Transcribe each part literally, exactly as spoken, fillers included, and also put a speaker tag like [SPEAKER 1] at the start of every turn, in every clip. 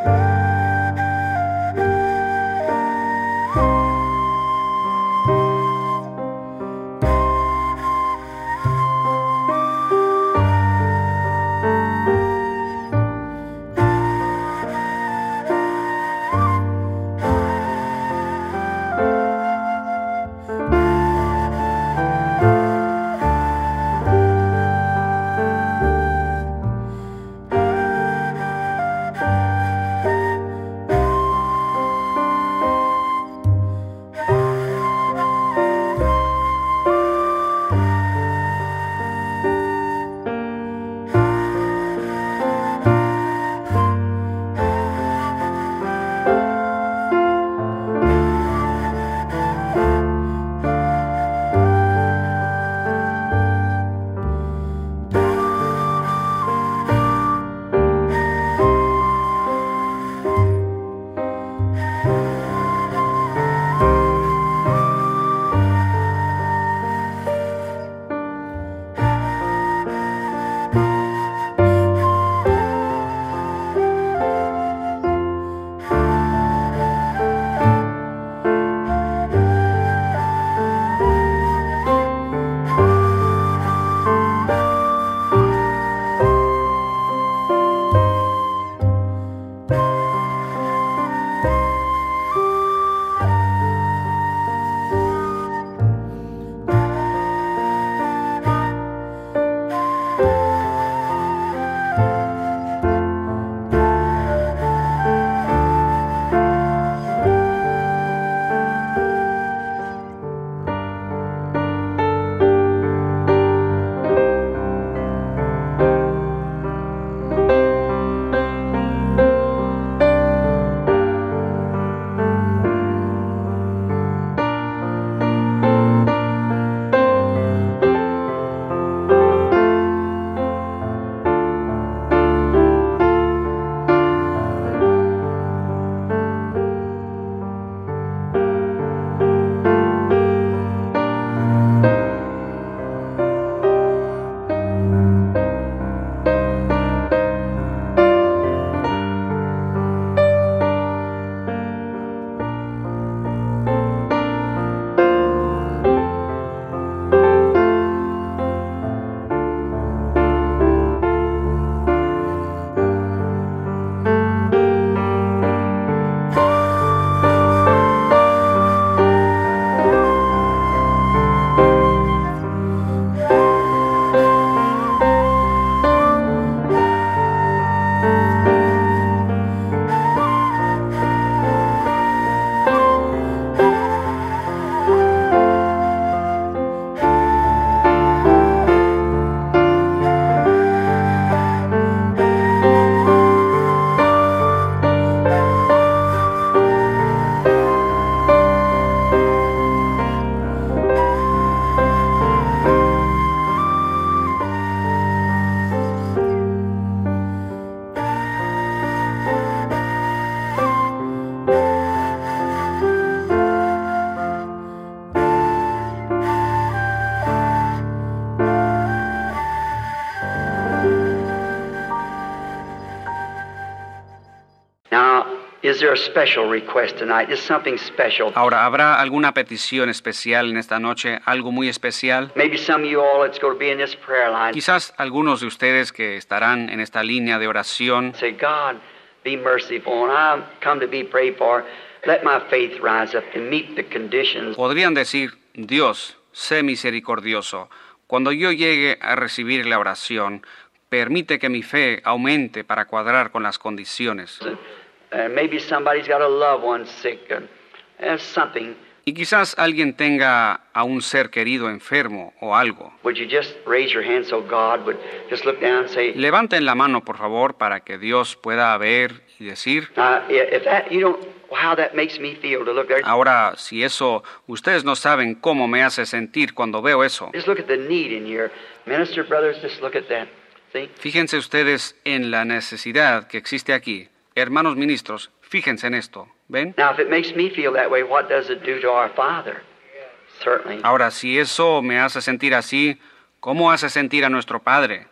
[SPEAKER 1] Is there a special request tonight? Is something special?
[SPEAKER 2] Ahora, ¿habrá alguna petición especial en esta noche? ¿Algo muy especial?
[SPEAKER 1] Maybe some of you all that's going to be in this prayer line.
[SPEAKER 2] Quizás algunos de ustedes que estarán en esta línea de oración
[SPEAKER 1] Say, God, be merciful, and I've come to be prayed for. Let my faith rise up to meet the conditions.
[SPEAKER 2] podrían decir, Dios, sé misericordioso. Cuando yo llegue a recibir la oración, permite que mi fe aumente para cuadrar con las condiciones.
[SPEAKER 1] Uh, maybe somebody's got a loved one sick, or uh, something.
[SPEAKER 2] Y quizás alguien tenga a un ser querido enfermo o algo.
[SPEAKER 1] Would you just raise your hand so God would just look down and say,
[SPEAKER 2] Levanten la mano, por favor, para que Dios pueda ver y decir.
[SPEAKER 1] uh, if that, you don't, how that makes me feel to look there.
[SPEAKER 2] Ahora, si eso, ustedes no saben cómo me hace sentir cuando veo eso.
[SPEAKER 1] Just look at the need in here. Minister brothers, just look at that. See?
[SPEAKER 2] Fíjense ustedes en la necesidad que existe aquí. Hermanos ministros, fíjense en esto. ¿Ven?
[SPEAKER 1] Now, if it makes me feel that way, what does it do to our Father? Certainly.
[SPEAKER 2] Ahora, si eso me hace sentir así, ¿cómo hace sentir a nuestro Padre?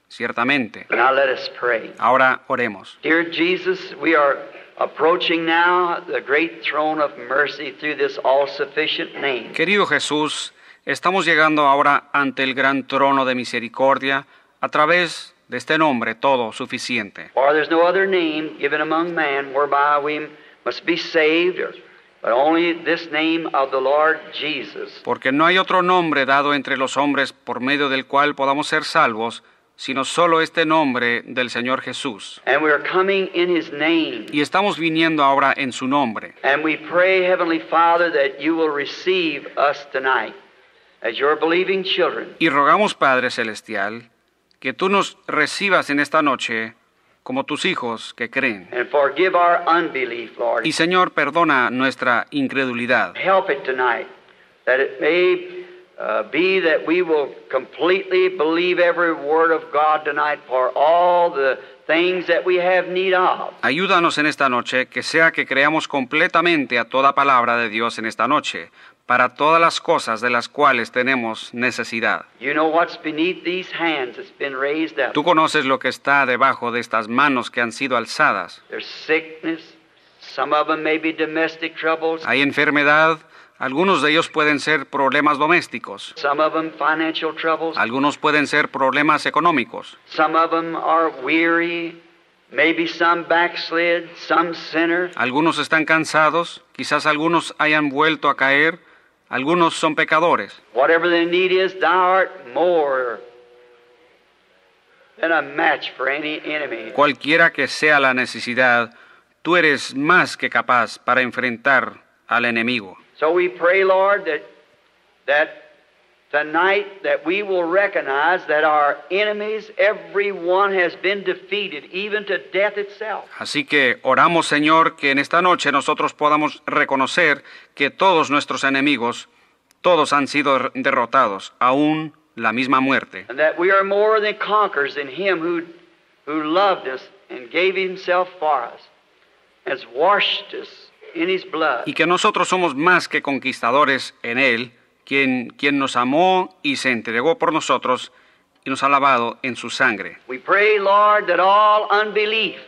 [SPEAKER 2] ciertamente.
[SPEAKER 1] Now let us pray.
[SPEAKER 2] Ahora oremos.
[SPEAKER 1] Dear Jesus, we are approaching now the great throne of mercy through this all-sufficient name.
[SPEAKER 2] Querido Jesús, estamos llegando ahora ante el gran trono de misericordia a través de este nombre todo suficiente.
[SPEAKER 1] For there's no other name given among man whereby we must be saved, but only this name of the Lord Jesus.
[SPEAKER 2] Porque no hay otro nombre dado entre los hombres por medio del cual podamos ser salvos, sino solo este nombre del Señor Jesús.
[SPEAKER 1] And we are coming in His name.
[SPEAKER 2] Y estamos viniendo ahora en su nombre.
[SPEAKER 1] And we pray, Heavenly Father, that you will receive us tonight as your believing children.
[SPEAKER 2] Y rogamos, Padre Celestial, que tú nos recibas en esta noche como tus hijos que creen.
[SPEAKER 1] And forgive our unbelief, Lord.
[SPEAKER 2] Y Señor, perdona nuestra incredulidad.
[SPEAKER 1] Help it tonight, that it may uh, be that we will completely believe every word of God tonight for all the things that we have need of.
[SPEAKER 2] Ayúdanos en esta noche, que sea que creamos completamente a toda palabra de Dios en esta noche, para todas las cosas de las cuales tenemos necesidad.
[SPEAKER 1] You know what's beneath these hands that's been raised up.
[SPEAKER 2] Tú conoces lo que está debajo de estas manos que han sido alzadas.
[SPEAKER 1] There's sickness. Some of them may be domestic troubles.
[SPEAKER 2] Hay enfermedad, algunos de ellos pueden ser problemas domésticos.
[SPEAKER 1] Some of them financial troubles.
[SPEAKER 2] Algunos pueden ser problemas económicos.
[SPEAKER 1] Some of them are weary. Maybe some backslid, some sinner.
[SPEAKER 2] Algunos están cansados, quizás algunos hayan vuelto a caer, algunos son pecadores.
[SPEAKER 1] Whatever the need is, thou art more than a match for any enemy.
[SPEAKER 2] Cualquiera que sea la necesidad, tú eres más que capaz para enfrentar al enemigo.
[SPEAKER 1] So we pray, Lord, that that tonight that we will recognize that our enemies, every one has been defeated, even to death itself.
[SPEAKER 2] Así que oramos, Señor, que en esta noche nosotros podamos reconocer que todos nuestros enemigos, todos han sido derrotados, aún la misma muerte.
[SPEAKER 1] And that we are more than conquerors in Him who, who loved us and gave Himself for us, has washed us in His blood.
[SPEAKER 2] Y que nosotros somos más que conquistadores en Él, Quien, quien nos amó y se entregó por nosotros y nos ha lavado en su sangre.
[SPEAKER 1] We pray, Lord, that all unbelief,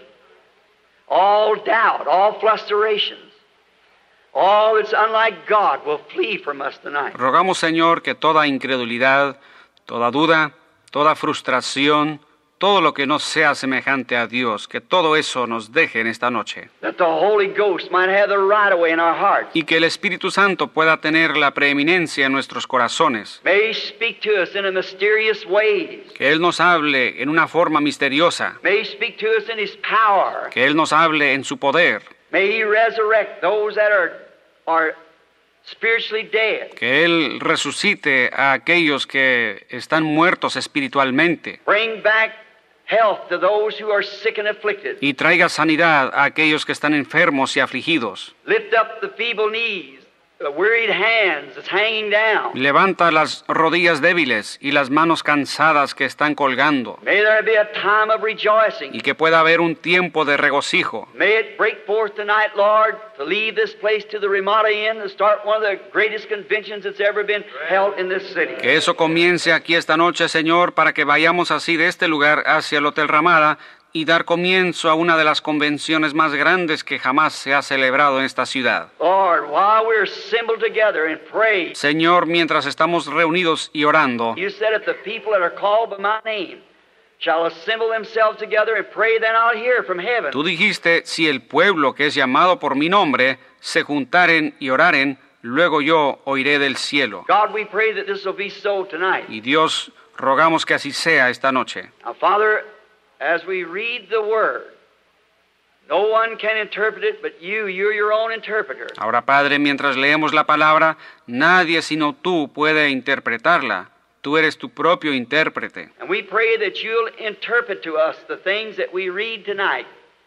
[SPEAKER 1] all doubt, all frustrations, all that's unlike God will flee from us tonight.
[SPEAKER 2] Rogamos, Señor, que toda incredulidad, toda duda, toda frustración, todo lo que no sea semejante a Dios, que todo eso nos deje en esta noche.
[SPEAKER 1] That the Holy Ghost might have the right of way in our hearts.
[SPEAKER 2] Y que el Espíritu Santo pueda tener la preeminencia en nuestros corazones.
[SPEAKER 1] May He speak to us in a mysterious ways.
[SPEAKER 2] Que Él nos hable en una forma misteriosa.
[SPEAKER 1] May He speak to us in His power.
[SPEAKER 2] Que Él nos hable en su poder.
[SPEAKER 1] May He resurrect those that are, are spiritually dead.
[SPEAKER 2] Que Él resucite a aquellos que están muertos espiritualmente.
[SPEAKER 1] Bring back health to those who are sick and afflicted.
[SPEAKER 2] Y traiga sanidad a aquellos que están enfermos y afligidos.
[SPEAKER 1] Lift up the feeble knees, the wearied hands that's hanging down.
[SPEAKER 2] Levanta las rodillas débiles y las manos cansadas que están colgando.
[SPEAKER 1] May there be a time of rejoicing.
[SPEAKER 2] Y que pueda haber un tiempo de regocijo.
[SPEAKER 1] May it break forth tonight, Lord, to leave this place to the Ramada Inn and start one of the greatest conventions that's ever been held in this city.
[SPEAKER 2] Que eso comience aquí esta noche, Señor, para que vayamos así de este lugar hacia el Hotel Ramada y dar comienzo a una de las convenciones más grandes que jamás se ha celebrado en esta ciudad.
[SPEAKER 1] Lord, while we're assembled together and pray,
[SPEAKER 2] Señor, mientras estamos reunidos y orando,
[SPEAKER 1] you said if the people that are called by my name shall assemble themselves together and pray, then I'll hear from heaven.
[SPEAKER 2] tú dijiste, si el pueblo que es llamado por mi nombre se juntaren y oraren, luego yo oiré del cielo.
[SPEAKER 1] God, we pray that this will be so tonight.
[SPEAKER 2] Y Dios, rogamos que así sea esta noche.
[SPEAKER 1] Now, Father, as we read the Word, no one can interpret it but you. You're your own interpreter.
[SPEAKER 2] Ahora, Padre, mientras leemos la palabra, nadie sino tú puede interpretarla. Tú eres tu propio intérprete.
[SPEAKER 1] And we pray that you'll interpret to us the things that we read tonight.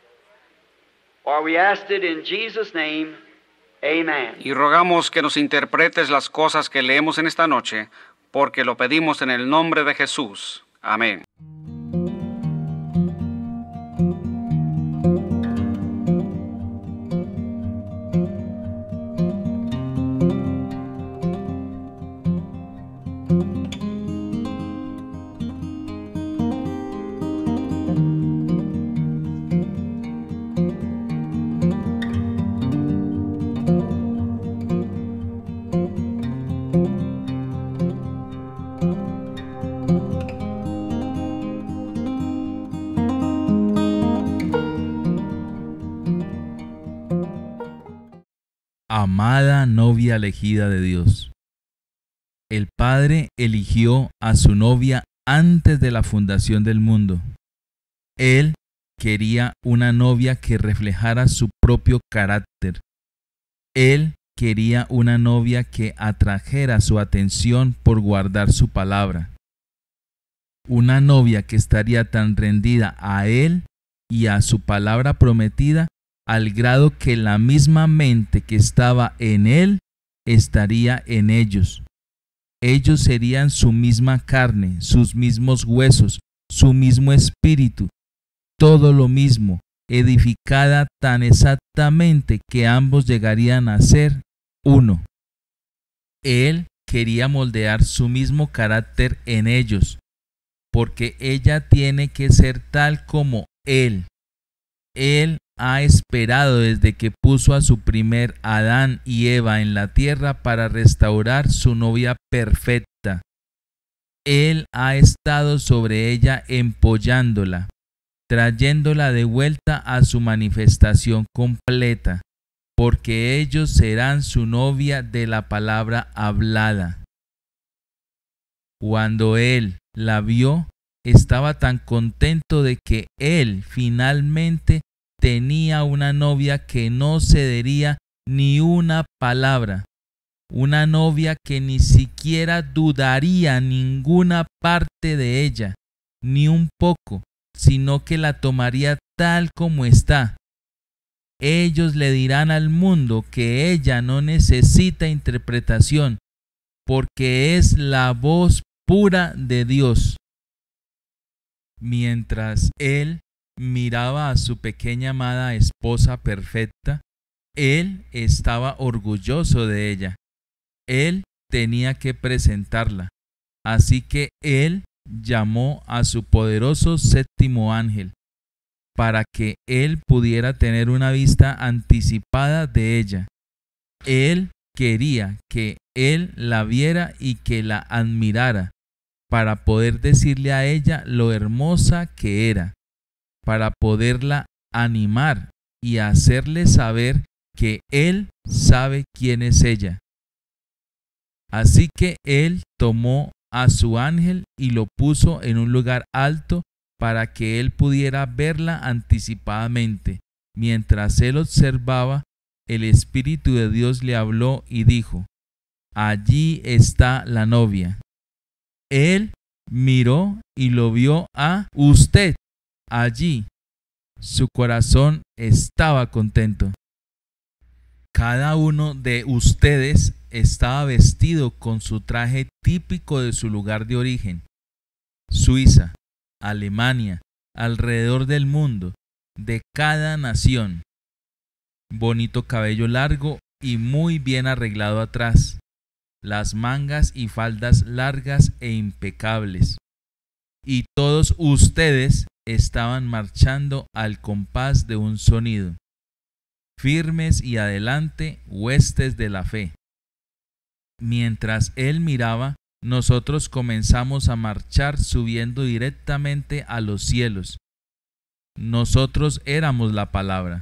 [SPEAKER 1] For we asked it in Jesus' name, amen.
[SPEAKER 2] Y rogamos que nos interpretes las cosas que leemos en esta noche, porque lo pedimos en el nombre de Jesús. Amén.
[SPEAKER 3] amada novia elegida de Dios. El Padre eligió a su novia antes de la fundación del mundo. Él quería una novia que reflejara su propio carácter. Él quería una novia que atrajera su atención por guardar su palabra. Una novia que estaría tan rendida a Él y a su palabra prometida al grado que la misma mente que estaba en Él estaría en ellos. Ellos serían su misma carne, sus mismos huesos, su mismo espíritu, todo lo mismo, edificada tan exactamente que ambos llegarían a ser uno. Él quería moldear su mismo carácter en ellos, porque ella tiene que ser tal como Él. Él ha esperado desde que puso a su primer Adán y Eva en la tierra para restaurar su novia perfecta. Él ha estado sobre ella empollándola, trayéndola de vuelta a su manifestación completa, porque ellos serán su novia de la palabra hablada. Cuando Él la vio, estaba tan contento de que Él finalmente tenía una novia que no cedería ni una palabra, una novia que ni siquiera dudaría ninguna parte de ella, ni un poco, sino que la tomaría tal como está. Ellos le dirán al mundo que ella no necesita interpretación, porque es la voz pura de Dios. Mientras Él miraba a su pequeña amada esposa perfecta, Él estaba orgulloso de ella. Él tenía que presentarla. Así que Él llamó a su poderoso séptimo ángel, para que Él pudiera tener una vista anticipada de ella. Él quería que Él la viera y que la admirara, para poder decirle a ella lo hermosa que era, para poderla animar y hacerle saber que Él sabe quién es ella. Así que Él tomó a su ángel y lo puso en un lugar alto para que Él pudiera verla anticipadamente. Mientras Él observaba, el Espíritu de Dios le habló y dijo: allí está la novia. Él miró y lo vio a usted allí. Su corazón estaba contento. Cada uno de ustedes estaba vestido con su traje típico de su lugar de origen. Suiza, Alemania, alrededor del mundo, de cada nación. Bonito cabello largo y muy bien arreglado atrás. Las mangas y faldas largas e impecables. Y todos ustedes estaban marchando al compás de un sonido. Firmes y adelante, huestes de la fe. Mientras Él miraba, nosotros comenzamos a marchar subiendo directamente a los cielos. Nosotros éramos la palabra.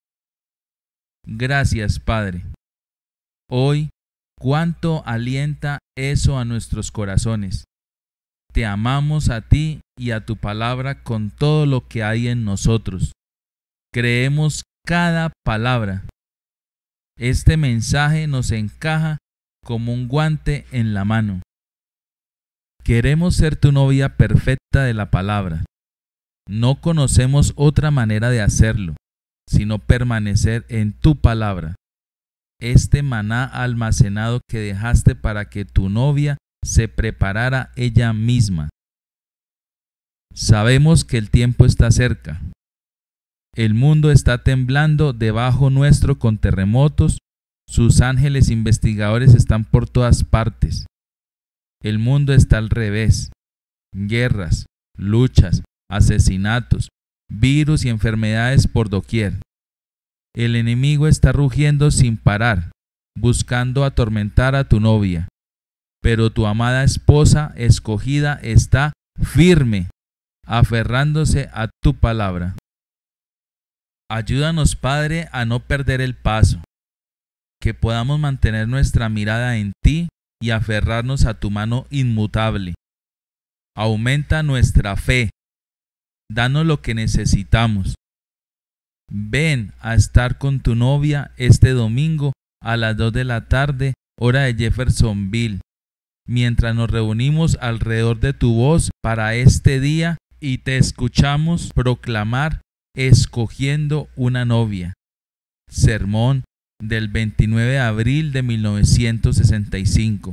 [SPEAKER 3] Gracias, Padre. Hoy, cuánto alienta eso a nuestros corazones. Te amamos a ti y a tu palabra con todo lo que hay en nosotros. Creemos cada palabra. Este mensaje nos encaja como un guante en la mano. Queremos ser tu novia perfecta de la palabra. No conocemos otra manera de hacerlo, sino permanecer en tu palabra. Este maná almacenado que dejaste para que tu novia se preparara ella misma. Sabemos que el tiempo está cerca. El mundo está temblando debajo nuestro con terremotos. Sus ángeles investigadores están por todas partes. El mundo está al revés. Guerras, luchas, asesinatos, virus y enfermedades por doquier. El enemigo está rugiendo sin parar, buscando atormentar a tu novia. Pero tu amada esposa escogida está firme, aferrándose a tu palabra. Ayúdanos, Padre, a no perder el paso. que podamos mantener nuestra mirada en ti y aferrarnos a tu mano inmutable. Aumenta nuestra fe. Danos lo que necesitamos. Ven a estar con tu novia este domingo a las dos de la tarde, hora de Jeffersonville, mientras nos reunimos alrededor de tu voz para este día y te escuchamos proclamar escogiendo una novia. Sermón del veintinueve de abril de mil novecientos sesenta y cinco.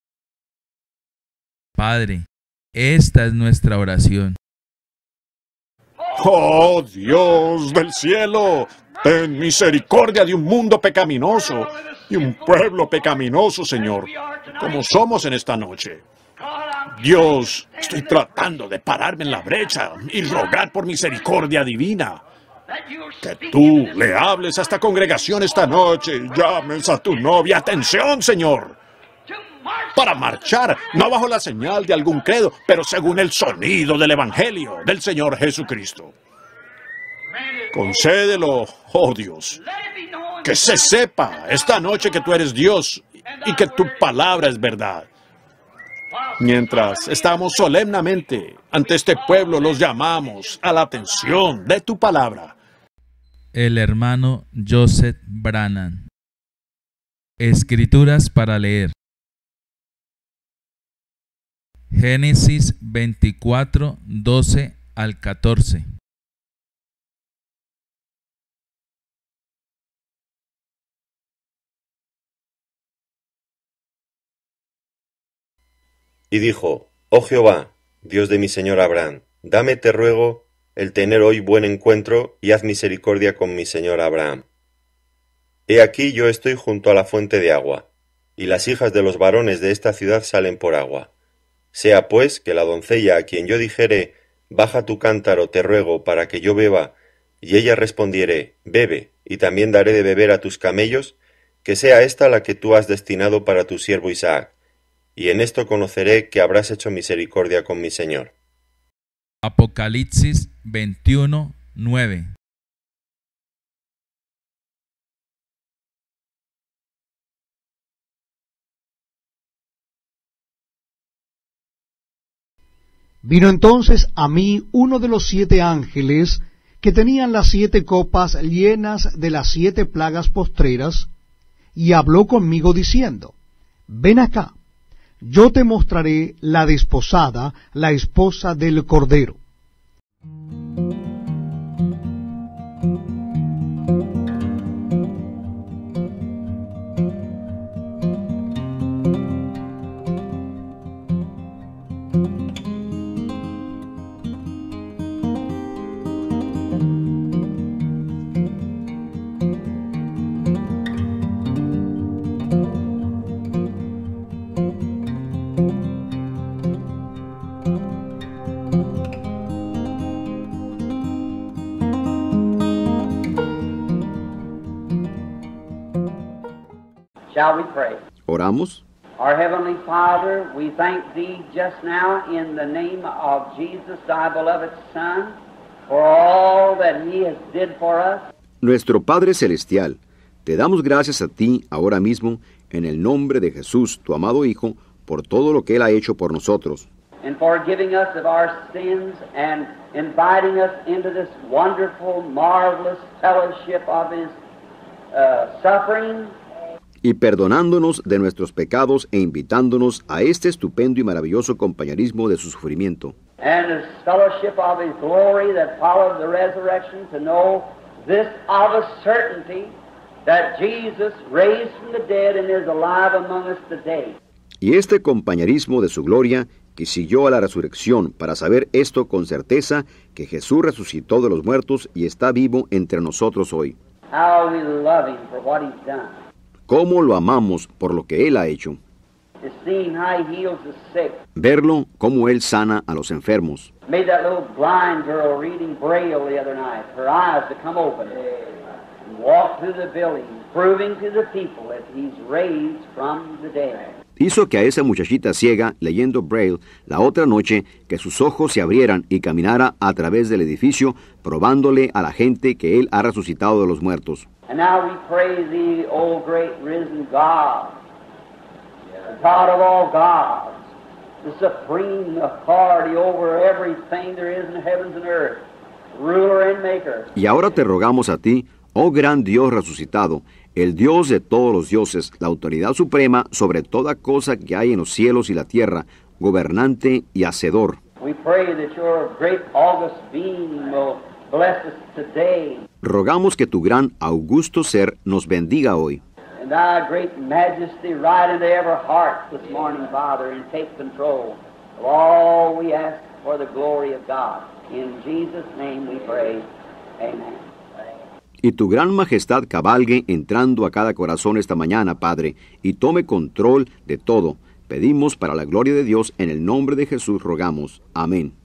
[SPEAKER 3] Padre, esta es nuestra oración.
[SPEAKER 4] ¡Oh, Dios del cielo! Ten misericordia de un mundo pecaminoso y un pueblo pecaminoso, Señor, como somos en esta noche. Dios, estoy tratando de pararme en la brecha y rogar por misericordia divina. Que tú le hables a esta congregación esta noche y llames a tu novia. ¡Atención, Señor! Para marchar, no bajo la señal de algún credo, pero según el sonido del Evangelio del Señor Jesucristo. Concédelo, oh Dios, que se sepa esta noche que tú eres Dios y que tu palabra es verdad. Mientras estamos solemnemente ante este pueblo, los llamamos a la atención de tu palabra.
[SPEAKER 3] El hermano Joseph Branham. Escrituras para leer. Génesis veinticuatro, doce al catorce.
[SPEAKER 5] Y dijo: Oh Jehová, Dios de mi señor Abraham, dame, te ruego, el tener hoy buen encuentro, y haz misericordia con mi señor Abraham. He aquí yo estoy junto a la fuente de agua, y las hijas de los varones de esta ciudad salen por agua. Sea pues que la doncella a quien yo dijere: baja tu cántaro, te ruego, para que yo beba, y ella respondiere: bebe, y también daré de beber a tus camellos, que sea esta la que tú has destinado para tu siervo Isaac, y en esto conoceré que habrás hecho misericordia con mi señor.
[SPEAKER 3] Apocalipsis veintiuno, nueve.
[SPEAKER 6] Vino entonces a mí uno de los siete ángeles que tenían las siete copas llenas de las siete plagas postreras, y habló conmigo diciendo: ven acá, yo te mostraré la desposada, la esposa del Cordero.
[SPEAKER 1] Shall we pray?
[SPEAKER 7] Oramos.
[SPEAKER 1] Our Heavenly Father, we thank Thee just now in the name of Jesus, Thy beloved Son, for all that He has did for us.
[SPEAKER 7] Nuestro Padre Celestial, te damos gracias a ti ahora mismo en el nombre de Jesús, tu amado Hijo, por todo lo que Él ha hecho por nosotros.
[SPEAKER 1] And forgiving us of our sins and inviting us into this wonderful, marvelous fellowship of His uh, suffering.
[SPEAKER 7] Y perdonándonos de nuestros pecados e invitándonos a este estupendo y maravilloso compañerismo de su sufrimiento.
[SPEAKER 1] And His fellowship of His glory that followed the resurrection, to know this of a certainty, that Jesus raised from the dead and is alive among us today.
[SPEAKER 7] Y este compañerismo de su gloria que siguió a la resurrección, para saber esto con certeza, que Jesús resucitó de los muertos y está vivo entre nosotros hoy.
[SPEAKER 1] How we love Him for what He's done.
[SPEAKER 7] Cómo lo amamos por lo que Él ha hecho.
[SPEAKER 1] To see Him how He heals the sick.
[SPEAKER 7] Verlo, cómo Él sana a los enfermos.
[SPEAKER 1] Made that little blind girl reading Braille the other night, her eyes to come open, and walk through the building, proving to the people that He's raised from the dead.
[SPEAKER 7] Hizo que a esa muchachita ciega, leyendo Braille, la otra noche, que sus ojos se abrieran y caminara a través del edificio, probándole a la gente que Él ha resucitado de los muertos.
[SPEAKER 1] And now we praise Thee, O great risen God, the God of all gods, the supreme authority over everything there is in heavens and earth, ruler and maker.
[SPEAKER 7] Y ahora te rogamos a ti, oh gran Dios resucitado, el Dios de todos los dioses, la autoridad suprema sobre toda cosa que hay en los cielos y la tierra, gobernante y hacedor.
[SPEAKER 1] We pray that your great august being will bless us today.
[SPEAKER 7] Rogamos que tu gran augusto ser nos bendiga hoy.
[SPEAKER 1] And thy great majesty ride into every heart this morning, Father, and take control of all we ask for the glory of God. In Jesus' name we pray. Amen.
[SPEAKER 7] Y tu gran majestad cabalgue entrando a cada corazón esta mañana, Padre, y tome control de todo. Pedimos para la gloria de Dios, en el nombre de Jesús rogamos. Amén.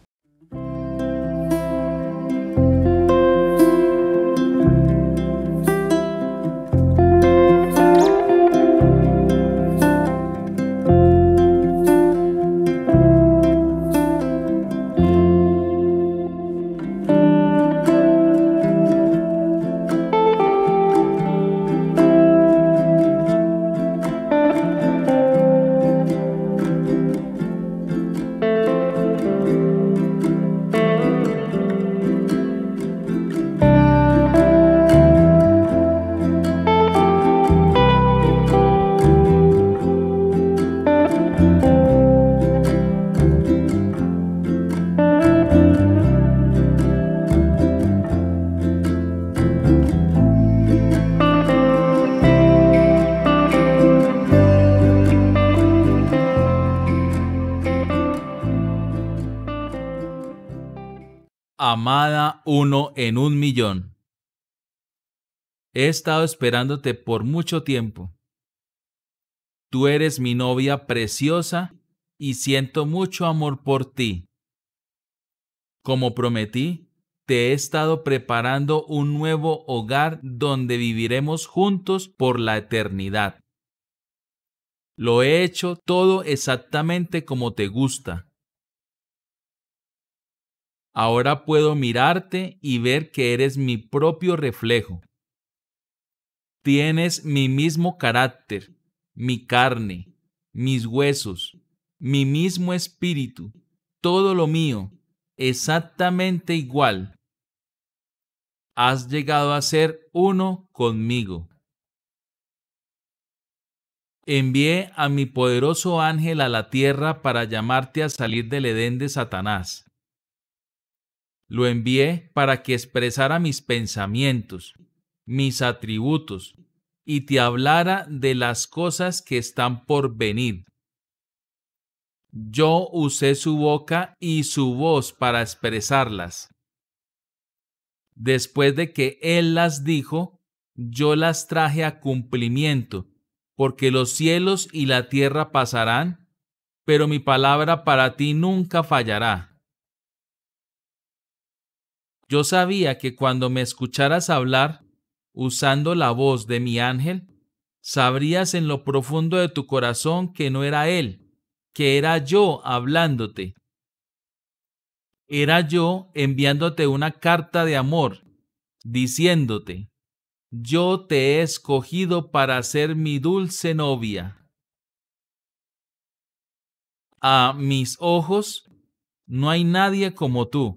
[SPEAKER 3] Amada uno en un millón. He estado esperándote por mucho tiempo. Tú eres mi novia preciosa y siento mucho amor por ti. Como prometí, te he estado preparando un nuevo hogar donde viviremos juntos por la eternidad. Lo he hecho todo exactamente como te gusta. Ahora puedo mirarte y ver que eres mi propio reflejo. Tienes mi mismo carácter, mi carne, mis huesos, mi mismo espíritu, todo lo mío, exactamente igual. Has llegado a ser uno conmigo. Envié a mi poderoso ángel a la tierra para llamarte a salir del Edén de Satanás. Lo envié para que expresara mis pensamientos, mis atributos, y te hablara de las cosas que están por venir. Yo usé su boca y su voz para expresarlas. Después de que él las dijo, yo las traje a cumplimiento, porque los cielos y la tierra pasarán, pero mi palabra para ti nunca fallará. Yo sabía que cuando me escucharas hablar, usando la voz de mi ángel, sabrías en lo profundo de tu corazón que no era él, que era yo hablándote. Era yo enviándote una carta de amor, diciéndote, yo te he escogido para ser mi dulce novia. A mis ojos, no hay nadie como tú.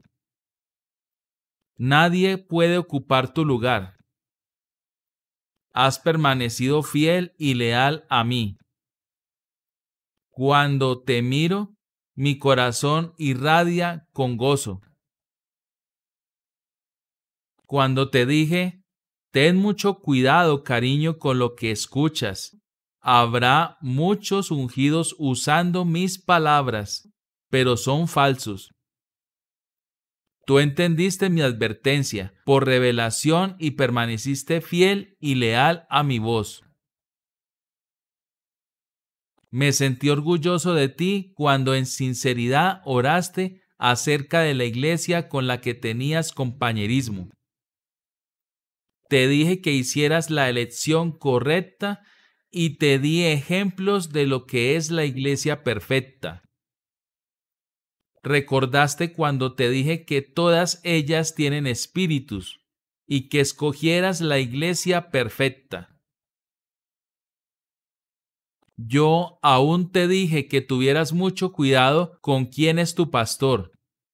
[SPEAKER 3] Nadie puede ocupar tu lugar. Has permanecido fiel y leal a mí. Cuando te miro, mi corazón irradia con gozo. Cuando te dije, ten mucho cuidado, cariño, con lo que escuchas. Habrá muchos ungidos usando mis palabras, pero son falsos. Tú entendiste mi advertencia por revelación y permaneciste fiel y leal a mi voz. Me sentí orgulloso de ti cuando en sinceridad oraste acerca de la iglesia con la que tenías compañerismo. Te dije que hicieras la elección correcta y te di ejemplos de lo que es la iglesia perfecta. Recordaste cuando te dije que todas ellas tienen espíritus y que escogieras la iglesia perfecta. Yo aún te dije que tuvieras mucho cuidado con quién es tu pastor.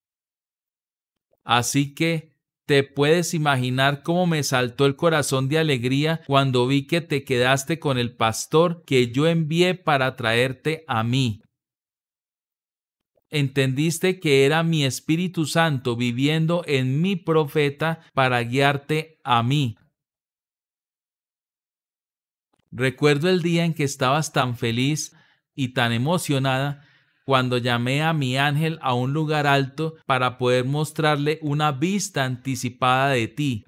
[SPEAKER 3] Así que te puedes imaginar cómo me saltó el corazón de alegría cuando vi que te quedaste con el pastor que yo envié para traerte a mí. Entendiste que era mi Espíritu Santo viviendo en mi profeta para guiarte a mí. Recuerdo el día en que estabas tan feliz y tan emocionada cuando llamé a mi ángel a un lugar alto para poder mostrarle una vista anticipada de ti.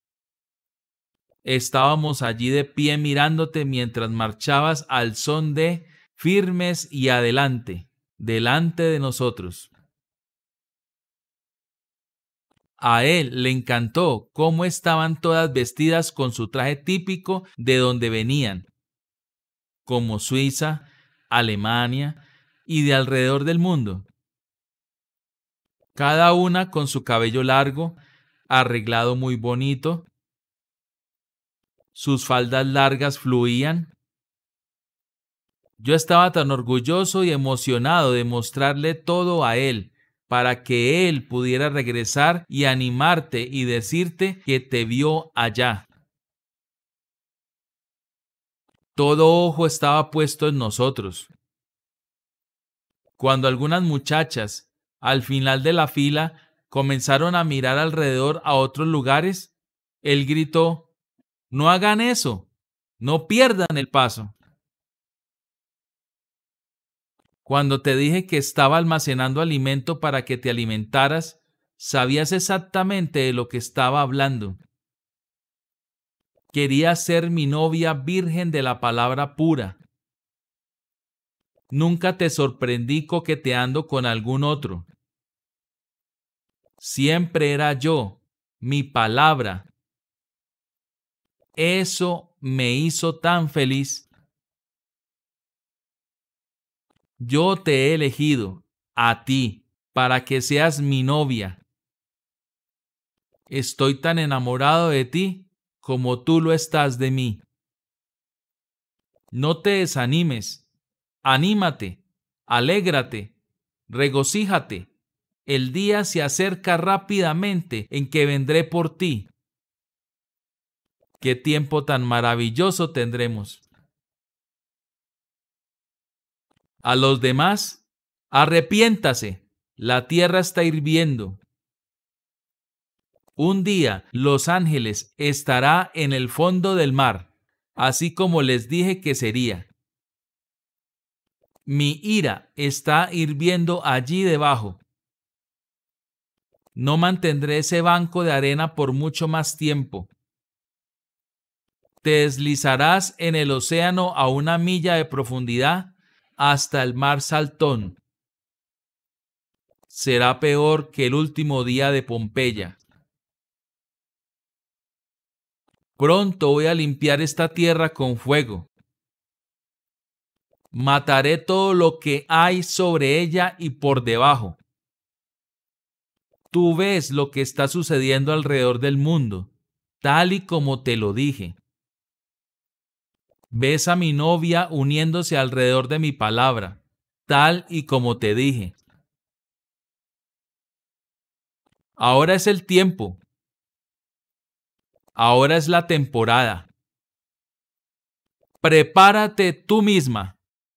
[SPEAKER 3] Estábamos allí de pie mirándote mientras marchabas al son de firmes y adelante, delante de nosotros. A él le encantó cómo estaban todas vestidas con su traje típico de donde venían, como Suiza, Alemania y de alrededor del mundo. Cada una con su cabello largo, arreglado muy bonito. Sus faldas largas fluían. Yo estaba tan orgulloso y emocionado de mostrarle todo a él, para que él pudiera regresar y animarte y decirte que te vio allá. Todo ojo estaba puesto en nosotros. Cuando algunas muchachas, al final de la fila, comenzaron a mirar alrededor a otros lugares, él gritó: «No hagan eso, no pierdan el paso». Cuando te dije que estaba almacenando alimento para que te alimentaras, sabías exactamente de lo que estaba hablando. Querías ser mi novia virgen de la palabra pura. Nunca te sorprendí coqueteando con algún otro. Siempre era yo, mi palabra. Eso me hizo tan feliz. Yo te he elegido, a ti, para que seas mi novia. Estoy tan enamorado de ti como tú lo estás de mí. No te desanimes, anímate, alégrate, regocíjate. El día se acerca rápidamente en que vendré por ti. ¡Qué tiempo tan maravilloso tendremos! A los demás, arrepiéntase, la tierra está hirviendo. Un día los ángeles estará en el fondo del mar, así como les dije que sería. Mi ira está hirviendo allí debajo. No mantendré ese banco de arena por mucho más tiempo. Te deslizarás en el océano a una milla de profundidad hasta el mar Saltón. Será peor que el último día de Pompeya. Pronto voy a limpiar esta tierra con fuego. Mataré todo lo que hay sobre ella y por debajo. Tú ves lo que está sucediendo alrededor del mundo, tal y como te lo dije. Ves a mi novia uniéndose alrededor de mi palabra, tal y como te dije. Ahora es el tiempo. Ahora es la temporada. Prepárate tú misma.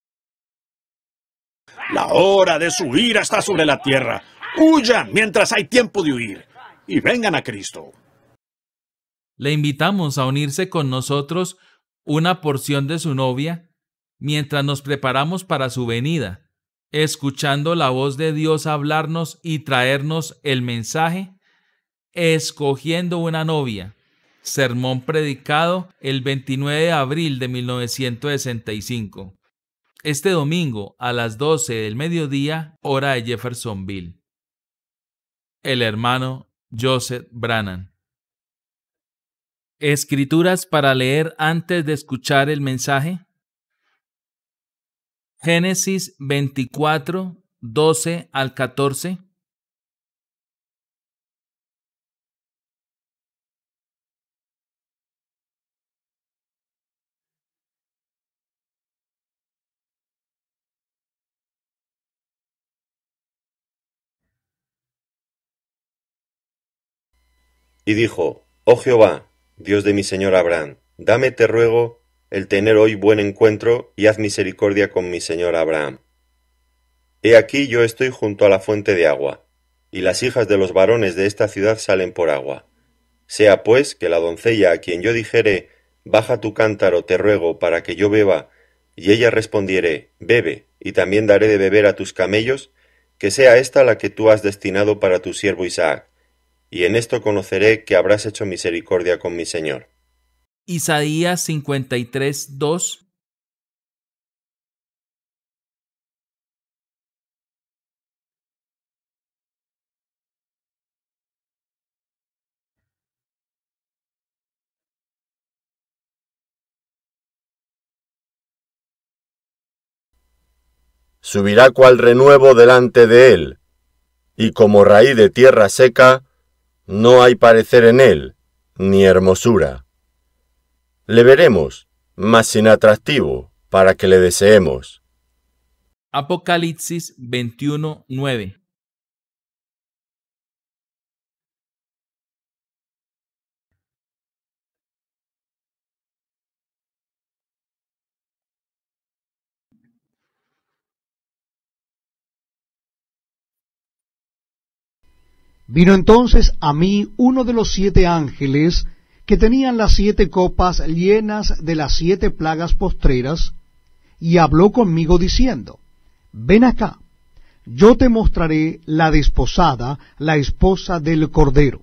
[SPEAKER 4] La hora de su ira está sobre la tierra. Huyan mientras hay tiempo de huir y vengan a Cristo.
[SPEAKER 3] Le invitamos a unirse con nosotros una porción de su novia mientras nos preparamos para su venida, escuchando la voz de Dios hablarnos y traernos el mensaje, escogiendo una novia. Sermón predicado el veintinueve de abril de mil novecientos sesenta y cinco. Este domingo a las doce del mediodía, hora de Jeffersonville. El hermano Joseph Branham. Escrituras para leer antes de escuchar el mensaje. Génesis veinticuatro, doce al catorce.
[SPEAKER 5] Y dijo, Oh Jehová, Dios de mi señor Abraham, dame, te ruego, el tener hoy buen encuentro, y haz misericordia con mi señor Abraham. He aquí yo estoy junto a la fuente de agua, y las hijas de los varones de esta ciudad salen por agua. Sea pues que la doncella a quien yo dijere, baja tu cántaro, te ruego, para que yo beba, y ella respondiere, bebe, y también daré de beber a tus camellos, que sea esta la que tú has destinado para tu siervo Isaac, y en esto conoceré que habrás hecho misericordia con mi señor.
[SPEAKER 3] Isaías cincuenta y tres, dos.
[SPEAKER 5] Subirá cual renuevo delante de él, y como raíz de tierra seca, no hay parecer en él, ni hermosura. Le veremos, mas sin atractivo, para que le deseemos.
[SPEAKER 3] Apocalipsis veintiuno, nueve.
[SPEAKER 6] Vino entonces a mí uno de los siete ángeles que tenían las siete copas llenas de las siete plagas postreras, y habló conmigo diciendo, ven acá, yo te mostraré la desposada, la esposa del Cordero.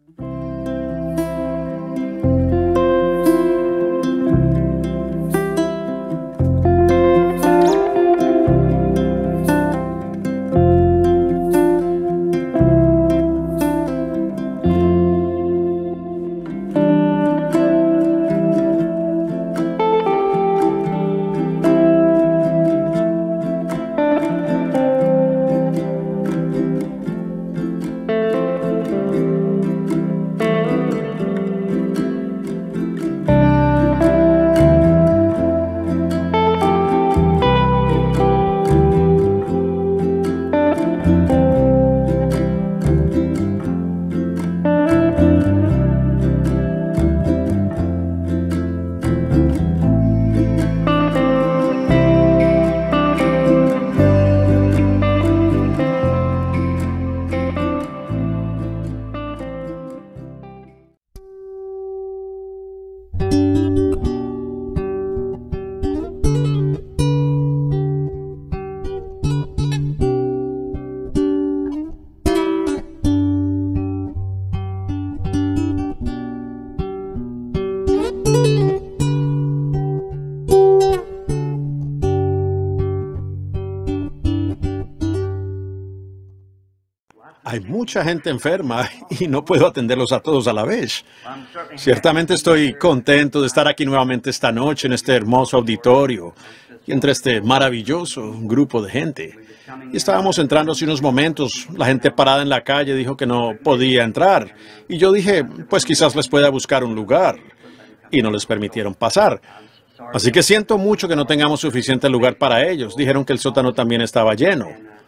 [SPEAKER 4] Hay mucha gente enferma y no puedo atenderlos a todos a la vez. Ciertamente estoy contento de estar aquí nuevamente esta noche en este hermoso auditorio y entre este maravilloso grupo de gente. Y estábamos entrando hace unos momentos, la gente parada en la calle dijo que no podía entrar. Y yo dije, pues quizás les pueda buscar un lugar. Y no les permitieron pasar. Así que siento mucho que no tengamos suficiente lugar para ellos. Dijeron que el sótano también estaba lleno.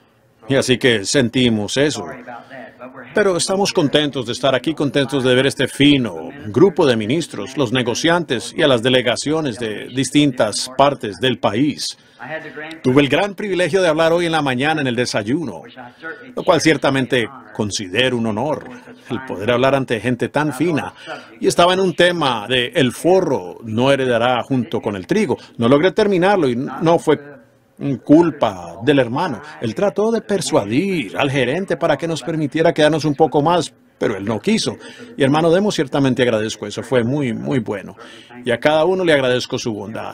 [SPEAKER 4] Y así que sentimos eso. Pero estamos contentos de estar aquí, contentos de ver este fino grupo de ministros, los negociantes y a las delegaciones de distintas partes del país. Tuve el gran privilegio de hablar hoy en la mañana en el desayuno, lo cual ciertamente considero un honor, el poder hablar ante gente tan fina. Y estaba en un tema de el forro no heredará junto con el trigo. No logré terminarlo y no fue culpa del hermano. Él trató de persuadir al gerente para que nos permitiera quedarnos un poco más, pero él no quiso. Y hermano Demo, ciertamente agradezco eso, fue muy, muy bueno. Y a cada uno le agradezco su bondad.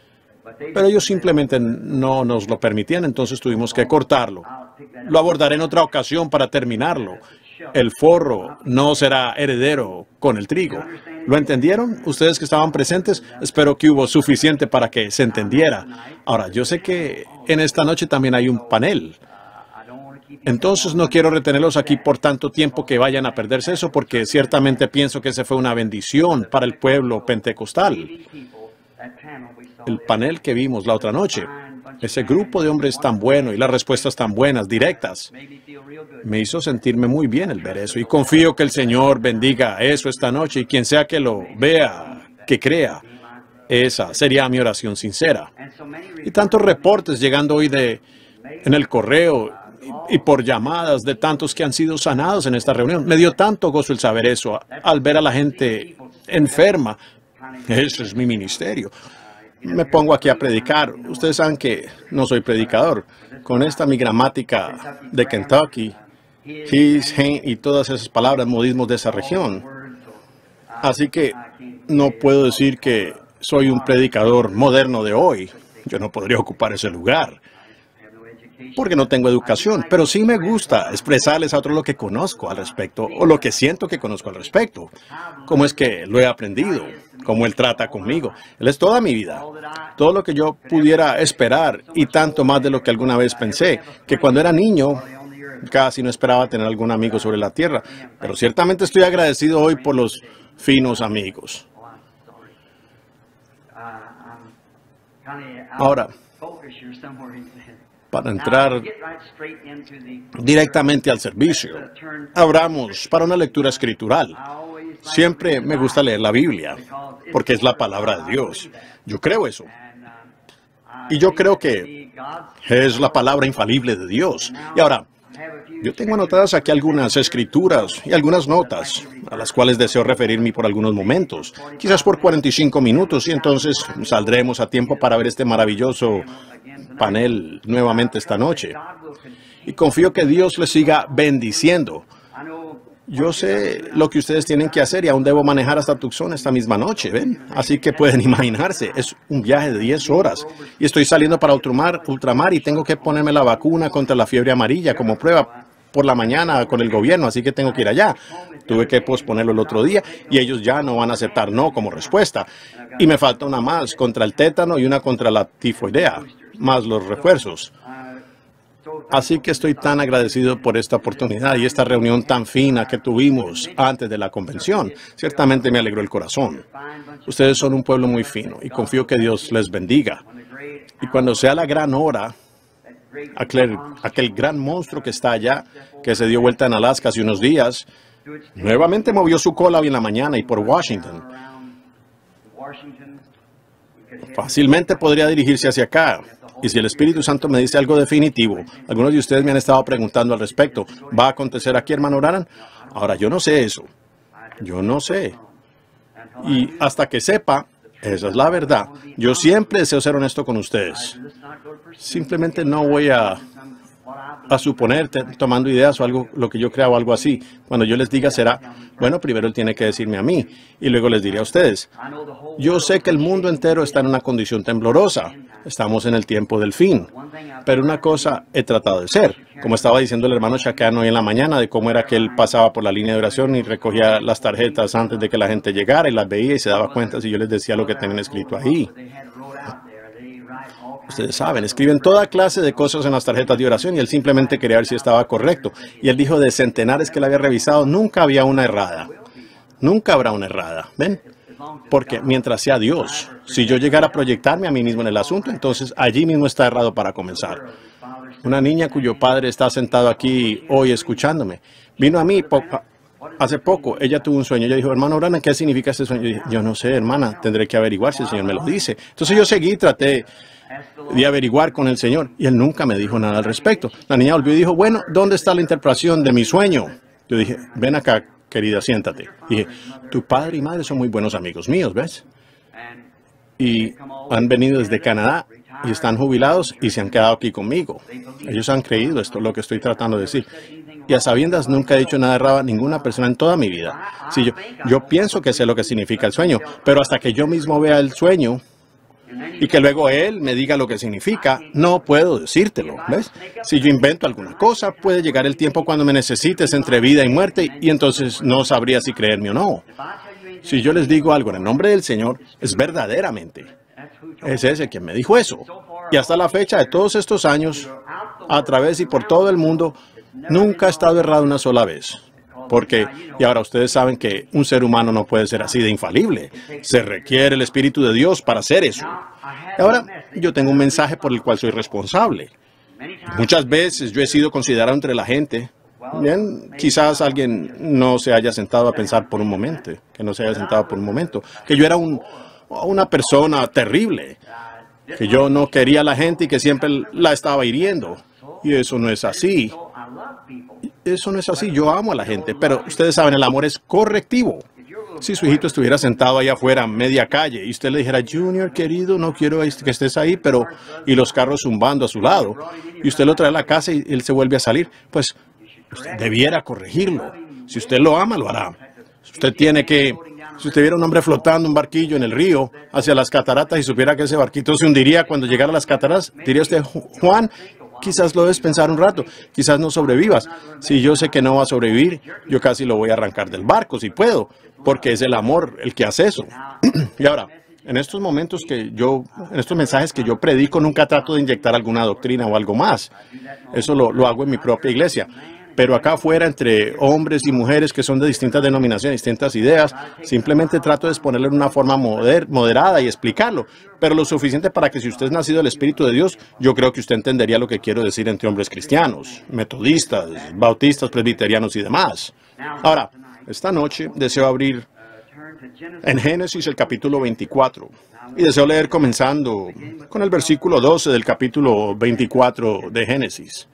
[SPEAKER 4] Pero ellos simplemente no nos lo permitían, entonces tuvimos que cortarlo. Lo abordaré en otra ocasión para terminarlo. el forro no será heredero con el trigo. ¿Lo entendieron? Ustedes que estaban presentes, espero que hubo suficiente para que se entendiera. Ahora, yo sé que en esta noche también hay un panel. Entonces no quiero retenerlos aquí por tanto tiempo que vayan a perderse eso, porque ciertamente pienso que esa fue una bendición para el pueblo pentecostal. El panel que vimos la otra noche, ese grupo de hombres tan bueno y las respuestas tan buenas, directas, me hizo sentirme muy bien el ver eso. Y confío que el Señor bendiga eso esta noche y quien sea que lo vea, que crea. Esa sería mi oración sincera. Y tantos reportes llegando hoy de, en el correo y por llamadas de tantos que han sido sanados en esta reunión. Me dio tanto gozo el saber eso, al ver a la gente enferma. Ese es mi ministerio. Me pongo aquí a predicar. Ustedes saben que no soy predicador. Con esta mi gramática de Kentucky, his, he, y todas esas palabras, modismos de esa región. Así que no puedo decir que soy un predicador moderno de hoy. Yo no podría ocupar ese lugar, porque no tengo educación, pero sí me gusta expresarles a otros lo que conozco al respecto, o lo que siento que conozco al respecto. Cómo es que lo he aprendido, cómo Él trata conmigo. Él es toda mi vida, todo lo que yo pudiera esperar, y tanto más de lo que alguna vez pensé, que cuando era niño casi no esperaba tener algún amigo sobre la tierra, pero ciertamente estoy agradecido hoy por los finos amigos. Ahora, para entrar directamente al servicio, abramos para una lectura escritural. Siempre me gusta leer la Biblia, porque es la palabra de Dios. Yo creo eso. Y yo creo que es la palabra infalible de Dios. Y ahora, yo tengo anotadas aquí algunas escrituras y algunas notas a las cuales deseo referirme por algunos momentos, quizás por cuarenta y cinco minutos, y entonces saldremos a tiempo para ver este maravilloso panel nuevamente esta noche. Y confío que Dios les siga bendiciendo. Yo sé lo que ustedes tienen que hacer y aún debo manejar hasta Tucson esta misma noche, ¿ven? Así que pueden imaginarse, es un viaje de diez horas. Y estoy saliendo para ultramar, ultramar y tengo que ponerme la vacuna contra la fiebre amarilla como prueba por la mañana con el gobierno, así que tengo que ir allá. Tuve que posponerlo el otro día y ellos ya no van a aceptar no como respuesta. Y me falta una más contra el tétano y una contra la tifoidea, más los refuerzos. Así que estoy tan agradecido por esta oportunidad y esta reunión tan fina que tuvimos antes de la convención. Ciertamente me alegró el corazón. Ustedes son un pueblo muy fino y confío que Dios les bendiga. Y cuando sea la gran hora, aquel, aquel gran monstruo que está allá, que se dio vuelta en Alaska hace unos días, nuevamente movió su cola hoy en la mañana y por Washington. Fácilmente podría dirigirse hacia acá. Y si el Espíritu Santo me dice algo definitivo, algunos de ustedes me han estado preguntando al respecto, ¿va a acontecer aquí, hermano Branham? Ahora, yo no sé eso. Yo no sé. Y hasta que sepa, esa es la verdad. Yo siempre deseo ser honesto con ustedes. Simplemente no voy a, a suponer, te, tomando ideas o algo, lo que yo crea o algo así. Cuando yo les diga será, bueno, primero Él tiene que decirme a mí y luego les diré a ustedes. Yo sé que el mundo entero está en una condición temblorosa. Estamos en el tiempo del fin. Pero una cosa he tratado de ser. Como estaba diciendo el hermano Chacano hoy en la mañana, de cómo era que él pasaba por la línea de oración y recogía las tarjetas antes de que la gente llegara y las veía y se daba cuenta si yo les decía lo que tenían escrito ahí. Ustedes saben, escriben toda clase de cosas en las tarjetas de oración y él simplemente quería ver si estaba correcto. Y él dijo de centenares que él había revisado, nunca había una errada. Nunca habrá una errada. ¿Ven? Porque mientras sea Dios, si yo llegara a proyectarme a mí mismo en el asunto, entonces allí mismo está errado para comenzar. Una niña cuyo padre está sentado aquí hoy escuchándome, vino a mí po hace poco, ella tuvo un sueño, ella dijo, hermano Branham, ¿qué significa este sueño? Yo dije, yo no sé, hermana, tendré que averiguar si el Señor me lo dice. Entonces yo seguí, traté de averiguar con el Señor y Él nunca me dijo nada al respecto. La niña volvió y dijo, bueno, ¿dónde está la interpretación de mi sueño? Yo dije, ven acá, querida, siéntate. Dije, tu padre y madre son muy buenos amigos míos, ¿ves? Y han venido desde Canadá y están jubilados y se han quedado aquí conmigo. Ellos han creído esto, lo que estoy tratando de decir. Y a sabiendas nunca he dicho nada errado a ninguna persona en toda mi vida. Sí, yo, yo pienso que sé lo que significa el sueño, pero hasta que yo mismo vea el sueño, y que luego él me diga lo que significa, no puedo decírtelo, ¿ves? Si yo invento alguna cosa, puede llegar el tiempo cuando me necesites entre vida y muerte y entonces no sabría si creerme o no. Si yo les digo algo en el nombre del Señor, es verdaderamente. Es ese quien me dijo eso. Y hasta la fecha de todos estos años, a través y por todo el mundo, nunca ha estado errado una sola vez. Porque, y ahora ustedes saben que un ser humano no puede ser así de infalible. Se requiere el Espíritu de Dios para hacer eso. Y ahora, yo tengo un mensaje por el cual soy responsable. Muchas veces yo he sido considerado entre la gente. Bien, quizás alguien no se haya sentado a pensar por un momento, que no se haya sentado por un momento, que yo era un, una persona terrible, que yo no quería a la gente y que siempre la estaba hiriendo. Y eso no es así. Eso no es así. Yo amo a la gente, pero ustedes saben, el amor es correctivo. Si su hijito estuviera sentado allá afuera, a media calle, y usted le dijera, Junior, querido, no quiero que estés ahí, pero... y los carros zumbando a su lado, y usted lo trae a la casa y él se vuelve a salir, pues usted debiera corregirlo. Si usted lo ama, lo hará. Usted tiene que... Si usted viera un hombre flotando un barquillo en el río hacia las cataratas y supiera que ese barquito se hundiría cuando llegara a las cataratas, diría usted, Juan, quizás lo debes pensar un rato, quizás no sobrevivas. Si yo sé que no va a sobrevivir, yo casi lo voy a arrancar del barco, si puedo, porque es el amor el que hace eso. Y ahora, en estos momentos que yo, en estos mensajes que yo predico, nunca trato de inyectar alguna doctrina o algo más. Eso lo, lo hago en mi propia iglesia. Pero acá afuera, entre hombres y mujeres que son de distintas denominaciones, distintas ideas, simplemente trato de exponerlo en una forma moder, moderada y explicarlo. Pero lo suficiente para que si usted es nacido del Espíritu de Dios, yo creo que usted entendería lo que quiero decir entre hombres cristianos, metodistas, bautistas, presbiterianos y demás. Ahora, esta noche deseo abrir en Génesis el capítulo veinticuatro. Y deseo leer comenzando con el versículo doce del capítulo veinticuatro de Génesis.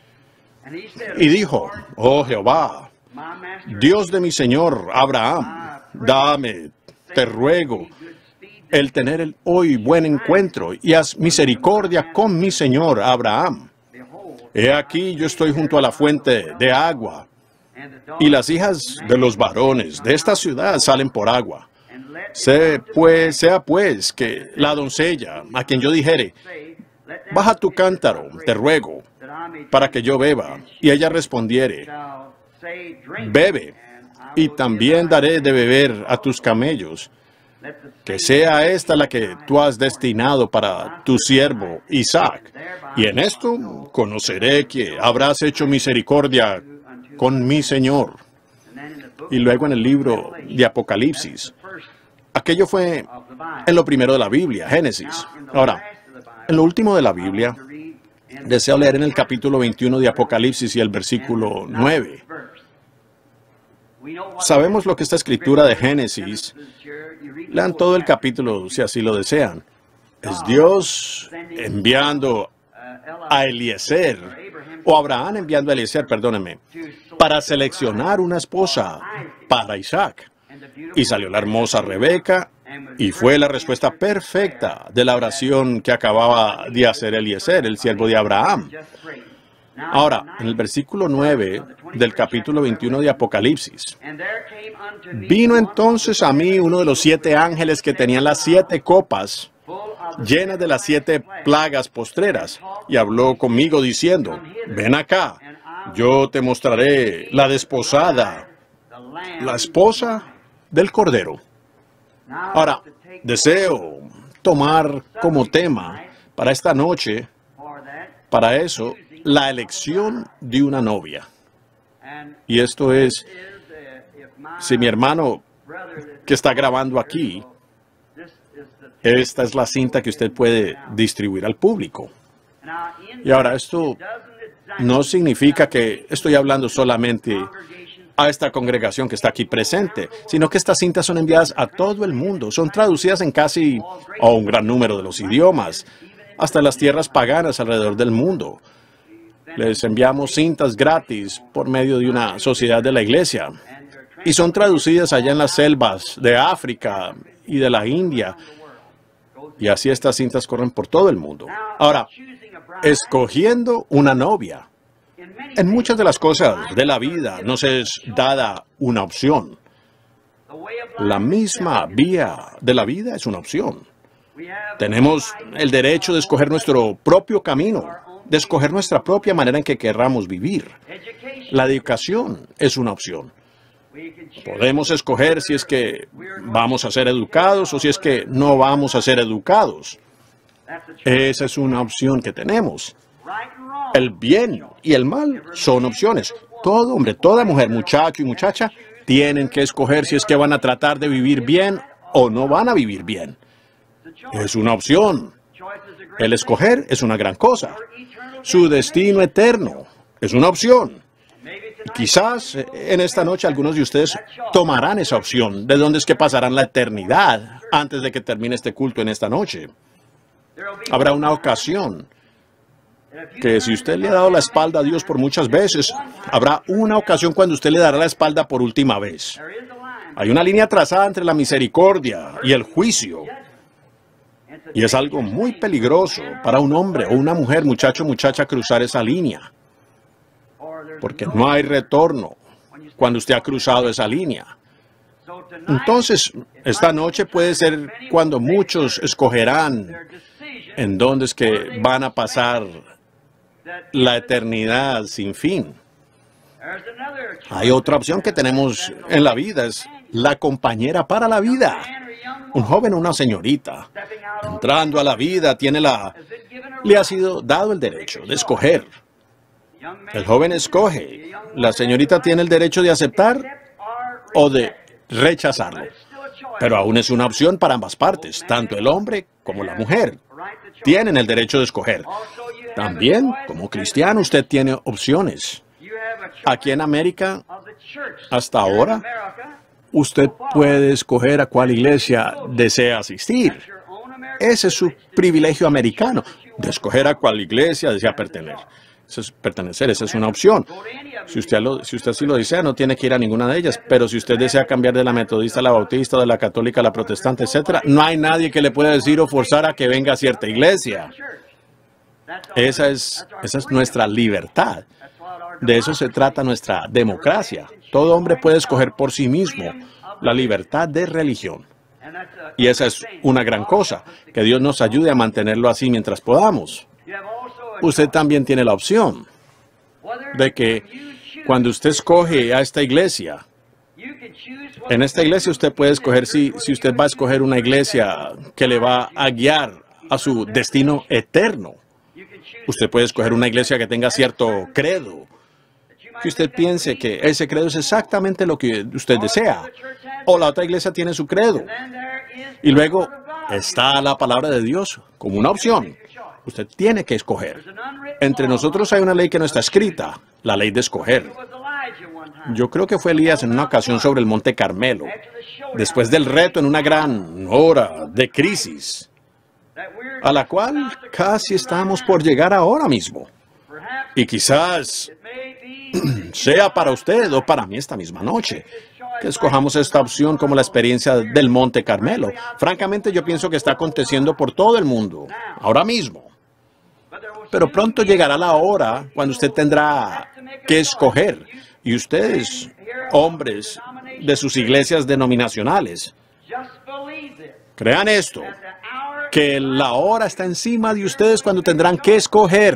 [SPEAKER 4] Y dijo, oh Jehová, Dios de mi señor Abraham, dame, te ruego, el tener el hoy buen encuentro y haz misericordia con mi señor Abraham. He aquí yo estoy junto a la fuente de agua, y las hijas de los varones de esta ciudad salen por agua. Sé, pues, sea pues que la doncella, a quien yo dijere, baja tu cántaro, te ruego, para que yo beba. Y ella respondiere, bebe, y también daré de beber a tus camellos. Que sea esta la que tú has destinado para tu siervo Isaac. Y en esto conoceré que habrás hecho misericordia con mi Señor. Y luego en el libro de Apocalipsis. Aquello fue en lo primero de la Biblia, Génesis. Ahora, en lo último de la Biblia, deseo leer en el capítulo veintiuno de Apocalipsis y el versículo nueve. Sabemos lo que esta escritura de Génesis. Lean todo el capítulo si así lo desean. Es Dios enviando a Eliezer, o Abraham enviando a Eliezer, perdónenme, para seleccionar una esposa para Isaac. Y salió la hermosa Rebeca, y fue la respuesta perfecta de la oración que acababa de hacer Eliezer, el siervo de Abraham. Ahora, en el versículo nueve del capítulo veintiuno de Apocalipsis, vino entonces a mí uno de los siete ángeles que tenían las siete copas llenas de las siete plagas postreras, y habló conmigo diciendo, ven acá, yo te mostraré la desposada, la esposa del Cordero. Ahora, deseo tomar como tema para esta noche, para eso, la elección de una novia. Y esto es, si mi hermano que está grabando aquí, esta es la cinta que usted puede distribuir al público. Y ahora, esto no significa que estoy hablando solamente a esta congregación que está aquí presente, sino que estas cintas son enviadas a todo el mundo, son traducidas en casi o un gran número de los idiomas, hasta las tierras paganas alrededor del mundo. Les enviamos cintas gratis por medio de una sociedad de la iglesia, y son traducidas allá en las selvas de África y de la India, y así estas cintas corren por todo el mundo. Ahora, escogiendo una novia. En muchas de las cosas de la vida nos es dada una opción. La misma vía de la vida es una opción. Tenemos el derecho de escoger nuestro propio camino, de escoger nuestra propia manera en que querramos vivir. La educación es una opción. Podemos escoger si es que vamos a ser educados o si es que no vamos a ser educados. Esa es una opción que tenemos. El bien y el mal son opciones. Todo hombre, toda mujer, muchacho y muchacha tienen que escoger si es que van a tratar de vivir bien o no van a vivir bien. Es una opción. El escoger es una gran cosa. Su destino eterno es una opción. Quizás en esta noche algunos de ustedes tomarán esa opción, de dónde es que pasarán la eternidad antes de que termine este culto en esta noche. Habrá una ocasión que si usted le ha dado la espalda a Dios por muchas veces, habrá una ocasión cuando usted le dará la espalda por última vez. Hay una línea trazada entre la misericordia y el juicio. Y es algo muy peligroso para un hombre o una mujer, muchacho o muchacha, cruzar esa línea. Porque no hay retorno cuando usted ha cruzado esa línea. Entonces, esta noche puede ser cuando muchos escogerán en dónde es que van a pasar la eternidad sin fin. Hay otra opción que tenemos en la vida, es la compañera para la vida. Un joven o una señorita, entrando a la vida, tiene la, le ha sido dado el derecho de escoger. El joven escoge. La señorita tiene el derecho de aceptar o de rechazarlo. Pero aún es una opción para ambas partes, tanto el hombre como la mujer. Tienen el derecho de escoger. También, como cristiano, usted tiene opciones. Aquí en América, hasta ahora, usted puede escoger a cuál iglesia desea asistir. Ese es su privilegio americano, de escoger a cuál iglesia desea pertenecer. Eso es pertenecer, esa es una opción. Si usted, lo, si usted así lo desea, no tiene que ir a ninguna de ellas. Pero si usted desea cambiar de la metodista a la bautista, de la católica a la protestante, etcétera, no hay nadie que le pueda decir o forzar a que venga a cierta iglesia. Esa es, esa es nuestra libertad. De eso se trata nuestra democracia. Todo hombre puede escoger por sí mismo la libertad de religión. Y esa es una gran cosa. Que Dios nos ayude a mantenerlo así mientras podamos. Usted también tiene la opción de que cuando usted escoge a esta iglesia, en esta iglesia usted puede escoger si, si usted va a escoger una iglesia que le va a guiar a su destino eterno. Usted puede escoger una iglesia que tenga cierto credo, que usted piense que ese credo es exactamente lo que usted desea. O la otra iglesia tiene su credo. Y luego está la palabra de Dios como una opción. Usted tiene que escoger. Entre nosotros hay una ley que no está escrita, la ley de escoger. Yo creo que fue Elías en una ocasión sobre el Monte Carmelo, después del reto en una gran hora de crisis, a la cual casi estamos por llegar ahora mismo. Y quizás sea para usted o para mí esta misma noche que escojamos esta opción como la experiencia del Monte Carmelo. Francamente, yo pienso que está aconteciendo por todo el mundo, ahora mismo. Pero pronto llegará la hora cuando usted tendrá que escoger. Y ustedes, hombres de sus iglesias denominacionales, crean esto, que la hora está encima de ustedes cuando tendrán que escoger.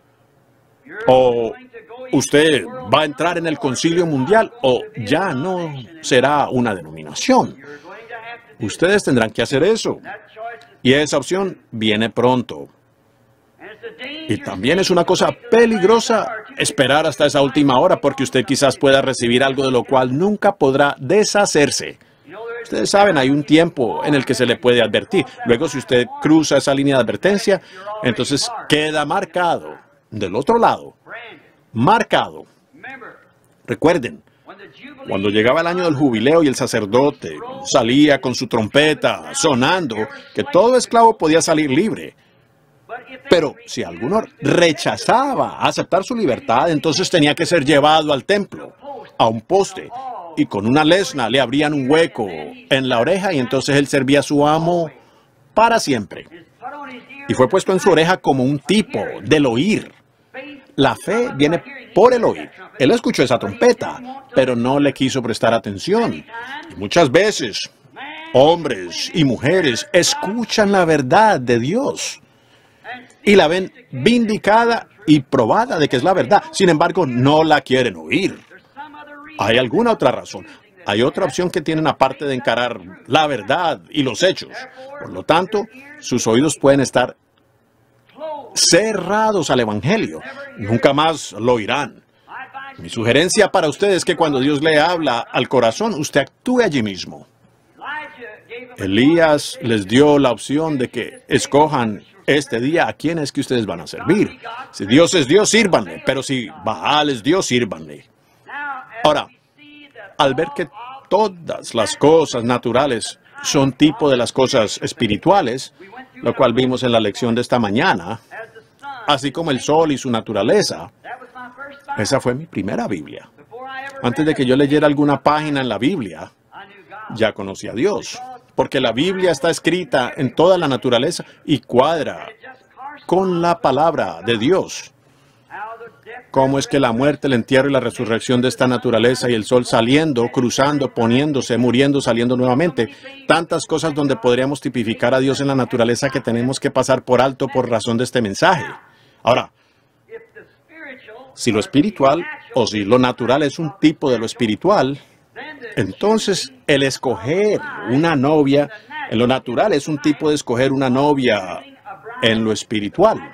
[SPEAKER 4] O usted va a entrar en el concilio mundial o ya no será una denominación. Ustedes tendrán que hacer eso. Y esa opción viene pronto. Y también es una cosa peligrosa esperar hasta esa última hora porque usted quizás pueda recibir algo de lo cual nunca podrá deshacerse. Ustedes saben, hay un tiempo en el que se le puede advertir. Luego, si usted cruza esa línea de advertencia, entonces queda marcado del otro lado. Marcado. Recuerden, cuando llegaba el año del jubileo y el sacerdote salía con su trompeta sonando, que todo esclavo podía salir libre. Pero si alguno rechazaba aceptar su libertad, entonces tenía que ser llevado al templo, a un poste, y con una lesna le abrían un hueco en la oreja y entonces él servía a su amo para siempre. Y fue puesto en su oreja como un tipo del oír. La fe viene por el oír. Él escuchó esa trompeta, pero no le quiso prestar atención. Y muchas veces hombres y mujeres escuchan la verdad de Dios y la ven vindicada y probada de que es la verdad. Sin embargo, no la quieren oír. ¿Hay alguna otra razón? Hay otra opción que tienen aparte de encarar la verdad y los hechos. Por lo tanto, sus oídos pueden estar cerrados al Evangelio. Nunca más lo oirán. Mi sugerencia para usted es que cuando Dios le habla al corazón, usted actúe allí mismo. Elías les dio la opción de que escojan este día a quién es que ustedes van a servir. Si Dios es Dios, sírvanle, pero si Baal es Dios, sírvanle. Ahora, al ver que todas las cosas naturales son tipo de las cosas espirituales, lo cual vimos en la lección de esta mañana, así como el sol y su naturaleza, esa fue mi primera Biblia. Antes de que yo leyera alguna página en la Biblia, ya conocí a Dios, porque la Biblia está escrita en toda la naturaleza y cuadra con la palabra de Dios. ¿Cómo es que la muerte, el entierro y la resurrección de esta naturaleza y el sol saliendo, cruzando, poniéndose, muriendo, saliendo nuevamente? Tantas cosas donde podríamos tipificar a Dios en la naturaleza que tenemos que pasar por alto por razón de este mensaje. Ahora, si lo espiritual o si lo natural es un tipo de lo espiritual, entonces el escoger una novia en lo natural es un tipo de escoger una novia en lo espiritual.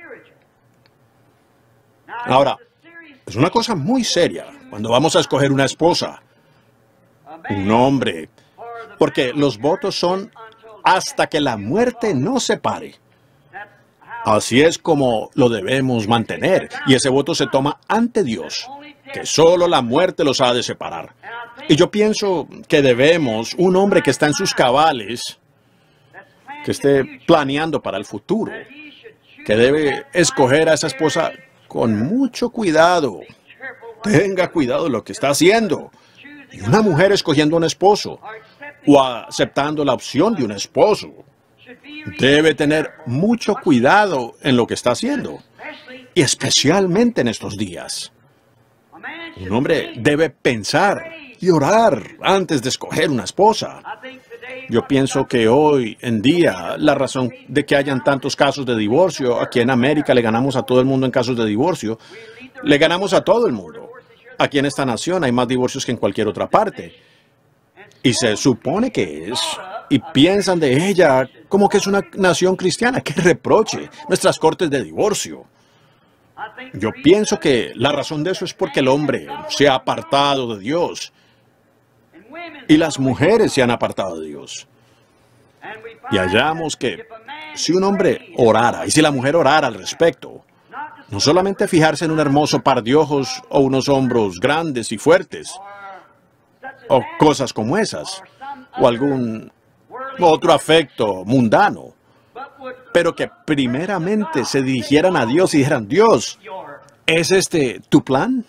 [SPEAKER 4] Ahora, es una cosa muy seria cuando vamos a escoger una esposa, un hombre, porque los votos son hasta que la muerte nos separe. Así es como lo debemos mantener, y ese voto se toma ante Dios, que solo la muerte los ha de separar. Y yo pienso que debemos, un hombre que está en sus cabales, que esté planeando para el futuro, que debe escoger a esa esposa con mucho cuidado. Tenga cuidado de lo que está haciendo. Y una mujer escogiendo un esposo o aceptando la opción de un esposo debe tener mucho cuidado en lo que está haciendo. Y especialmente en estos días. Un hombre debe pensar y orar antes de escoger una esposa. Yo pienso que hoy en día la razón de que hayan tantos casos de divorcio, aquí en América le ganamos a todo el mundo en casos de divorcio, le ganamos a todo el mundo. Aquí en esta nación hay más divorcios que en cualquier otra parte. Y se supone que es, y piensan de ella como que es una nación cristiana. ¡Qué reproche! Nuestras cortes de divorcio. Yo pienso que la razón de eso es porque el hombre se ha apartado de Dios. Y las mujeres se han apartado de Dios. Y hallamos que si un hombre orara, y si la mujer orara al respecto, no solamente fijarse en un hermoso par de ojos o unos hombros grandes y fuertes, o cosas como esas, o algún otro afecto mundano, pero que primeramente se dirigieran a Dios y dijeran, Dios, ¿es este tu plan?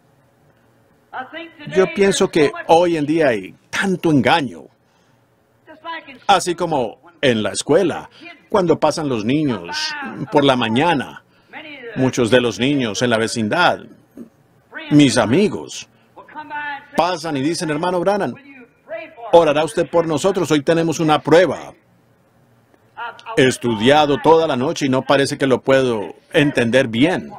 [SPEAKER 4] Yo pienso que hoy en día hay tanto engaño, así como en la escuela, cuando pasan los niños por la mañana, muchos de los niños en la vecindad, mis amigos, pasan y dicen, hermano Branham, ¿orará usted por nosotros? Hoy tenemos una prueba. He estudiado toda la noche y no parece que lo puedo entender bien.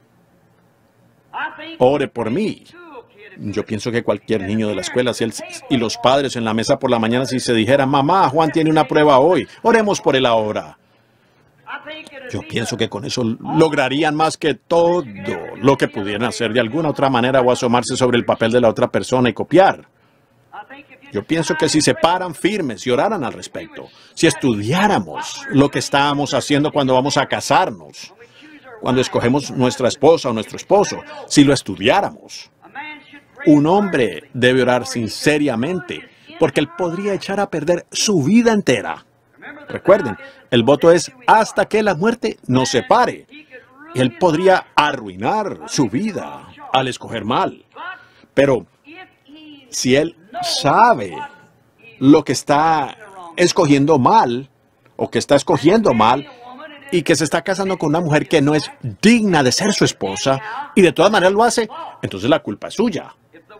[SPEAKER 4] Ore por mí. Yo pienso que cualquier niño de la escuela si él, y los padres en la mesa por la mañana, si se dijeran, mamá, Juan tiene una prueba hoy, oremos por él ahora. Yo pienso que con eso lograrían más que todo lo que pudieran hacer de alguna otra manera o asomarse sobre el papel de la otra persona y copiar. Yo pienso que si se paran firmes y oraran al respecto, si estudiáramos lo que estábamos haciendo cuando vamos a casarnos, cuando escogemos nuestra esposa o nuestro esposo, si lo estudiáramos, un hombre debe orar sinceramente, porque él podría echar a perder su vida entera. Recuerden, el voto es hasta que la muerte nos separe. Él podría arruinar su vida al escoger mal. Pero si él sabe lo que está escogiendo mal, o que está escogiendo mal, y que se está casando con una mujer que no es digna de ser su esposa, y de todas maneras lo hace, entonces la culpa es suya.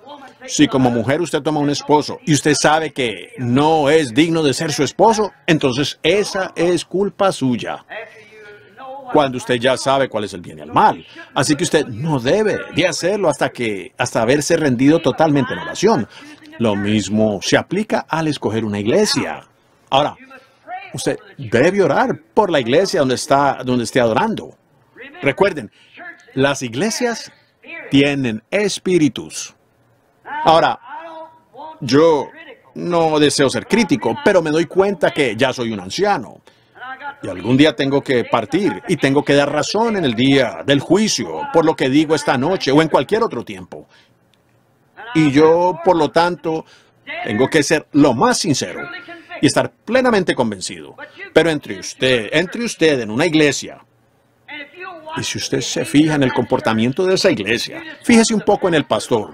[SPEAKER 4] Si como mujer usted toma un esposo y usted sabe que no es digno de ser su esposo, entonces esa es culpa suya. Cuando usted ya sabe cuál es el bien y el mal. Así que usted no debe de hacerlo hasta que, hasta haberse rendido totalmente en oración. Lo mismo se aplica al escoger una iglesia. Ahora, usted debe orar por la iglesia donde está, donde esté adorando. Recuerden, las iglesias tienen espíritus. Ahora, yo no deseo ser crítico, pero me doy cuenta que ya soy un anciano. Y algún día tengo que partir y tengo que dar razón en el día del juicio por lo que digo esta noche o en cualquier otro tiempo. Y yo, por lo tanto, tengo que ser lo más sincero y estar plenamente convencido. Pero entre usted, entre usted en una iglesia, y si usted se fija en el comportamiento de esa iglesia, fíjese un poco en el pastor,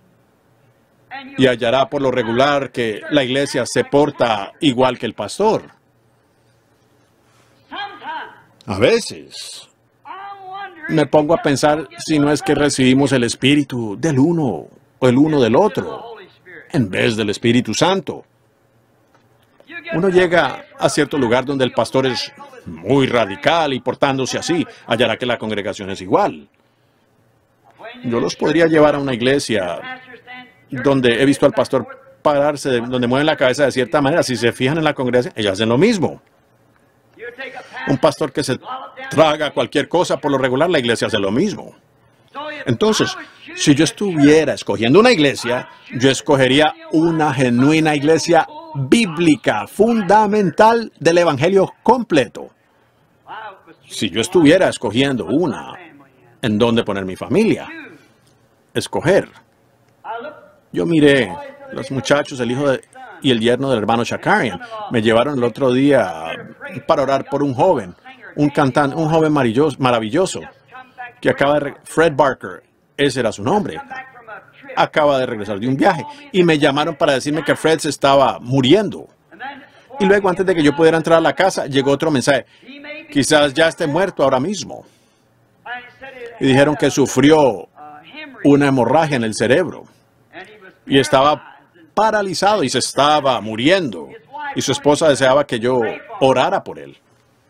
[SPEAKER 4] y hallará por lo regular que la iglesia se porta igual que el pastor. A veces me pongo a pensar si no es que recibimos el espíritu del uno o el uno del otro, en vez del Espíritu Santo. Uno llega a cierto lugar donde el pastor es muy radical y portándose así, hallará que la congregación es igual. Yo los podría llevar a una iglesia donde he visto al pastor pararse, de, donde mueven la cabeza de cierta manera. Si se fijan en la congregación, ellos hacen lo mismo. Un pastor que se traga cualquier cosa, por lo regular la iglesia hace lo mismo. Entonces, si yo estuviera escogiendo una iglesia, yo escogería una genuina iglesia bíblica, fundamental del evangelio completo. Si yo estuviera escogiendo una en donde poner mi familia, escoger. Yo miré los muchachos, el hijo de, y el yerno del hermano Shakarian. Me llevaron el otro día para orar por un joven, un cantante, un joven maravilloso, maravilloso que acaba de, Fred Barker, ese era su nombre, acaba de regresar de un viaje y me llamaron para decirme que Fred se estaba muriendo. Y luego, antes de que yo pudiera entrar a la casa, llegó otro mensaje: quizás ya esté muerto ahora mismo. Y dijeron que sufrió una hemorragia en el cerebro y estaba paralizado y se estaba muriendo. Y su esposa deseaba que yo orara por él.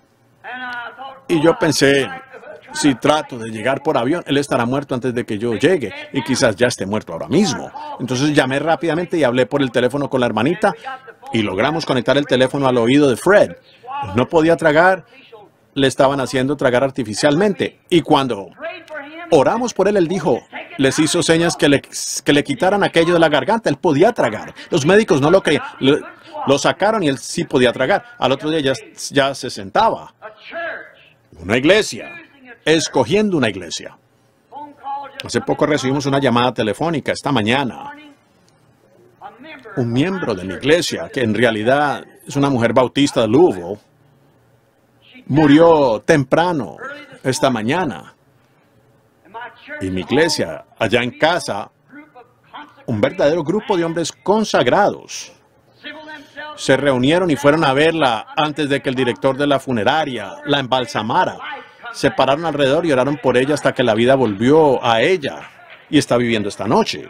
[SPEAKER 4] Y yo pensé, si trato de llegar por avión, él estará muerto antes de que yo llegue y quizás ya esté muerto ahora mismo. Entonces llamé rápidamente y hablé por el teléfono con la hermanita y logramos conectar el teléfono al oído de Fred. No podía tragar, le estaban haciendo tragar artificialmente. Y cuando oramos por él, él dijo, les hizo señas que le, que le quitaran aquello de la garganta. Él podía tragar. Los médicos no lo creían. Lo, lo sacaron y él sí podía tragar. Al otro día ya, ya se sentaba. Una iglesia. Escogiendo una iglesia. Hace poco recibimos una llamada telefónica esta mañana. Un miembro de mi iglesia, que en realidad es una mujer bautista de Louisville, murió temprano esta mañana. Y mi iglesia, allá en casa, un verdadero grupo de hombres consagrados se reunieron y fueron a verla antes de que el director de la funeraria la embalsamara. Se pararon alrededor y oraron por ella hasta que la vida volvió a ella y está viviendo esta noche.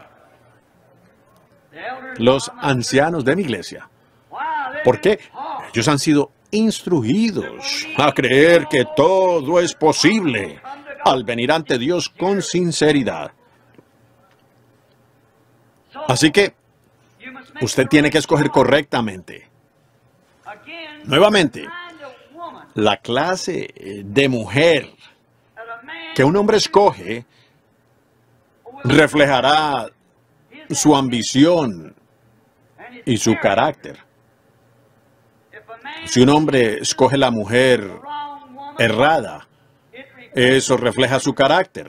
[SPEAKER 4] Los ancianos de mi iglesia. ¿Por qué? Ellos han sido instruidos a creer que todo es posible al venir ante Dios con sinceridad. Así que usted tiene que escoger correctamente. Nuevamente, la clase de mujer que un hombre escoge reflejará su ambición y su carácter. Si un hombre escoge la mujer errada, eso refleja su carácter.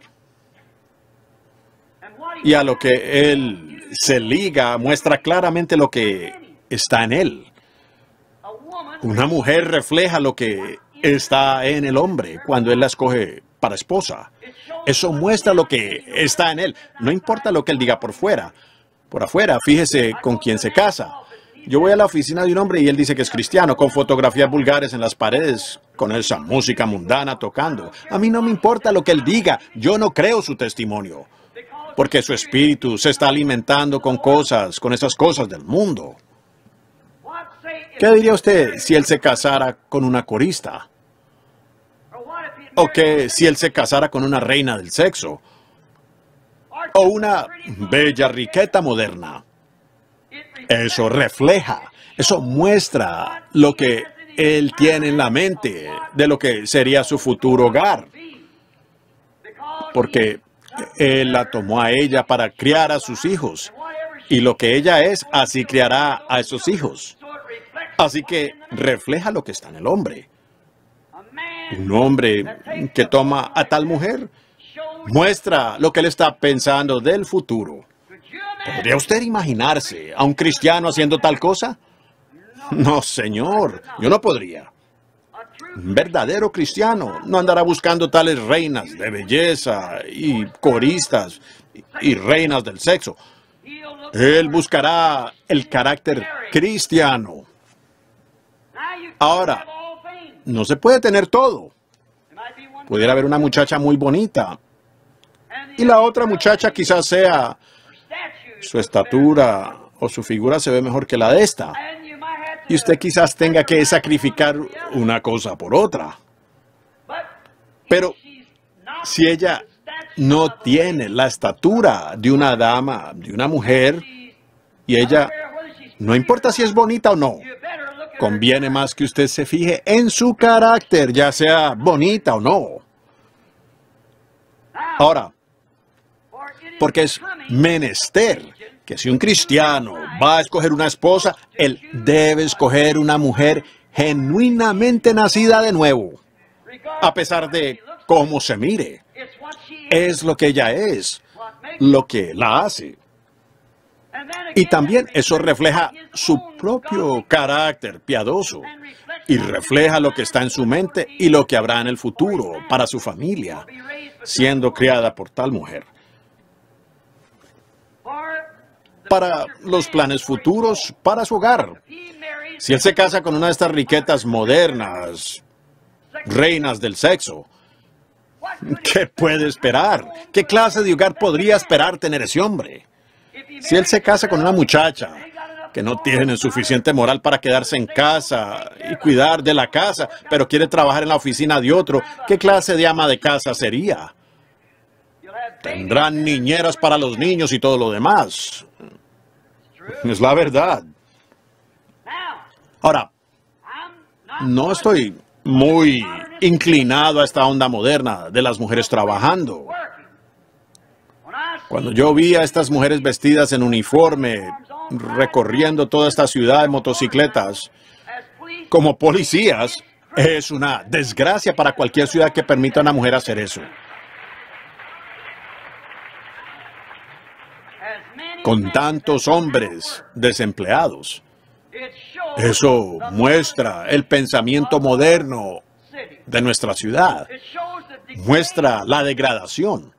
[SPEAKER 4] Y a lo que él se liga muestra claramente lo que está en él. Una mujer refleja lo que está en el hombre cuando él la escoge para esposa. Eso muestra lo que está en él. No importa lo que él diga por fuera. Por afuera, fíjese con quién se casa. Yo voy a la oficina de un hombre y él dice que es cristiano, con fotografías vulgares en las paredes, con esa música mundana tocando. A mí no me importa lo que él diga. Yo no creo su testimonio. porque su espíritu se está alimentando con cosas, con esas cosas del mundo. ¿Qué diría usted si él se casara con una corista? ¿O qué si él se casara con una reina del sexo? ¿O una bella riqueta moderna? Eso refleja, eso muestra lo que él tiene en la mente de lo que sería su futuro hogar. Porque él la tomó a ella para criar a sus hijos. Y lo que ella es, así criará a esos hijos. Así que refleja lo que está en el hombre. Un hombre que toma a tal mujer muestra lo que él está pensando del futuro. ¿Podría usted imaginarse a un cristiano haciendo tal cosa? No, señor, yo no podría. Un verdadero cristiano no andará buscando tales reinas de belleza y coristas y reinas del sexo. Él buscará el carácter cristiano. Ahora, no se puede tener todo. Pudiera haber una muchacha muy bonita y la otra muchacha quizás sea su estatura o su figura se ve mejor que la de esta. Y usted quizás tenga que sacrificar una cosa por otra. Pero si ella no tiene la estatura de una dama, de una mujer, y ella, no importa si es bonita o no, conviene más que usted se fije en su carácter, ya sea bonita o no. Ahora, porque es menester que si un cristiano va a escoger una esposa, él debe escoger una mujer genuinamente nacida de nuevo, a pesar de cómo se mire. Es lo que ella es, lo que la hace. Y también eso refleja su propio carácter piadoso y refleja lo que está en su mente y lo que habrá en el futuro para su familia, siendo criada por tal mujer. Para los planes futuros, para su hogar. Si él se casa con una de estas riquetas modernas, reinas del sexo, ¿qué puede esperar? ¿Qué clase de hogar podría esperar tener ese hombre? Si él se casa con una muchacha que no tiene suficiente moral para quedarse en casa y cuidar de la casa, pero quiere trabajar en la oficina de otro, ¿qué clase de ama de casa sería? Tendrán niñeras para los niños y todo lo demás. Es la verdad. Ahora, no estoy muy inclinado a esta onda moderna de las mujeres trabajando. Cuando yo vi a estas mujeres vestidas en uniforme, recorriendo toda esta ciudad en motocicletas, como policías, es una desgracia para cualquier ciudad que permita a una mujer hacer eso. Con tantos hombres desempleados. Eso muestra el pensamiento moderno de nuestra ciudad. Muestra la degradación.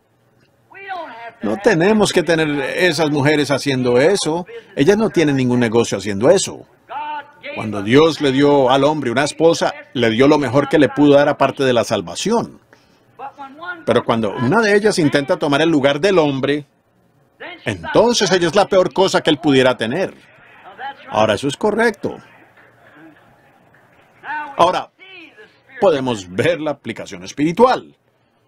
[SPEAKER 4] No tenemos que tener esas mujeres haciendo eso. Ellas no tienen ningún negocio haciendo eso. Cuando Dios le dio al hombre una esposa, le dio lo mejor que le pudo dar aparte de la salvación. Pero cuando una de ellas intenta tomar el lugar del hombre, entonces ella es la peor cosa que él pudiera tener. Ahora, eso es correcto. Ahora, podemos ver la aplicación espiritual.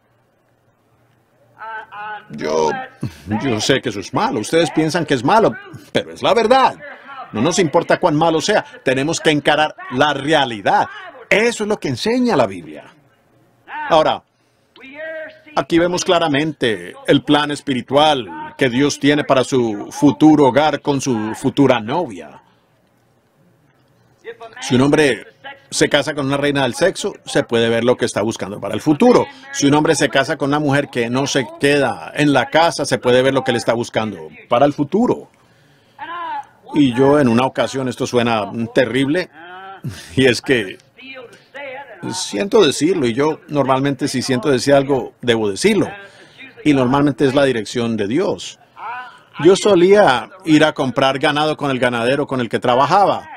[SPEAKER 4] Yo, yo sé que eso es malo. Ustedes piensan que es malo, pero es la verdad. No nos importa cuán malo sea. Tenemos que encarar la realidad. Eso es lo que enseña la Biblia. Ahora, aquí vemos claramente el plan espiritual que Dios tiene para su futuro hogar con su futura novia. Si un hombre se casa con una reina del sexo, se puede ver lo que está buscando para el futuro. Si un hombre se casa con una mujer que no se queda en la casa, se puede ver lo que le está buscando para el futuro. Y yo en una ocasión, esto suena terrible, y es que siento decirlo, y yo normalmente si siento decir algo, debo decirlo. Y normalmente es la dirección de Dios. Yo solía ir a comprar ganado con el ganadero con el que trabajaba.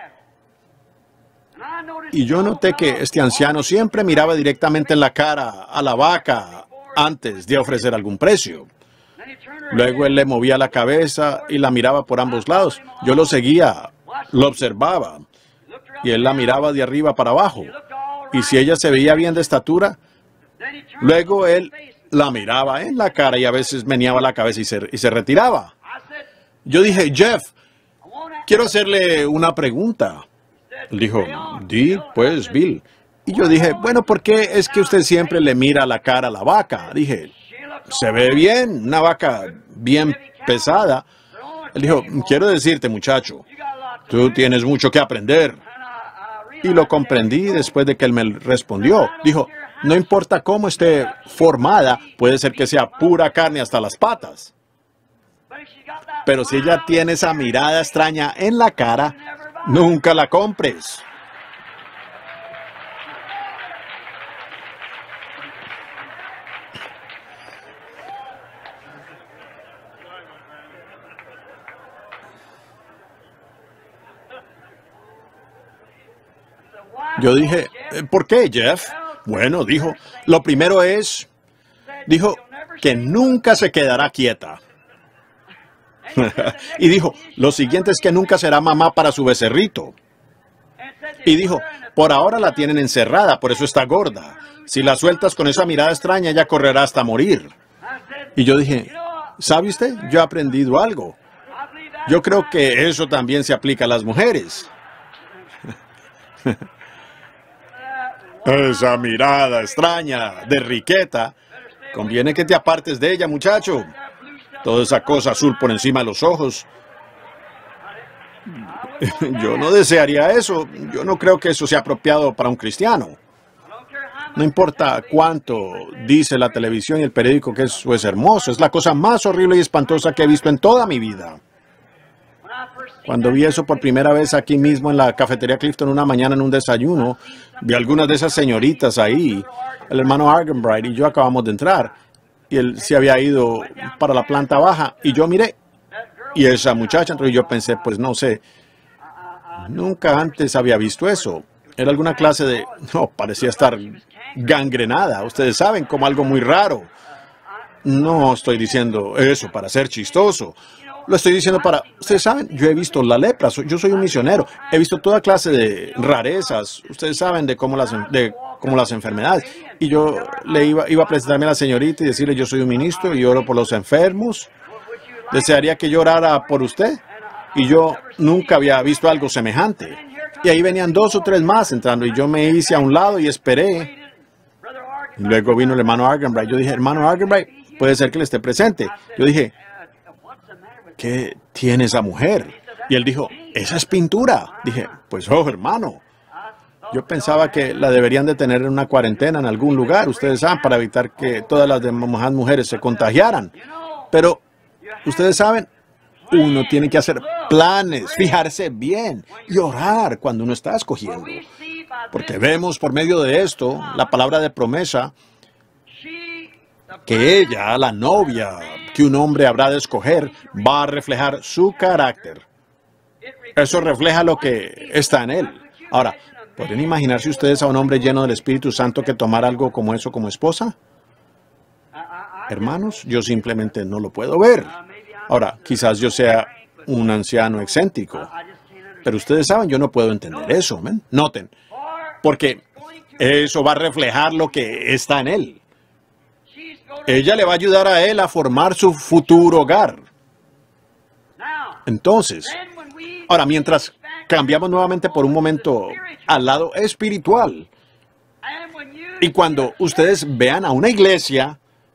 [SPEAKER 4] Y yo noté que este anciano siempre miraba directamente en la cara a la vaca antes de ofrecer algún precio. Luego él le movía la cabeza y la miraba por ambos lados. Yo lo seguía, lo observaba, y él la miraba de arriba para abajo. Y si ella se veía bien de estatura, luego él la miraba en la cara y a veces meneaba la cabeza y se, y se retiraba. Yo dije, Jeff, quiero hacerle una pregunta. Él dijo, di, pues, Bill. Y yo dije, bueno, ¿por qué es que usted siempre le mira la cara a la vaca? Dije, se ve bien, una vaca bien pesada. Él dijo, quiero decirte, muchacho, tú tienes mucho que aprender. Y lo comprendí después de que él me respondió. Dijo, no importa cómo esté formada, puede ser que sea pura carne hasta las patas. Pero si ella tiene esa mirada extraña en la cara, nunca la compres. Yo dije, ¿por qué, Jeff? Bueno, dijo, lo primero es, dijo, que nunca se quedará quieta. Y dijo, lo siguiente es que nunca será mamá para su becerrito. Y dijo, por ahora la tienen encerrada, por eso está gorda. Si la sueltas con esa mirada extraña, ella correrá hasta morir. Y yo dije, ¿sabe usted? Yo he aprendido algo. Yo creo que eso también se aplica a las mujeres. Esa mirada extraña de Riqueta, conviene que te apartes de ella, muchacho. Toda esa cosa azul por encima de los ojos. Yo no desearía eso. Yo no creo que eso sea apropiado para un cristiano. No importa cuánto dice la televisión y el periódico que eso es hermoso. Es la cosa más horrible y espantosa que he visto en toda mi vida. Cuando vi eso por primera vez aquí mismo en la cafetería Clifton una mañana en un desayuno, vi algunas de esas señoritas ahí. El hermano Argenbright y yo acabamos de entrar. Y él se había ido para la planta baja. Y yo miré. Y esa muchacha entró y yo pensé, pues no sé. Nunca antes había visto eso. Era alguna clase de... No, parecía estar gangrenada. Ustedes saben, como algo muy raro. No estoy diciendo eso para ser chistoso. Lo estoy diciendo para... Ustedes saben, yo he visto la lepra. Yo soy un misionero. He visto toda clase de rarezas. Ustedes saben de cómo las, de cómo las enfermedades. Y yo le iba, iba a presentarme a la señorita y decirle, yo soy un ministro y oro por los enfermos. ¿Desearía que yo orara por usted? Y yo nunca había visto algo semejante. Y ahí venían dos o tres más entrando y yo me hice a un lado y esperé. Y luego vino el hermano Argenbright. Yo dije, hermano Argenbright, puede ser que le esté presente. Yo dije, ¿qué tiene esa mujer? Y él dijo, esa es pintura. Dije, pues oh, hermano. Yo pensaba que la deberían de tener en una cuarentena en algún lugar, ustedes saben, para evitar que todas las demás mujeres se contagiaran. Pero, ustedes saben, uno tiene que hacer planes, fijarse bien y orar cuando uno está escogiendo. Porque vemos por medio de esto, la palabra de promesa, que ella, la novia que un hombre habrá de escoger, va a reflejar su carácter. Eso refleja lo que está en él. Ahora, ¿pueden imaginarse ustedes a un hombre lleno del Espíritu Santo que tomara algo como eso como esposa? Hermanos, yo simplemente no lo puedo ver. Ahora, quizás yo sea un anciano excéntrico, pero ustedes saben, yo no puedo entender eso, ¿ven? Noten, porque eso va a reflejar lo que está en él. Ella le va a ayudar a él a formar su futuro hogar. Entonces, ahora, mientras cambiamos nuevamente por un momento al lado espiritual, y cuando ustedes vean a una iglesia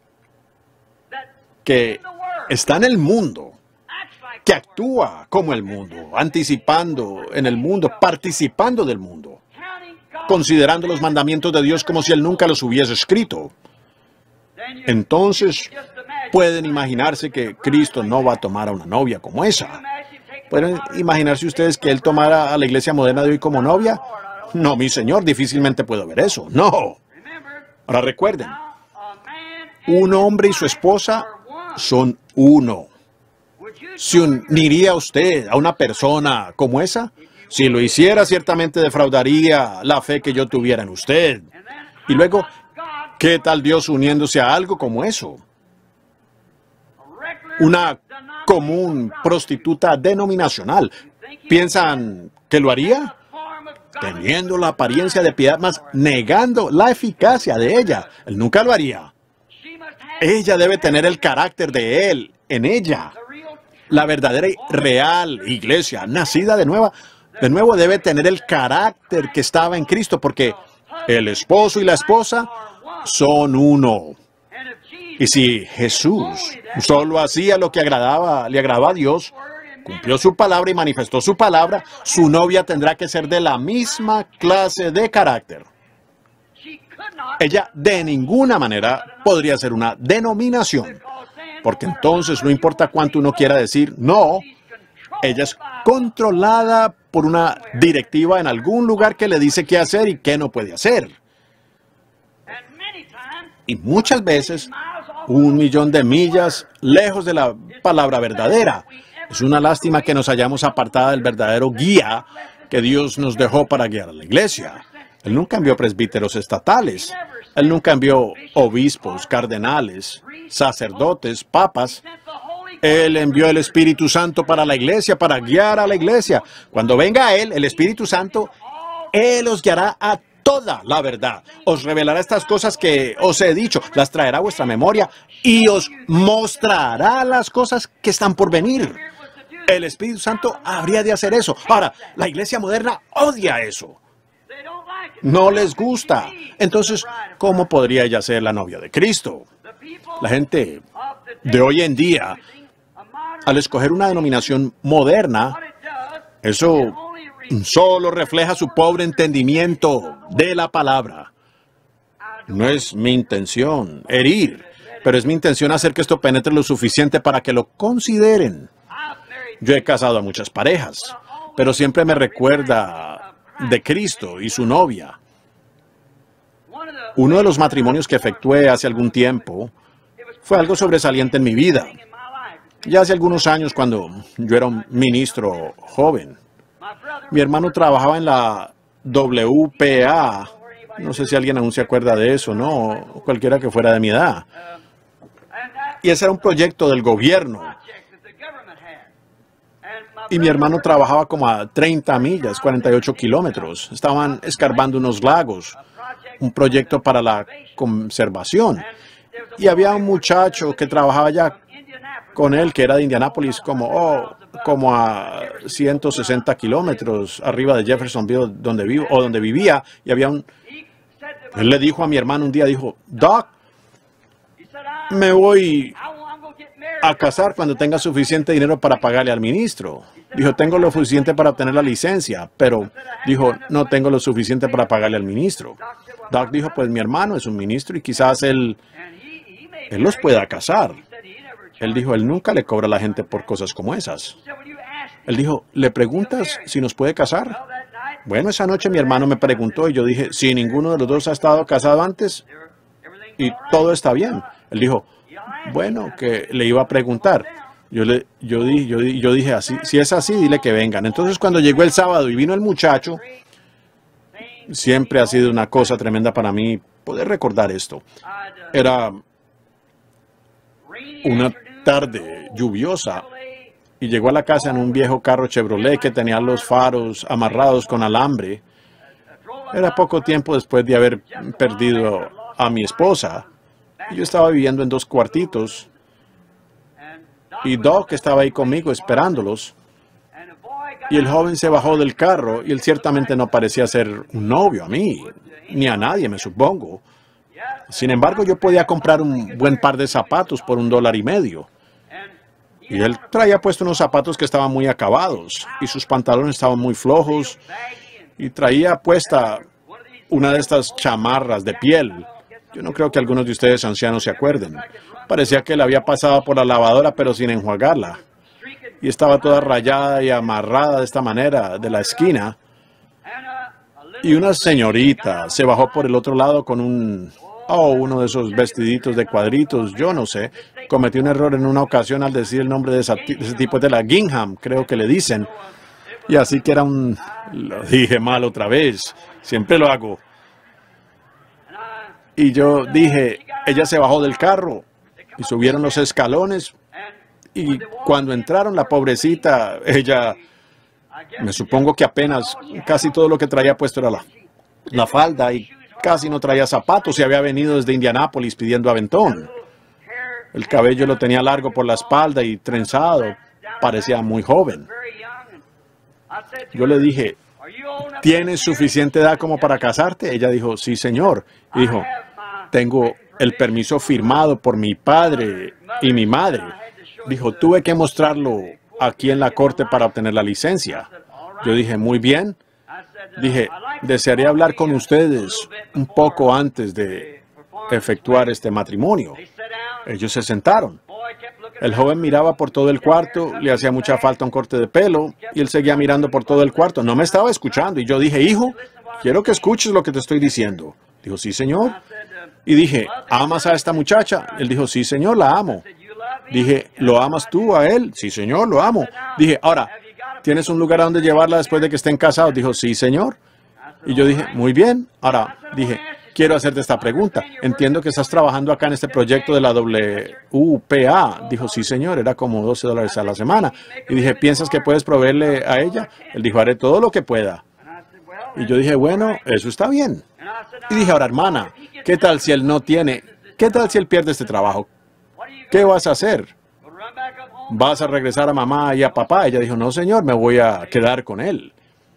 [SPEAKER 4] que está en el mundo, que actúa como el mundo, anticipando en el mundo, participando del mundo, considerando los mandamientos de Dios como si Él nunca los hubiese escrito, entonces pueden imaginarse que Cristo no va a tomar a una novia como esa. ¿Pueden imaginarse ustedes que Él tomara a la iglesia moderna de hoy como novia? No, mi Señor, difícilmente puedo ver eso. No. Ahora recuerden, un hombre y su esposa son uno. ¿Se uniría usted a una persona como esa? Si lo hiciera, ciertamente defraudaría la fe que yo tuviera en usted. Y luego, ¿qué tal Dios uniéndose a algo como eso? una común prostituta denominacional. ¿Piensan que lo haría? Teniendo la apariencia de piedad, mas negando la eficacia de ella. Él nunca lo haría. Ella debe tener el carácter de él en ella. La verdadera y real iglesia, nacida de nuevo, de nuevo debe tener el carácter que estaba en Cristo, porque el esposo y la esposa son uno. Y si Jesús solo hacía lo que agradaba, le agradaba a Dios, cumplió su palabra y manifestó su palabra, su novia tendrá que ser de la misma clase de carácter. Ella de ninguna manera podría ser una denominación, porque entonces no importa cuánto uno quiera decir, no, ella es controlada por una directiva en algún lugar que le dice qué hacer y qué no puede hacer. Y muchas veces, un millón de millas lejos de la palabra verdadera. Es una lástima que nos hayamos apartado del verdadero guía que Dios nos dejó para guiar a la iglesia. Él nunca envió presbíteros estatales. Él nunca envió obispos, cardenales, sacerdotes, papas. Él envió el Espíritu Santo para la iglesia, para guiar a la iglesia. Cuando venga Él, el Espíritu Santo, Él os guiará a toda la verdad. Os revelará estas cosas que os he dicho, las traerá a vuestra memoria y os mostrará las cosas que están por venir. El Espíritu Santo habría de hacer eso. Ahora, la iglesia moderna odia eso. No les gusta. Entonces, ¿cómo podría ella ser la novia de Cristo? La gente de hoy en día, al escoger una denominación moderna, eso solo refleja su pobre entendimiento de la palabra. No es mi intención herir, pero es mi intención hacer que esto penetre lo suficiente para que lo consideren. Yo he casado a muchas parejas, pero siempre me recuerda de Cristo y su novia. Uno de los matrimonios que efectué hace algún tiempo fue algo sobresaliente en mi vida. Ya hace algunos años, cuando yo era un ministro joven, mi hermano trabajaba en la W P A. No sé si alguien aún se acuerda de eso, ¿no? Cualquiera que fuera de mi edad. Y ese era un proyecto del gobierno. Y mi hermano trabajaba como a treinta millas, cuarenta y ocho kilómetros. Estaban escarbando unos lagos. Un proyecto para la conservación. Y había un muchacho que trabajaba allá con él, que era de Indianápolis, como, oh, como a ciento sesenta kilómetros arriba de Jeffersonville, donde vivo, o donde vivía. Y había un... Él le dijo a mi hermano un día, dijo, Doc, me voy a casar cuando tenga suficiente dinero para pagarle al ministro. Dijo, tengo lo suficiente para obtener la licencia, pero dijo, no tengo lo suficiente para pagarle al ministro. Doc dijo, pues mi hermano es un ministro y quizás él, él los pueda casar. Él dijo, él nunca le cobra a la gente por cosas como esas. Él dijo, ¿le preguntas si nos puede casar? Bueno, esa noche mi hermano me preguntó y yo dije, si ninguno de los dos ha estado casado antes y todo está bien. Él dijo, bueno, que le iba a preguntar. Yo, le, yo, di, yo, di, yo dije, así, si es así, dile que vengan. Entonces, cuando llegó el sábado y vino el muchacho, siempre ha sido una cosa tremenda para mí poder recordar esto. Era una tarde lluviosa y llegó a la casa en un viejo carro Chevrolet que tenía los faros amarrados con alambre. Era poco tiempo después de haber perdido a mi esposa. Yo estaba viviendo en dos cuartitos y Doc estaba ahí conmigo esperándolos. Y el joven se bajó del carro y él ciertamente no parecía ser un novio a mí, ni a nadie, me supongo. Sin embargo, yo podía comprar un buen par de zapatos por un dólar y medio. Y él traía puesto unos zapatos que estaban muy acabados y sus pantalones estaban muy flojos y traía puesta una de estas chamarras de piel. Yo no creo que algunos de ustedes ancianos se acuerden. Parecía que la había pasado por la lavadora pero sin enjuagarla. Y estaba toda rayada y amarrada de esta manera de la esquina. Y una señorita se bajó por el otro lado con un... Oh, uno de esos vestiditos de cuadritos, yo no sé. Cometí un error en una ocasión al decir el nombre de, esa, de ese tipo, de la Gingham, creo que le dicen. Y así que era un... Lo dije mal otra vez, siempre lo hago. Y yo dije, ella se bajó del carro y subieron los escalones Y cuando entraron, la pobrecita, ella, me supongo que apenas casi todo lo que traía puesto era la, la falda y casi no traía zapatos y había venido desde Indianápolis pidiendo aventón. El cabello lo tenía largo por la espalda y trenzado, parecía muy joven. Yo le dije, ¿tienes suficiente edad como para casarte? Ella dijo, sí, señor. Y dijo, tengo el permiso firmado por mi padre y mi madre. Dijo, tuve que mostrarlo aquí en la corte para obtener la licencia. Yo dije, muy bien. Dije, desearía hablar con ustedes un poco antes de efectuar este matrimonio. Ellos se sentaron. El joven miraba por todo el cuarto, le hacía mucha falta un corte de pelo, y él seguía mirando por todo el cuarto. No me estaba escuchando, y yo dije, hijo, quiero que escuches lo que te estoy diciendo. Dijo, sí, señor. Y dije, ¿amas a esta muchacha? Él dijo, sí, señor, la amo. Dije, ¿lo amas tú a él? Sí, señor, lo amo. Dije, ahora, ¿tienes un lugar a donde llevarla después de que estén casados? Dijo, sí, señor. Y yo dije, muy bien. Ahora, dije, quiero hacerte esta pregunta. Entiendo que estás trabajando acá en este proyecto de la W P A. Dijo, sí, señor, era como doce dólares a la semana. Y dije, ¿piensas que puedes proveerle a ella? Él dijo, haré todo lo que pueda. Y yo dije, bueno, eso está bien. Y dije, ahora, hermana, ¿qué tal si él no tiene? ¿Qué tal si él pierde este trabajo? ¿Qué vas a hacer? ¿Vas a regresar a mamá y a papá? Ella dijo, no, señor, me voy a quedar con él.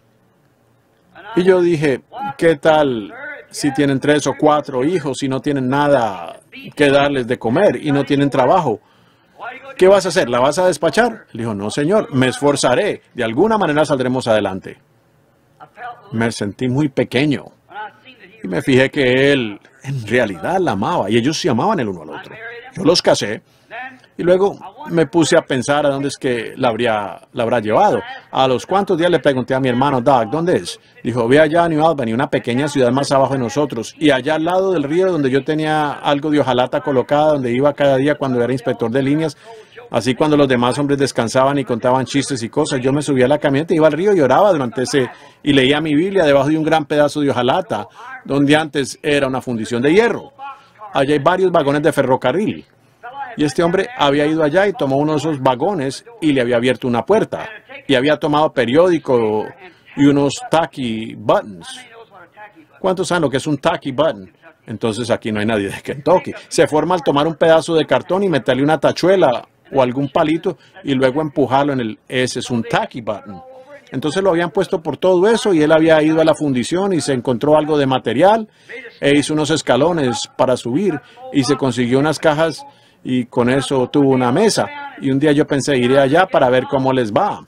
[SPEAKER 4] Y yo dije, ¿qué tal si tienen tres o cuatro hijos y no tienen nada que darles de comer y no tienen trabajo? ¿Qué vas a hacer? ¿La vas a despachar? Él dijo, no, señor, me esforzaré. De alguna manera saldremos adelante. Me sentí muy pequeño. Y me fijé que él en realidad la amaba y ellos se amaban el uno al otro. Yo los casé y luego me puse a pensar a dónde es que la, habría, la habrá llevado. A los cuantos días le pregunté a mi hermano, Doug, ¿dónde es? Dijo, ve allá a New Albany, una pequeña ciudad más abajo de nosotros. Y allá al lado del río donde yo tenía algo de hojalata colocada, donde iba cada día cuando era inspector de líneas. Así cuando los demás hombres descansaban y contaban chistes y cosas, yo me subía a la camioneta, iba al río y oraba durante ese, y leía mi Biblia debajo de un gran pedazo de hojalata, donde antes era una fundición de hierro. Allá hay varios vagones de ferrocarril. Y este hombre había ido allá y tomó uno de esos vagones y le había abierto una puerta. Y había tomado periódico y unos tacky buttons. ¿Cuántos saben lo que es un tacky button? Entonces aquí no hay nadie de Kentucky. Se forma al tomar un pedazo de cartón y meterle una tachuela o algún palito y luego empujarlo en el... Ese es un tacky button. Entonces lo habían puesto por todo eso y él había ido a la fundición y se encontró algo de material e hizo unos escalones para subir y se consiguió unas cajas y con eso tuvo una mesa. Y un día yo pensé, iré allá para ver cómo les va.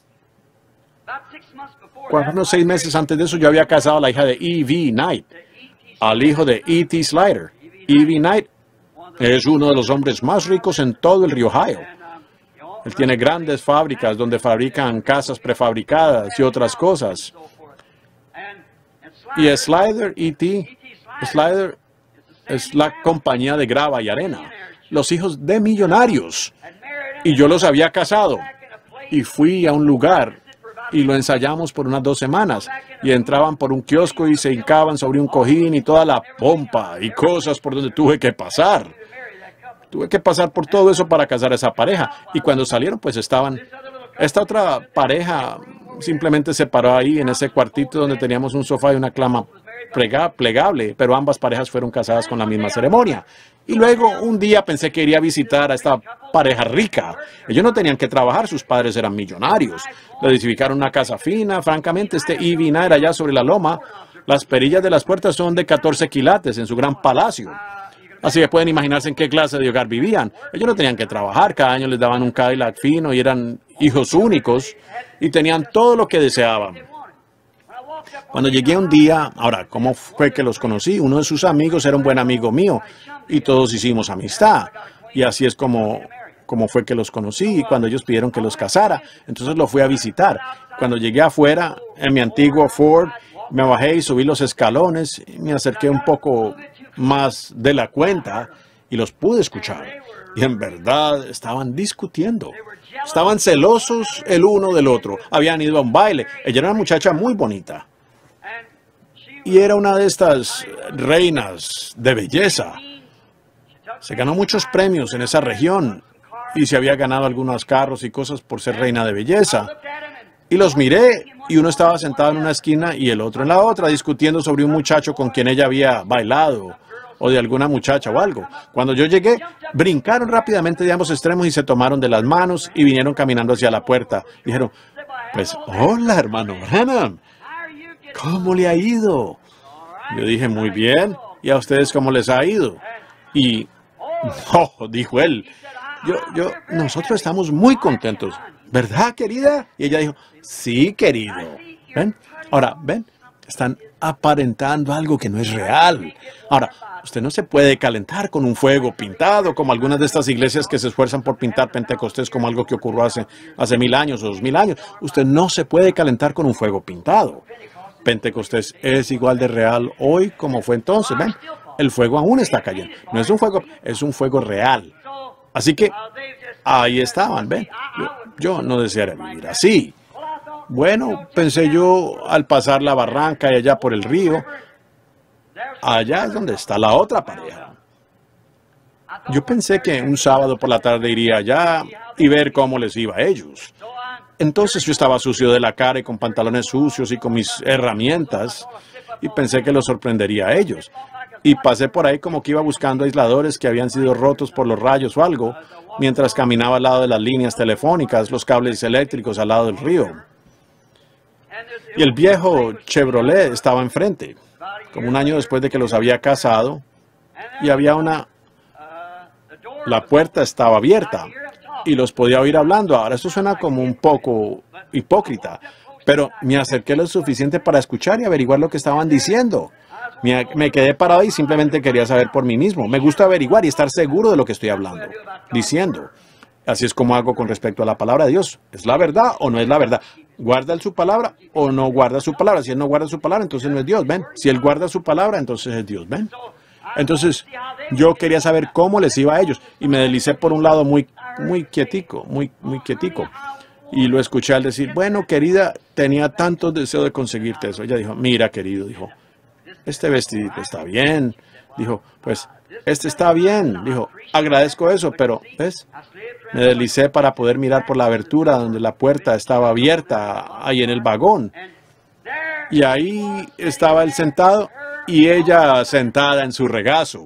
[SPEAKER 4] Cuando unos seis meses antes de eso yo había casado a la hija de E V Knight, al hijo de E T Slider. E V Knight es uno de los hombres más ricos en todo el río Ohio. Él tiene grandes fábricas donde fabrican casas prefabricadas y otras cosas. Y Slider, E T, Slider es la compañía de grava y arena. Los hijos de millonarios. Y yo los había casado. Y fui a un lugar y lo ensayamos por unas dos semanas. Y entraban por un kiosco y se hincaban sobre un cojín y toda la pompa y cosas por donde tuve que pasar. Tuve que pasar por todo eso para casar a esa pareja. Y cuando salieron, pues estaban... Esta otra pareja simplemente se paró ahí en ese cuartito donde teníamos un sofá y una cama plegable, pero ambas parejas fueron casadas con la misma ceremonia. Y luego un día pensé que iría a visitar a esta pareja rica. Ellos no tenían que trabajar, sus padres eran millonarios. Le edificaron una casa fina, francamente este E V Knight allá sobre la loma. Las perillas de las puertas son de catorce quilates en su gran palacio. Así que pueden imaginarse en qué clase de hogar vivían. Ellos no tenían que trabajar, cada año les daban un Cadillac fino y eran hijos únicos y tenían todo lo que deseaban. Cuando llegué un día, ahora, ¿cómo fue que los conocí? Uno de sus amigos era un buen amigo mío y todos hicimos amistad. Y así es como, como fue que los conocí y cuando ellos pidieron que los casara. Entonces lo fui a visitar. Cuando llegué afuera, en mi antiguo Ford, me bajé y subí los escalones y me acerqué un poco más de la cuenta y los pude escuchar. Y en verdad estaban discutiendo. Estaban celosos el uno del otro. Habían ido a un baile. Ella era una muchacha muy bonita. Y era una de estas reinas de belleza. Se ganó muchos premios en esa región. y se había ganado algunos carros y cosas por ser reina de belleza. Y los miré, y uno estaba sentado en una esquina y el otro en la otra, discutiendo sobre un muchacho con quien ella había bailado, o de alguna muchacha o algo. Cuando yo llegué, brincaron rápidamente de ambos extremos y se tomaron de las manos y vinieron caminando hacia la puerta. Dijeron, pues, hola, hermano Branham, ¿cómo le ha ido? Yo dije, muy bien. ¿Y a ustedes cómo les ha ido? Y, oh, dijo él, yo, yo, nosotros estamos muy contentos. ¿Verdad, querida? Y ella dijo, sí, querido. ¿Ven? Ahora, ¿ven? Están aparentando algo que no es real. Ahora, usted no se puede calentar con un fuego pintado, como algunas de estas iglesias que se esfuerzan por pintar Pentecostés como algo que ocurrió hace, hace mil años o dos mil años. Usted no se puede calentar con un fuego pintado. Pentecostés es igual de real hoy como fue entonces, ¿ven? El fuego aún está cayendo. No es un fuego, es un fuego real. Así que ahí estaban, ¿ven? Yo, yo no desearía vivir así. Bueno, pensé yo al pasar la barranca y allá por el río, allá es donde está la otra pareja. Yo pensé que un sábado por la tarde iría allá y ver cómo les iba a ellos. Entonces yo estaba sucio de la cara y con pantalones sucios y con mis herramientas y pensé que los sorprendería a ellos. Y pasé por ahí como que iba buscando aisladores que habían sido rotos por los rayos o algo, mientras caminaba al lado de las líneas telefónicas, los cables eléctricos al lado del río. Y el viejo Chevrolet estaba enfrente, como un año después de que los había casado, y había una... La puerta estaba abierta y los podía oír hablando. Ahora, esto suena como un poco hipócrita, pero me acerqué lo suficiente para escuchar y averiguar lo que estaban diciendo. Me, me quedé parado y simplemente quería saber por mí mismo. Me gusta averiguar y estar seguro de lo que estoy hablando, diciendo. Así es como hago con respecto a la palabra de Dios. ¿Es la verdad o no es la verdad? ¿Guarda él su palabra o no guarda su palabra? Si él no guarda su palabra, entonces no es Dios, ¿ven? Si él guarda su palabra, entonces es Dios, ¿ven? Entonces, yo quería saber cómo les iba a ellos. Y me deslicé por un lado muy, muy quietico, muy, muy quietico. Y lo escuché al decir, bueno, querida, tenía tanto deseo de conseguirte eso. Ella dijo, mira, querido, dijo, este vestidito está bien. Dijo, pues, este está bien. Dijo, agradezco eso, pero, ¿ves? Me deslicé para poder mirar por la abertura donde la puerta estaba abierta, ahí en el vagón. Y ahí estaba él sentado y ella sentada en su regazo.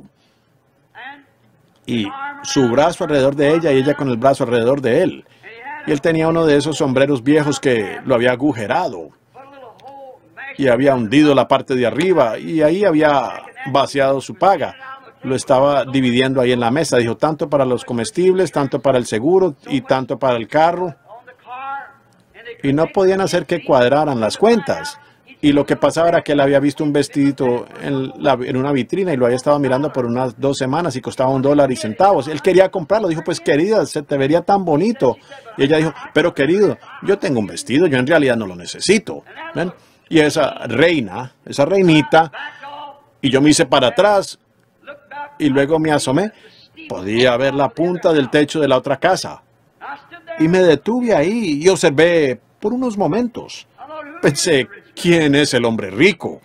[SPEAKER 4] Y su brazo alrededor de ella y ella con el brazo alrededor de él. Y él tenía uno de esos sombreros viejos que lo había agujerado. Y había hundido la parte de arriba y ahí había vaciado su paga. Lo estaba dividiendo ahí en la mesa. Dijo, tanto para los comestibles, tanto para el seguro y tanto para el carro. Y no podían hacer que cuadraran las cuentas. Y lo que pasaba era que él había visto un vestidito en, la, en una vitrina y lo había estado mirando por unas dos semanas y costaba un dólar y centavos. Él quería comprarlo. Dijo, pues querida, se te vería tan bonito. Y ella dijo, pero querido, yo tengo un vestido, yo en realidad no lo necesito. ¿Ven? Y esa reina, esa reinita, y yo me hice para atrás y luego me asomé. Podía ver la punta del techo de la otra casa. Y me detuve ahí y observé por unos momentos. Pensé, ¿quién es el hombre rico?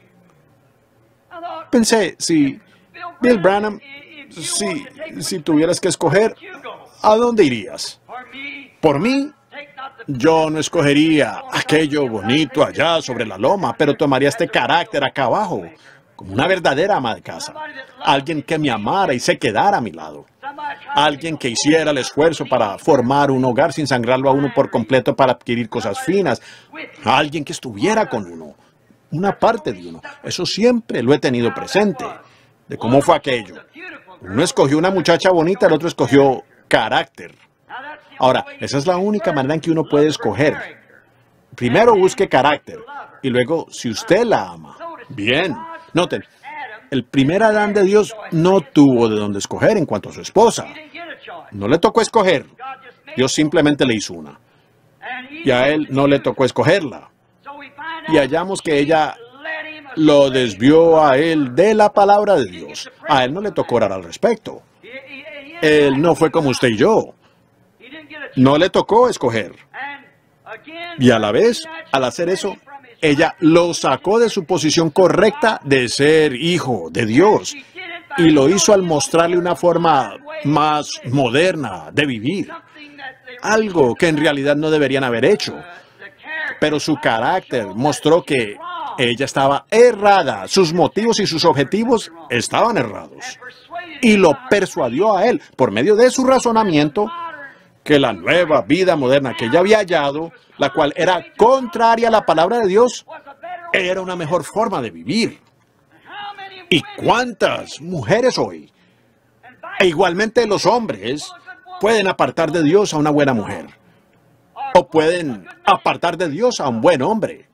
[SPEAKER 4] Pensé, si Bill Branham, si, si tuvieras que escoger, ¿a dónde irías? Por mí, yo no escogería aquello bonito allá sobre la loma, pero tomaría este carácter acá abajo, como una verdadera ama de casa. Alguien que me amara y se quedara a mi lado. Alguien que hiciera el esfuerzo para formar un hogar sin sangrarlo a uno por completo para adquirir cosas finas. Alguien que estuviera con uno. Una parte de uno. Eso siempre lo he tenido presente. De cómo fue aquello. Uno escogió una muchacha bonita, el otro escogió carácter. Ahora, esa es la única manera en que uno puede escoger. Primero busque carácter. Y luego, si usted la ama. Bien. Noten. El primer Adán de Dios no tuvo de dónde escoger en cuanto a su esposa. No le tocó escoger. Dios simplemente le hizo una. Y a él no le tocó escogerla. Y hallamos que ella lo desvió a él de la palabra de Dios. A él no le tocó orar al respecto. Él no fue como usted y yo. No le tocó escoger. Y a la vez, al hacer eso, ella lo sacó de su posición correcta de ser hijo de Dios. Y lo hizo al mostrarle una forma más moderna de vivir, algo que en realidad no deberían haber hecho. Pero su carácter mostró que ella estaba errada, sus motivos y sus objetivos estaban errados. Y lo persuadió a él, por medio de su razonamiento, que la nueva vida moderna que ella había hallado, la cual era contraria a la palabra de Dios, era una mejor forma de vivir. ¿Y cuántas mujeres hoy, e igualmente los hombres, pueden apartar de Dios a una buena mujer? ¿O pueden apartar de Dios a un buen hombre?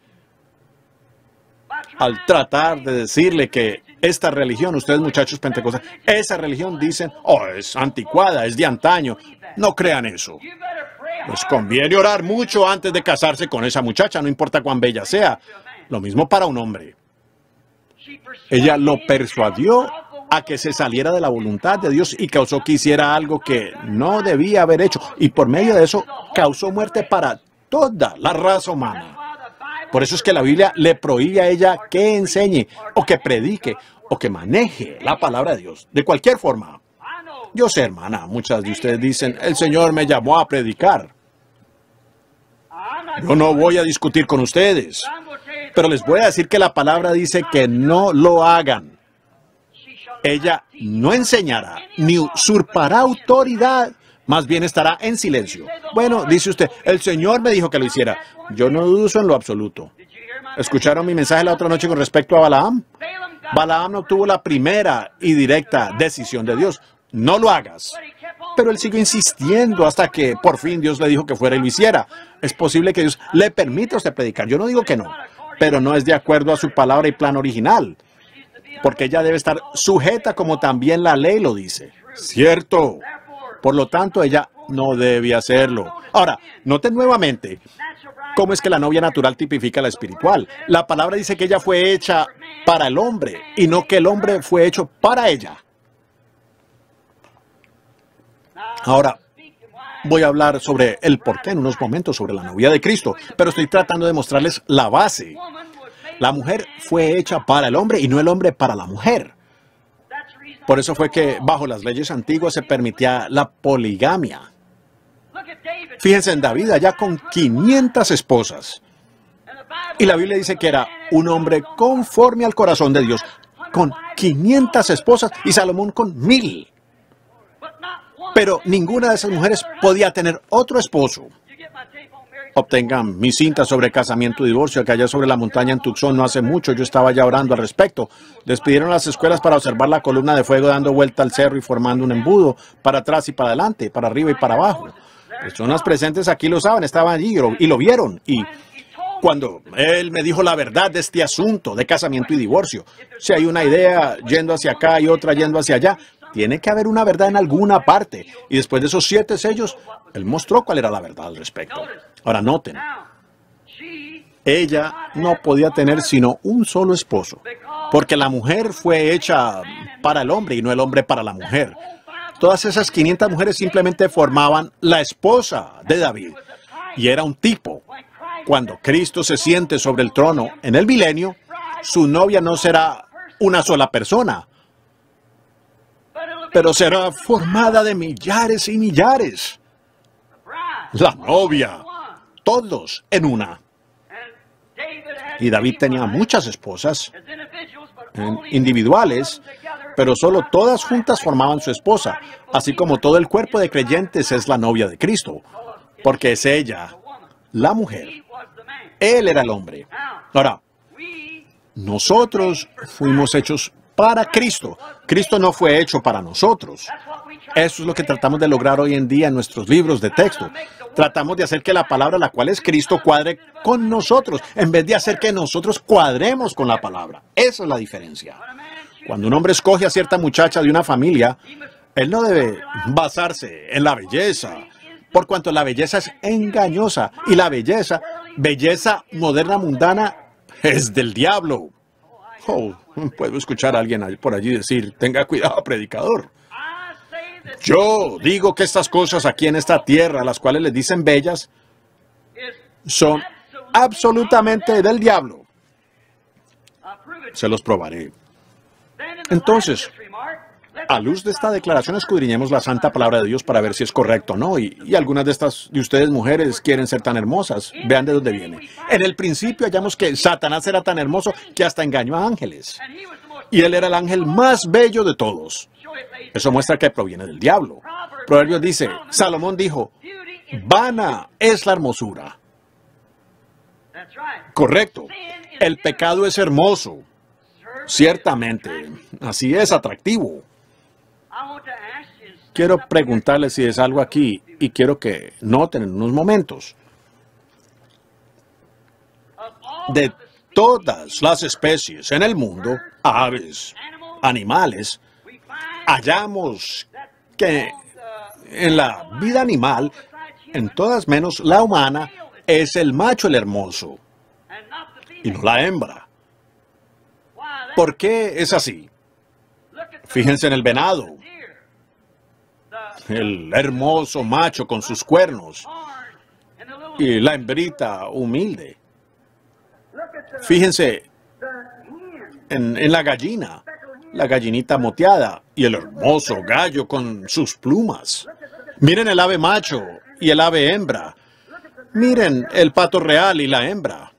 [SPEAKER 4] Al tratar de decirle que esta religión, ustedes muchachos pentecostales, esa religión dicen, oh, es anticuada, es de antaño. No crean eso. Les conviene orar mucho antes de casarse con esa muchacha, no importa cuán bella sea. Lo mismo para un hombre. Ella lo persuadió a que se saliera de la voluntad de Dios y causó que hiciera algo que no debía haber hecho. Y por medio de eso causó muerte para toda la raza humana. Por eso es que la Biblia le prohíbe a ella que enseñe, o que predique, o que maneje la palabra de Dios, de cualquier forma. Yo sé, hermana, muchas de ustedes dicen, el Señor me llamó a predicar. Yo no voy a discutir con ustedes, pero les voy a decir que la palabra dice que no lo hagan. Ella no enseñará, ni usurpará autoridad, más bien estará en silencio. Bueno, dice usted, el Señor me dijo que lo hiciera. Yo no dudo eso en lo absoluto. ¿Escucharon mi mensaje la otra noche con respecto a Balaam? Balaam no tuvo la primera y directa decisión de Dios. No lo hagas. Pero él siguió insistiendo hasta que por fin Dios le dijo que fuera y lo hiciera. Es posible que Dios le permita a usted predicar. Yo no digo que no, pero no es de acuerdo a su palabra y plan original. Porque ella debe estar sujeta como también la ley lo dice. ¿Cierto? Por lo tanto, ella no debe hacerlo. Ahora, noten nuevamente cómo es que la novia natural tipifica la espiritual. La palabra dice que ella fue hecha para el hombre y no que el hombre fue hecho para ella. Ahora, voy a hablar sobre el porqué en unos momentos, sobre la novia de Cristo, pero estoy tratando de mostrarles la base. La mujer fue hecha para el hombre y no el hombre para la mujer. Por eso fue que bajo las leyes antiguas se permitía la poligamia. Fíjense en David allá con quinientas esposas. Y la Biblia dice que era un hombre conforme al corazón de Dios, con quinientas esposas y Salomón con mil. Pero ninguna de esas mujeres podía tener otro esposo. Obtengan mi cinta sobre casamiento y divorcio, que allá sobre la montaña en Tucson no hace mucho yo estaba ya orando al respecto. Despidieron las escuelas para observar la columna de fuego dando vuelta al cerro y formando un embudo para atrás y para adelante, para arriba y para abajo. Personas presentes aquí lo saben, estaban allí y lo, y lo vieron. Y cuando él me dijo la verdad de este asunto de casamiento y divorcio, si hay una idea yendo hacia acá y otra yendo hacia allá, tiene que haber una verdad en alguna parte. Y después de esos siete sellos, él mostró cuál era la verdad al respecto. Ahora noten, ella no podía tener sino un solo esposo, porque la mujer fue hecha para el hombre y no el hombre para la mujer. Todas esas quinientas mujeres simplemente formaban la esposa de David. Y era un tipo. Cuando Cristo se siente sobre el trono en el milenio, su novia no será una sola persona, pero será formada de millares y millares. La novia, todos en una. Y David tenía muchas esposas individuales, pero solo todas juntas formaban su esposa, así como todo el cuerpo de creyentes es la novia de Cristo, porque es ella, la mujer. Él era el hombre. Ahora, nosotros fuimos hechos para Cristo. Cristo no fue hecho para nosotros. Eso es lo que tratamos de lograr hoy en día en nuestros libros de texto. Tratamos de hacer que la palabra, la cual es Cristo, cuadre con nosotros, en vez de hacer que nosotros cuadremos con la palabra. Esa es la diferencia. Cuando un hombre escoge a cierta muchacha de una familia, él no debe basarse en la belleza, por cuanto la belleza es engañosa, y la belleza, belleza moderna mundana, es del diablo. Oh, puedo escuchar a alguien por allí decir, tenga cuidado, predicador. Yo digo que estas cosas aquí en esta tierra, las cuales les dicen bellas, son absolutamente del diablo. Se los probaré. Entonces, a luz de esta declaración escudriñemos la santa palabra de Dios para ver si es correcto o no. Y, y algunas de estas de ustedes mujeres quieren ser tan hermosas. Vean de dónde viene. En el principio hallamos que Satanás era tan hermoso que hasta engañó a ángeles. Y él era el ángel más bello de todos. Eso muestra que proviene del diablo. Proverbios dice, Salomón dijo, vana es la hermosura. Correcto. El pecado es hermoso. Ciertamente. Así es, atractivo. Quiero preguntarles si es algo aquí y quiero que noten en unos momentos. De todas las especies en el mundo, aves, animales, hallamos que en la vida animal, en todas menos la humana, es el macho el hermoso y no la hembra. ¿Por qué es así? Fíjense en el venado. El hermoso macho con sus cuernos y la hembrita humilde. Fíjense en, en la gallina, la gallinita moteada y el hermoso gallo con sus plumas. Miren el ave macho y el ave hembra. Miren el pato real y la hembra.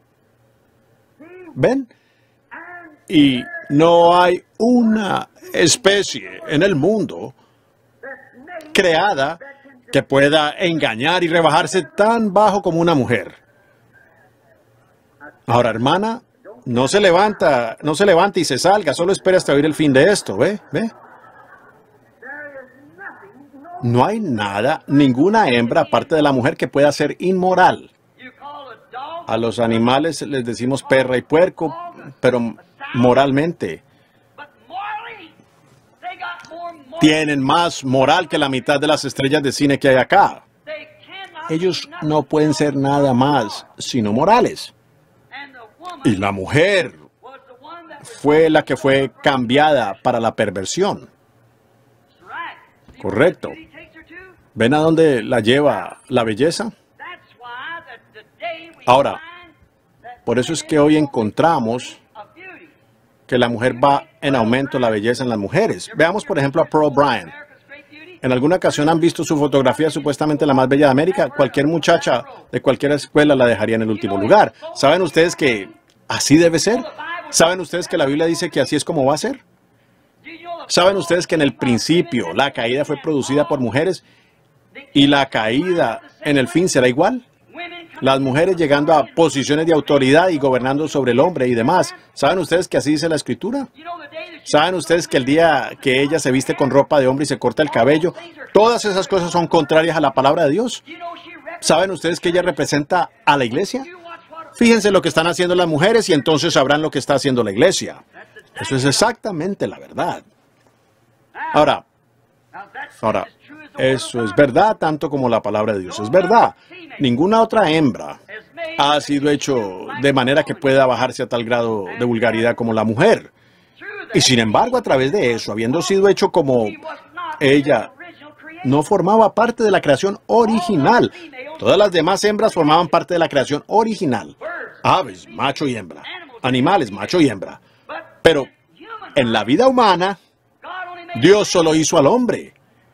[SPEAKER 4] ¿Ven? Y no hay una especie en el mundo creada que pueda engañar y rebajarse tan bajo como una mujer. Ahora, hermana, no se levanta, no se levante y se salga, solo espere hasta oír el fin de esto, ¿ve? ¿Ve? No hay nada, ninguna hembra aparte de la mujer que pueda ser inmoral. A los animales les decimos perra y puerco, pero moralmente tienen más moral que la mitad de las estrellas de cine que hay acá. Ellos no pueden ser nada más sino morales. Y la mujer fue la que fue cambiada para la perversión. Correcto. ¿Ven a dónde la lleva la belleza? Ahora, por eso es que hoy encontramos que la mujer va en aumento la belleza en las mujeres. Veamos, por ejemplo, a Pearl Bryan. ¿En alguna ocasión han visto su fotografía supuestamente la más bella de América? Cualquier muchacha de cualquier escuela la dejaría en el último lugar. ¿Saben ustedes que así debe ser? ¿Saben ustedes que la Biblia dice que así es como va a ser? ¿Saben ustedes que en el principio la caída fue producida por mujeres y la caída en el fin será igual? Las mujeres llegando a posiciones de autoridad y gobernando sobre el hombre y demás. ¿Saben ustedes que así dice la Escritura? ¿Saben ustedes que el día que ella se viste con ropa de hombre y se corta el cabello, todas esas cosas son contrarias a la palabra de Dios? ¿Saben ustedes que ella representa a la iglesia? Fíjense lo que están haciendo las mujeres y entonces sabrán lo que está haciendo la iglesia. Eso es exactamente la verdad. Ahora, ahora, eso es verdad tanto como la palabra de Dios es verdad. Ninguna otra hembra ha sido hecho de manera que pueda bajarse a tal grado de vulgaridad como la mujer. Y sin embargo, a través de eso, habiendo sido hecho como ella, no formaba parte de la creación original. Todas las demás hembras formaban parte de la creación original. Aves, macho y hembra. Animales, macho y hembra. Pero en la vida humana, Dios solo hizo al hombre.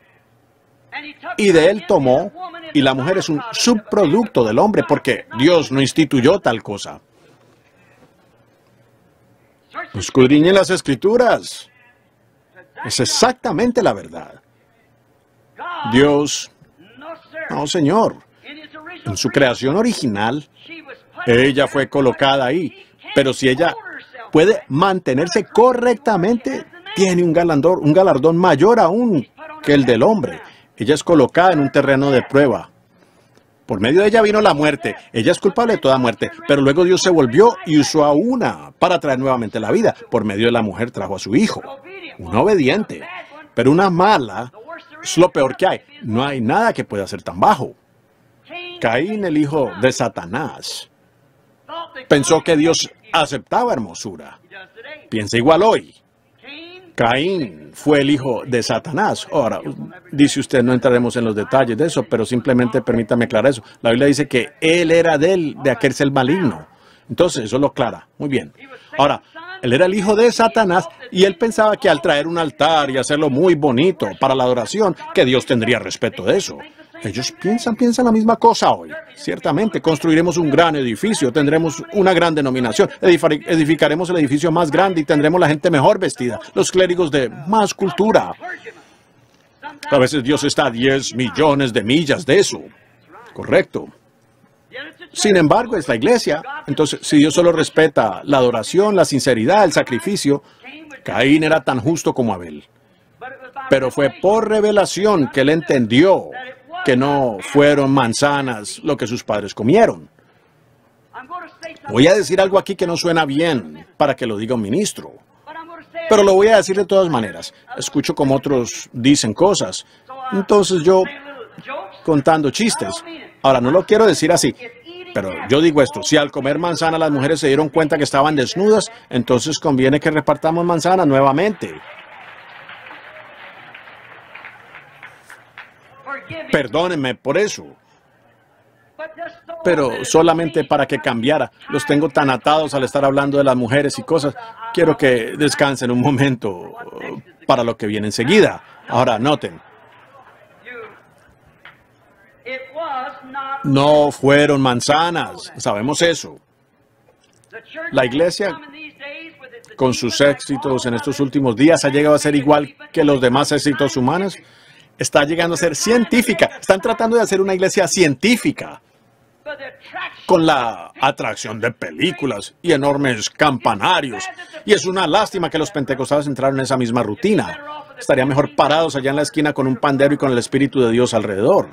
[SPEAKER 4] Y de él tomó, y la mujer es un subproducto del hombre, porque Dios no instituyó tal cosa. Escudriñen las Escrituras. Es exactamente la verdad. Dios, no, Señor, en su creación original, ella fue colocada ahí, pero si ella puede mantenerse correctamente, tiene un galardón, un galardón mayor aún que el del hombre. Ella es colocada en un terreno de prueba. Por medio de ella vino la muerte. Ella es culpable de toda muerte. Pero luego Dios se volvió y usó a una para traer nuevamente la vida. Por medio de la mujer trajo a su hijo. Una obediente. Pero una mala es lo peor que hay. No hay nada que pueda ser tan bajo. Caín, el hijo de Satanás, pensó que Dios aceptaba hermosura. Piensa igual hoy. Caín fue el hijo de Satanás. Ahora, dice usted, no entraremos en los detalles de eso, pero simplemente permítame aclarar eso. La Biblia dice que él era de él, de aquel ser maligno. Entonces, eso lo aclara. Muy bien. Ahora, él era el hijo de Satanás y él pensaba que al traer un altar y hacerlo muy bonito para la adoración, que Dios tendría respeto de eso. Ellos piensan, piensan la misma cosa hoy. Ciertamente, construiremos un gran edificio, tendremos una gran denominación, edific- edificaremos el edificio más grande y tendremos la gente mejor vestida, los clérigos de más cultura. A veces Dios está a diez millones de millas de eso. Correcto. Sin embargo, es la iglesia. Entonces, si Dios solo respeta la adoración, la sinceridad, el sacrificio, Caín era tan justo como Abel. Pero fue por revelación que él entendió que no fueron manzanas lo que sus padres comieron. Voy a decir algo aquí que no suena bien para que lo diga un ministro, pero lo voy a decir de todas maneras. Escucho como otros dicen cosas, entonces yo contando chistes. Ahora, no lo quiero decir así, pero yo digo esto: si al comer manzana las mujeres se dieron cuenta que estaban desnudas, entonces conviene que repartamos manzanas nuevamente. Perdónenme por eso, pero solamente para que cambiara. Los tengo tan atados al estar hablando de las mujeres y cosas. Quiero que descansen un momento para lo que viene enseguida. Ahora, noten. No fueron manzanas, sabemos eso. La iglesia, con sus éxitos en estos últimos días, ha llegado a ser igual que los demás éxitos humanos. Está llegando a ser científica. Están tratando de hacer una iglesia científica, con la atracción de películas y enormes campanarios. Y es una lástima que los pentecostales entraron en esa misma rutina. Estarían mejor parados allá en la esquina con un pandero y con el Espíritu de Dios alrededor.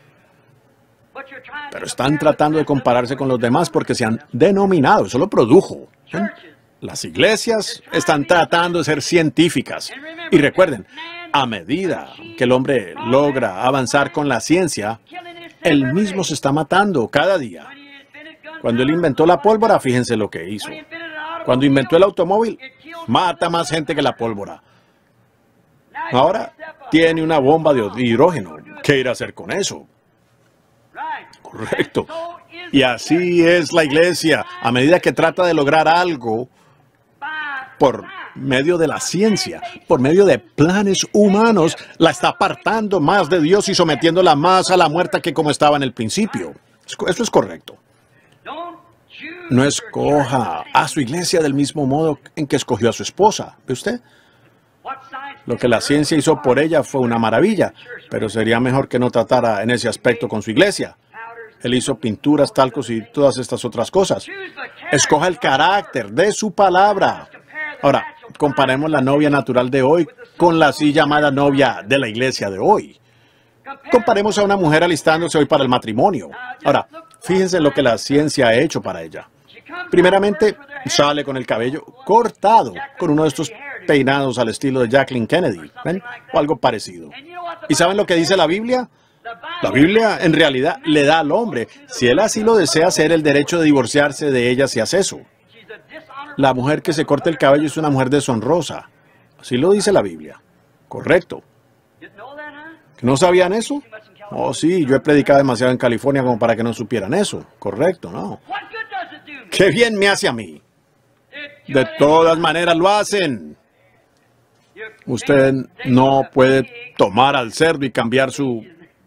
[SPEAKER 4] Pero están tratando de compararse con los demás porque se han denominado. Eso lo produjo. ¿Ven? Las iglesias están tratando de ser científicas. Y recuerden, a medida que el hombre logra avanzar con la ciencia, él mismo se está matando cada día. Cuando él inventó la pólvora, fíjense lo que hizo. Cuando inventó el automóvil, mata más gente que la pólvora. Ahora tiene una bomba de hidrógeno. ¿Qué irá a hacer con eso? Correcto. Y así es la iglesia. A medida que trata de lograr algo por medio de la ciencia, por medio de planes humanos, la está apartando más de Dios y sometiéndola más a la muerte que como estaba en el principio. Eso es correcto. No escoja a su iglesia del mismo modo en que escogió a su esposa. ¿Ve usted? Lo que la ciencia hizo por ella fue una maravilla, pero sería mejor que no tratara en ese aspecto con su iglesia. Él hizo pinturas, talcos y todas estas otras cosas. Escoja el carácter de su palabra. Ahora, comparemos la novia natural de hoy con la así llamada novia de la iglesia de hoy. Comparemos a una mujer alistándose hoy para el matrimonio. Ahora, fíjense lo que la ciencia ha hecho para ella. Primeramente, sale con el cabello cortado, con uno de estos peinados al estilo de Jacqueline Kennedy, ¿ven? O algo parecido. ¿Y saben lo que dice la Biblia? La Biblia, en realidad, le da al hombre, si él así lo desea hacer, el derecho de divorciarse de ella si hace eso. La mujer que se corta el cabello es una mujer deshonrosa. Así lo dice la Biblia. Correcto. ¿No sabían eso? Oh, sí, yo he predicado demasiado en California como para que no supieran eso. Correcto, ¿no? ¡Qué bien me hace a mí! De todas maneras lo hacen. Usted no puede tomar al cerdo y cambiar su...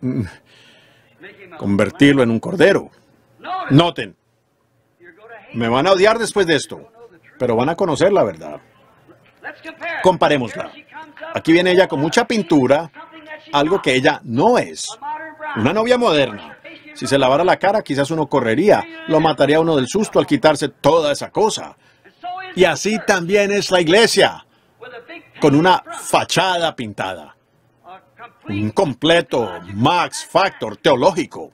[SPEAKER 4] convertirlo en un cordero. Noten. Me van a odiar después de esto, pero van a conocer la verdad. Comparémosla. Aquí viene ella con mucha pintura, algo que ella no es. Una novia moderna. Si se lavara la cara, quizás uno correría. Lo mataría uno del susto al quitarse toda esa cosa. Y así también es la iglesia, con una fachada pintada. Un completo Max Factor teológico.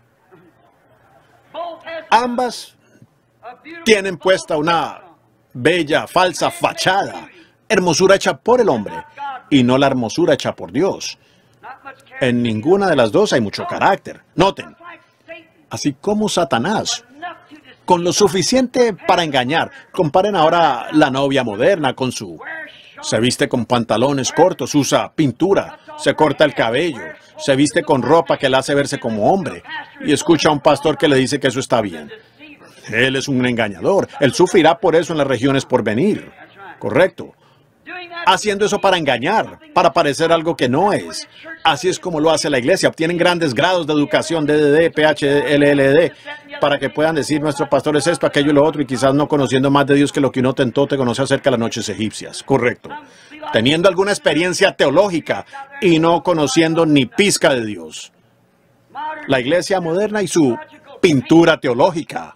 [SPEAKER 4] Ambas tienen puesta una bella, falsa fachada, hermosura hecha por el hombre y no la hermosura hecha por Dios. En ninguna de las dos hay mucho carácter. Noten, así como Satanás, con lo suficiente para engañar. Comparen ahora la novia moderna con su... Se viste con pantalones cortos, usa pintura, se corta el cabello, se viste con ropa que le hace verse como hombre y escucha a un pastor que le dice que eso está bien. Él es un engañador. Él sufrirá por eso en las regiones por venir. Correcto. Haciendo eso para engañar, para parecer algo que no es. Así es como lo hace la iglesia. Obtienen grandes grados de educación, D D D, P H L L D, para que puedan decir nuestro pastor es esto, aquello y lo otro, y quizás no conociendo más de Dios que lo que uno tentó te conoce acerca de las noches egipcias. Correcto. Teniendo alguna experiencia teológica y no conociendo ni pizca de Dios. La iglesia moderna y su pintura teológica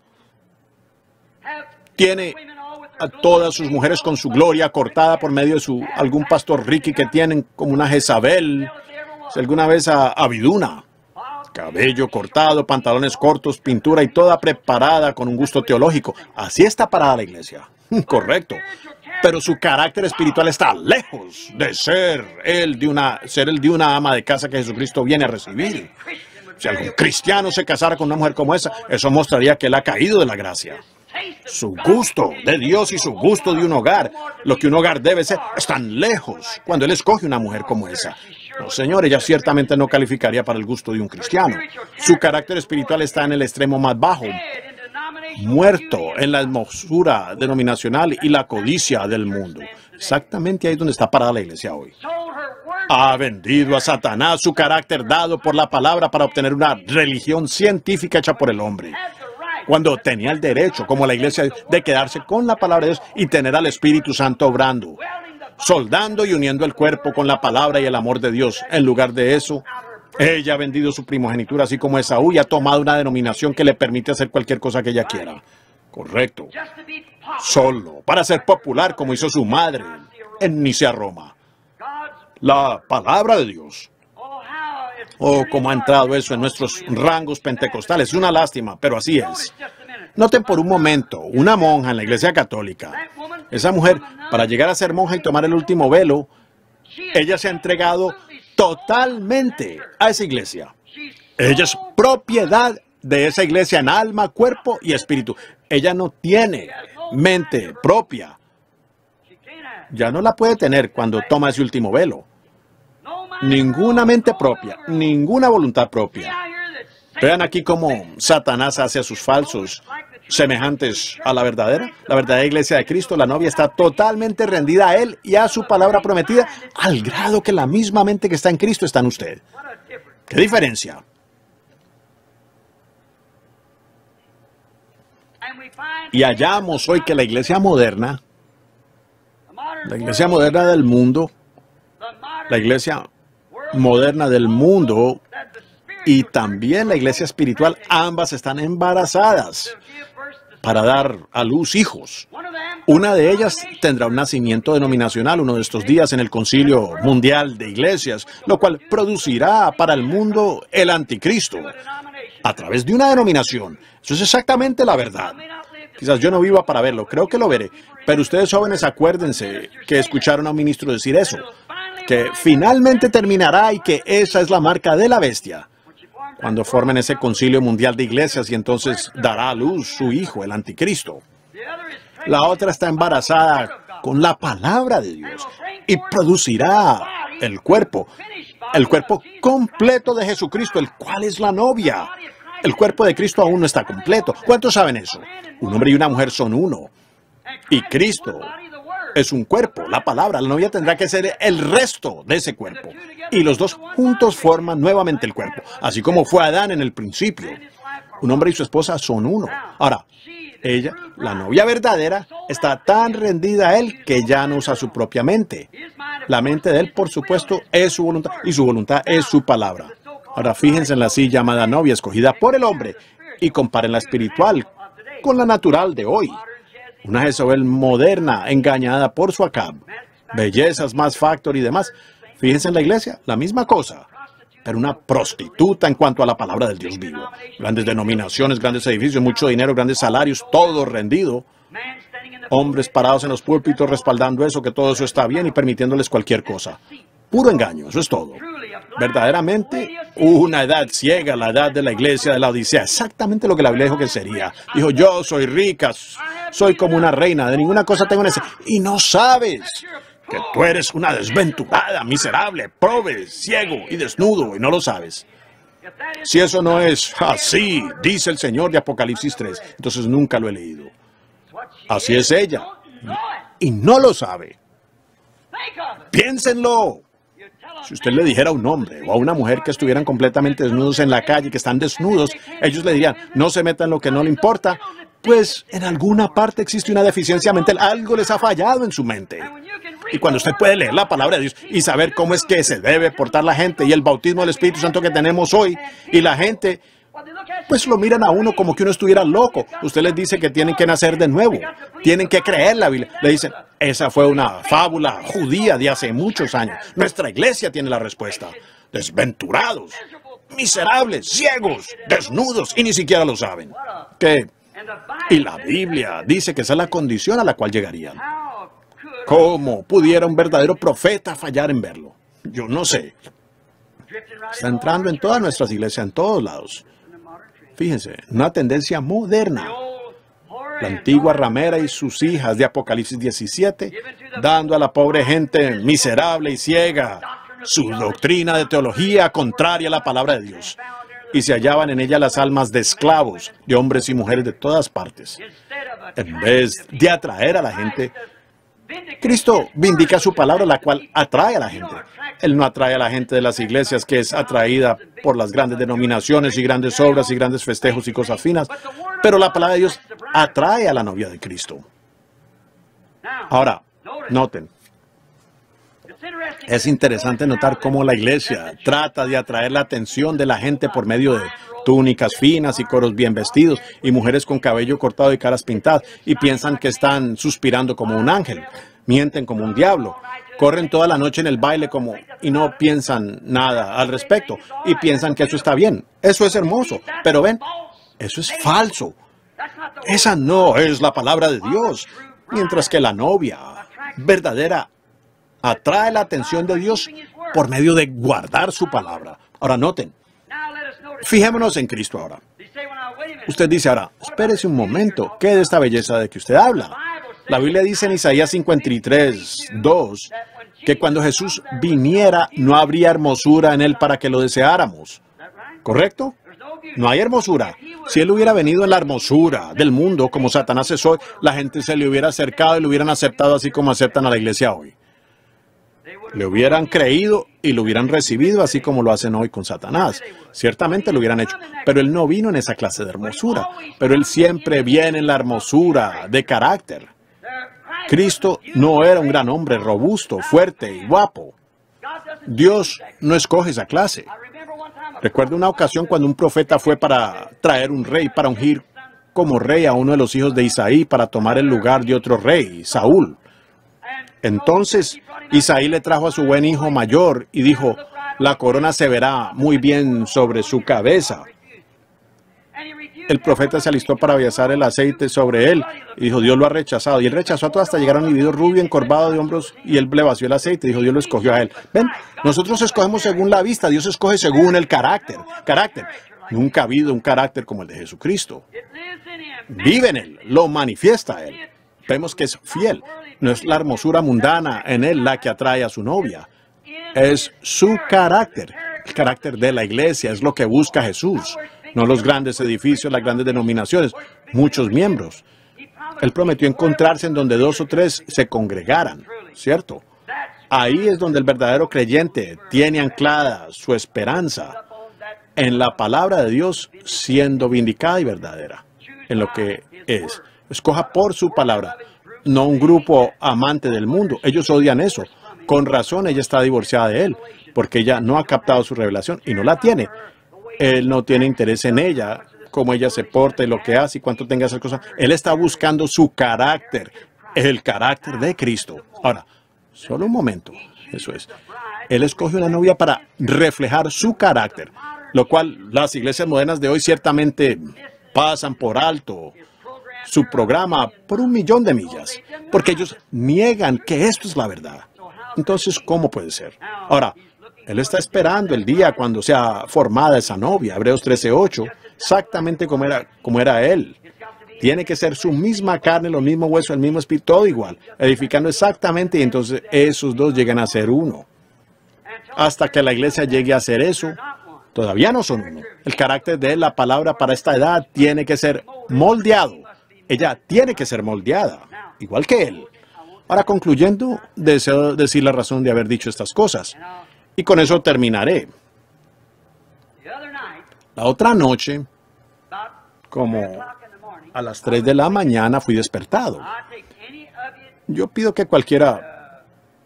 [SPEAKER 4] tiene a todas sus mujeres con su gloria cortada por medio de su algún pastor Ricky que tienen como una Jezabel, alguna vez a Abiduna, cabello cortado, pantalones cortos, pintura y toda preparada con un gusto teológico. Así está parada la iglesia. Correcto. Pero su carácter espiritual está lejos de ser el de una, ser el de una ama de casa que Jesucristo viene a recibir. Si algún cristiano se casara con una mujer como esa, eso mostraría que él ha caído de la gracia. Su gusto de Dios y su gusto de un hogar, lo que un hogar debe ser, están lejos cuando él escoge una mujer como esa. No, señor, ella ciertamente no calificaría para el gusto de un cristiano. Su carácter espiritual está en el extremo más bajo, muerto en la hermosura denominacional y la codicia del mundo. Exactamente ahí es donde está parada la iglesia hoy. Ha vendido a Satanás su carácter dado por la palabra para obtener una religión científica hecha por el hombre, cuando tenía el derecho, como la iglesia, de quedarse con la palabra de Dios y tener al Espíritu Santo obrando, soldando y uniendo el cuerpo con la palabra y el amor de Dios. En lugar de eso, ella ha vendido su primogenitura, así como Esaú, y ha tomado una denominación que le permite hacer cualquier cosa que ella quiera. Correcto. Solo para ser popular, como hizo su madre en Nicea, Roma. La palabra de Dios. Oh, cómo ha entrado eso en nuestros rangos pentecostales. Es una lástima, pero así es. Noten por un momento, una monja en la iglesia católica. Esa mujer, para llegar a ser monja y tomar el último velo, ella se ha entregado totalmente a esa iglesia. Ella es propiedad de esa iglesia en alma, cuerpo y espíritu. Ella no tiene mente propia. Ya no la puede tener cuando toma ese último velo. Ninguna mente propia, ninguna voluntad propia. Vean aquí cómo Satanás hace a sus falsos semejantes a la verdadera. La verdadera iglesia de Cristo, la novia, está totalmente rendida a Él y a su palabra prometida, al grado que la misma mente que está en Cristo está en usted. ¿Qué diferencia? Y hallamos hoy que la iglesia moderna, la iglesia moderna del mundo, la iglesia moderna del mundo y también la iglesia espiritual, ambas están embarazadas para dar a luz hijos. Una de ellas tendrá un nacimiento denominacional uno de estos días en el Concilio Mundial de Iglesias, lo cual producirá para el mundo el anticristo a través de una denominación. Eso es exactamente la verdad. Quizás yo no viva para verlo, creo que lo veré, pero ustedes jóvenes acuérdense que escucharon a un ministro decir eso, que finalmente terminará y que esa es la marca de la bestia, cuando formen ese concilio mundial de iglesias y entonces dará a luz su hijo, el anticristo. La otra está embarazada con la palabra de Dios y producirá el cuerpo, el cuerpo completo de Jesucristo, el cual es la novia. El cuerpo de Cristo aún no está completo. ¿Cuántos saben eso? Un hombre y una mujer son uno. Y Cristo es un cuerpo, la palabra. La novia tendrá que ser el resto de ese cuerpo. Y los dos juntos forman nuevamente el cuerpo. Así como fue Adán en el principio. Un hombre y su esposa son uno. Ahora, ella, la novia verdadera, está tan rendida a él que ya no usa su propia mente. La mente de él, por supuesto, es su voluntad. Y su voluntad es su palabra. Ahora fíjense en la así llamada novia escogida por el hombre y comparen la espiritual con la natural de hoy. Una Jezabel moderna engañada por su Acab, bellezas, más factor y demás. Fíjense en la iglesia, la misma cosa, pero una prostituta en cuanto a la palabra del Dios vivo. Grandes denominaciones, grandes edificios, mucho dinero, grandes salarios, todo rendido. Hombres parados en los púlpitos respaldando eso, que todo eso está bien y permitiéndoles cualquier cosa. Puro engaño, eso es todo. Verdaderamente, una edad ciega, la edad de la iglesia de la Odisea. Exactamente lo que la Biblia dijo que sería. Dijo, yo soy rica, soy como una reina, de ninguna cosa tengo necesidad. Y no sabes que tú eres una desventurada, miserable, pobre, ciego y desnudo, y no lo sabes. Si eso no es así, dice el Señor de Apocalipsis tres, entonces nunca lo he leído. Así es ella. Y no lo sabe. Piénsenlo. Si usted le dijera a un hombre o a una mujer que estuvieran completamente desnudos en la calle, que están desnudos, ellos le dirían, no se metan en lo que no le importa, pues en alguna parte existe una deficiencia mental, algo les ha fallado en su mente. Y cuando usted puede leer la palabra de Dios y saber cómo es que se debe portar la gente y el bautismo del Espíritu Santo que tenemos hoy, y la gente, pues lo miran a uno como que uno estuviera loco. Usted les dice que tienen que nacer de nuevo, tienen que creer la Biblia. Le dicen, esa fue una fábula judía de hace muchos años. Nuestra iglesia tiene la respuesta. Desventurados, miserables, ciegos, desnudos, y ni siquiera lo saben. ¿Qué? Y la Biblia dice que esa es la condición a la cual llegarían. ¿Cómo pudiera un verdadero profeta fallar en verlo? Yo no sé. Está entrando en todas nuestras iglesias, en todos lados. Fíjense, una tendencia moderna. La antigua ramera y sus hijas de Apocalipsis diecisiete, dando a la pobre gente miserable y ciega su doctrina de teología contraria a la palabra de Dios. Y se hallaban en ella las almas de esclavos, de hombres y mujeres de todas partes. En vez de atraer a la gente, Cristo vindica su palabra, la cual atrae a la gente. Él no atrae a la gente de las iglesias, que es atraída por las grandes denominaciones y grandes obras y grandes festejos y cosas finas, pero la palabra de Dios atrae a la novia de Cristo. Ahora, noten, es interesante notar cómo la iglesia trata de atraer la atención de la gente por medio de túnicas finas y coros bien vestidos y mujeres con cabello cortado y caras pintadas, y piensan que están suspirando como un ángel, mienten como un diablo, corren toda la noche en el baile como y no piensan nada al respecto, y piensan que eso está bien. Eso es hermoso, pero ven, eso es falso. Esa no es la palabra de Dios, mientras que la novia verdadera atrae la atención de Dios por medio de guardar su palabra. Ahora noten, fijémonos en Cristo ahora. Usted dice ahora, espérese un momento, ¿qué de esta belleza de que usted habla? La Biblia dice en Isaías cincuenta y tres, dos, que cuando Jesús viniera no habría hermosura en él para que lo deseáramos. ¿Correcto? No hay hermosura. Si él hubiera venido en la hermosura del mundo, como Satanás es hoy, la gente se le hubiera acercado y lo hubieran aceptado así como aceptan a la iglesia hoy. Le hubieran creído y lo hubieran recibido así como lo hacen hoy con Satanás. Ciertamente lo hubieran hecho, pero él no vino en esa clase de hermosura. Pero él siempre viene en la hermosura de carácter. Cristo no era un gran hombre robusto, fuerte y guapo. Dios no escoge esa clase. Recuerdo una ocasión cuando un profeta fue para traer un rey, para ungir como rey a uno de los hijos de Isaí para tomar el lugar de otro rey, Saúl. Entonces Isaí le trajo a su buen hijo mayor y dijo, la corona se verá muy bien sobre su cabeza. El profeta se alistó para besar el aceite sobre él y dijo, Dios lo ha rechazado. Y él rechazó a todo hasta llegar a un individuo rubio, encorvado de hombros, y él le vació el aceite. Dijo, Dios lo escogió a él. Ven, nosotros escogemos según la vista, Dios escoge según el carácter. Carácter. Nunca ha habido un carácter como el de Jesucristo. Vive en él, lo manifiesta a él. Vemos que es fiel. No es la hermosura mundana en él la que atrae a su novia. Es su carácter. El carácter de la iglesia es lo que busca Jesús. No los grandes edificios, las grandes denominaciones, muchos miembros. Él prometió encontrarse en donde dos o tres se congregaran, ¿cierto? Ahí es donde el verdadero creyente tiene anclada su esperanza en la palabra de Dios siendo vindicada y verdadera, en lo que es. Escoja por su palabra, no un grupo amante del mundo. Ellos odian eso. Con razón ella está divorciada de él, porque ella no ha captado su revelación y no la tiene. Él no tiene interés en ella, cómo ella se porta y lo que hace y cuánto tenga esas cosas. Él está buscando su carácter, el carácter de Cristo. Ahora, solo un momento, eso es. Él escoge una novia para reflejar su carácter, lo cual las iglesias modernas de hoy ciertamente pasan por alto su programa por un millón de millas, porque ellos niegan que esto es la verdad. Entonces, ¿cómo puede ser? Ahora, él está esperando el día cuando sea formada esa novia, Hebreos trece ocho, exactamente como era, como era él. Tiene que ser su misma carne, los mismos huesos, el mismo espíritu, todo igual, edificando exactamente, y entonces esos dos llegan a ser uno. Hasta que la iglesia llegue a hacer eso, Todavía no son uno. El carácter de la palabra para esta edad tiene que ser moldeado. Ella tiene que ser moldeada, igual que él. Ahora, concluyendo, deseo decir la razón de haber dicho estas cosas. Y con eso terminaré. La otra noche, como a las tres de la mañana, fui despertado. Yo pido que cualquiera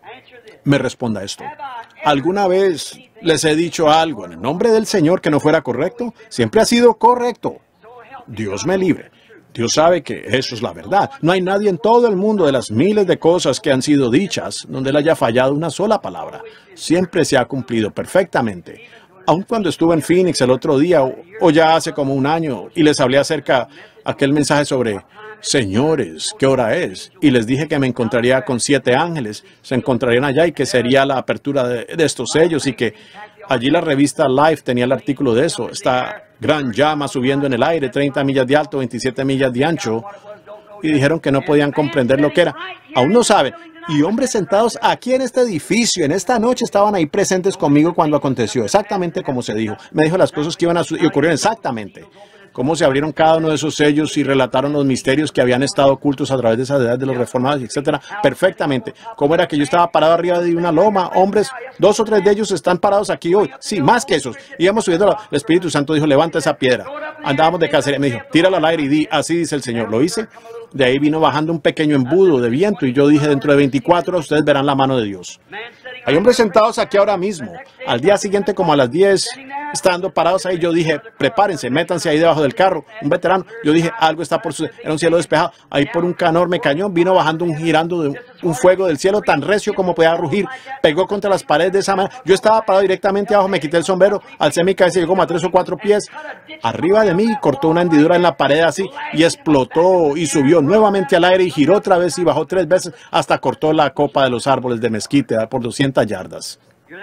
[SPEAKER 4] me responda esto. ¿Alguna vez les he dicho algo en el nombre del Señor que no fuera correcto? Siempre ha sido correcto. Dios me libre. Dios sabe que eso es la verdad. No hay nadie en todo el mundo de las miles de cosas que han sido dichas donde él haya fallado una sola palabra. Siempre se ha cumplido perfectamente. Aun cuando estuve en Phoenix el otro día, o, o ya hace como un año, y les hablé acerca de aquel mensaje sobre, señores, ¿qué hora es? Y les dije que me encontraría con siete ángeles, se encontrarían allá y que sería la apertura de, de estos sellos y que allí la revista Life tenía el artículo de eso. Esta gran llama subiendo en el aire, treinta millas de alto, veintisiete millas de ancho, y dijeron que no podían comprender lo que era. Aún no saben. Y hombres sentados aquí en este edificio, en esta noche, estaban ahí presentes conmigo cuando aconteció, exactamente como se dijo. Me dijo las cosas que iban a su- y ocurrieron exactamente. Cómo se abrieron cada uno de esos sellos y relataron los misterios que habían estado ocultos a través de esa edad de los reformados, etcétera, perfectamente. Cómo era que yo estaba parado arriba de una loma, hombres, dos o tres de ellos están parados aquí hoy, sí, más que esos. Íbamos subiendo, el Espíritu Santo dijo, levanta esa piedra. Andábamos de cacería, me dijo, tírala al aire y di, así dice el Señor. Lo hice. De ahí vino bajando un pequeño embudo de viento y yo dije, dentro de veinticuatro horas ustedes verán la mano de Dios. Hay hombres sentados aquí ahora mismo. Al día siguiente, como a las diez, estando parados ahí, yo dije, prepárense, métanse ahí debajo del carro. Un veterano, yo dije, algo está por suceder. Era un cielo despejado. Ahí por un enorme cañón vino bajando un girando de un, un fuego del cielo tan recio como podía rugir. Pegó contra las paredes de esa manera. Yo estaba parado directamente abajo, me quité el sombrero, alcé mi cabeza y llegó como a tres o cuatro pies. Arriba de mí cortó una hendidura en la pared así y explotó y subió nuevamente al aire y giró otra vez y bajó tres veces hasta cortó la copa de los árboles de mezquite por doscientas yardas.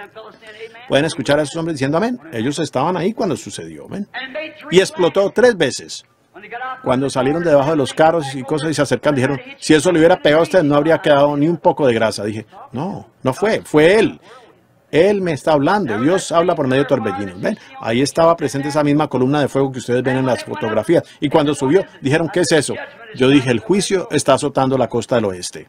[SPEAKER 4] Pueden escuchar a esos hombres diciendo amén. Ellos estaban ahí cuando sucedió. ¿Ven? Y explotó tres veces. Cuando salieron de debajo de los carros y cosas y se acercan, dijeron, si eso le hubiera pegado a usted no habría quedado ni un poco de grasa. Dije, no, no fue, fue él. Él me está hablando. Dios habla por medio de torbellinos. ¿Ven? Ahí estaba presente esa misma columna de fuego que ustedes ven en las fotografías. Y cuando subió, dijeron, ¿qué es eso? Yo dije, el juicio está azotando la costa del oeste.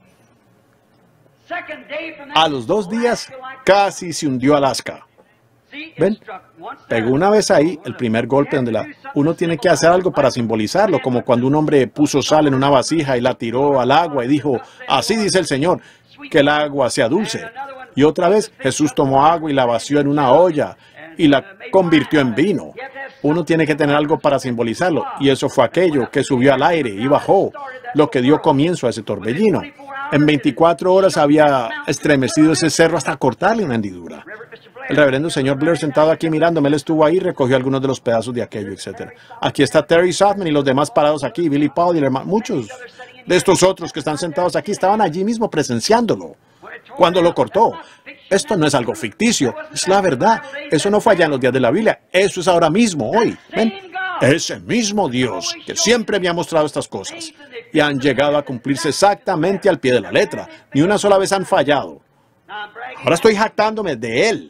[SPEAKER 4] A los dos días, casi se hundió Alaska. ¿Ven? Pegó una vez ahí el primer golpe donde la, uno tiene que hacer algo para simbolizarlo, como cuando un hombre puso sal en una vasija y la tiró al agua y dijo, así dice el Señor, que el agua sea dulce. Y otra vez Jesús tomó agua y la vació en una olla y la convirtió en vino. Uno tiene que tener algo para simbolizarlo. Y eso fue aquello que subió al aire y bajó, lo que dio comienzo a ese torbellino. En veinticuatro horas había estremecido ese cerro hasta cortarle una hendidura. El reverendo señor Blair sentado aquí mirándome, él estuvo ahí y recogió algunos de los pedazos de aquello, etcétera. Aquí está Terry Softman y los demás parados aquí, Billy Paul y el hermano, muchos de estos otros que están sentados aquí estaban allí mismo presenciándolo cuando lo cortó. Esto no es algo ficticio, es la verdad. Eso no fue allá en los días de la Biblia, eso es ahora mismo, hoy. ¿Ven? Ese mismo Dios que siempre me ha mostrado estas cosas y han llegado a cumplirse exactamente al pie de la letra. Ni una sola vez han fallado. Ahora estoy jactándome de Él.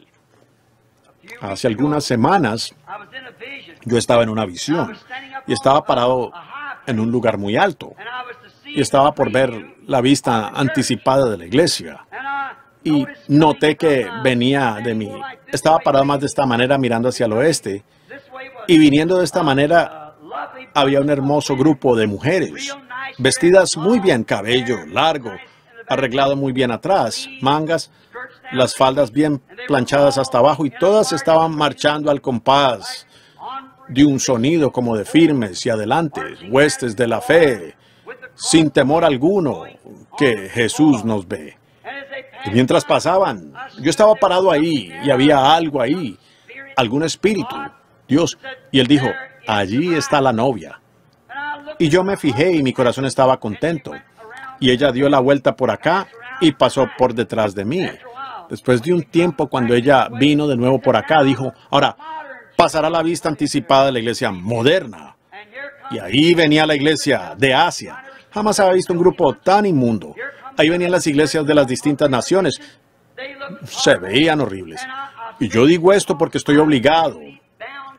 [SPEAKER 4] Hace algunas semanas yo estaba en una visión y estaba parado en un lugar muy alto y estaba por ver la vista anticipada de la iglesia y noté que venía de mí. Estaba parado más de esta manera mirando hacia el oeste y viniendo de esta manera había un hermoso grupo de mujeres vestidas muy bien, cabello largo, arreglado muy bien atrás, mangas, las faldas bien planchadas hasta abajo y todas estaban marchando al compás de un sonido como de firmes y adelantes, huestes de la fe, sin temor alguno que Jesús nos ve. Y mientras pasaban, yo estaba parado ahí y había algo ahí, algún espíritu, Dios, y Él dijo, allí está la novia. Y yo me fijé y mi corazón estaba contento. Y ella dio la vuelta por acá y pasó por detrás de mí. Después de un tiempo, cuando ella vino de nuevo por acá, dijo, ahora, pasará la vista anticipada de la iglesia moderna. Y ahí venía la iglesia de Asia. Jamás había visto un grupo tan inmundo. Ahí venían las iglesias de las distintas naciones. Se veían horribles. Y yo digo esto porque estoy obligado.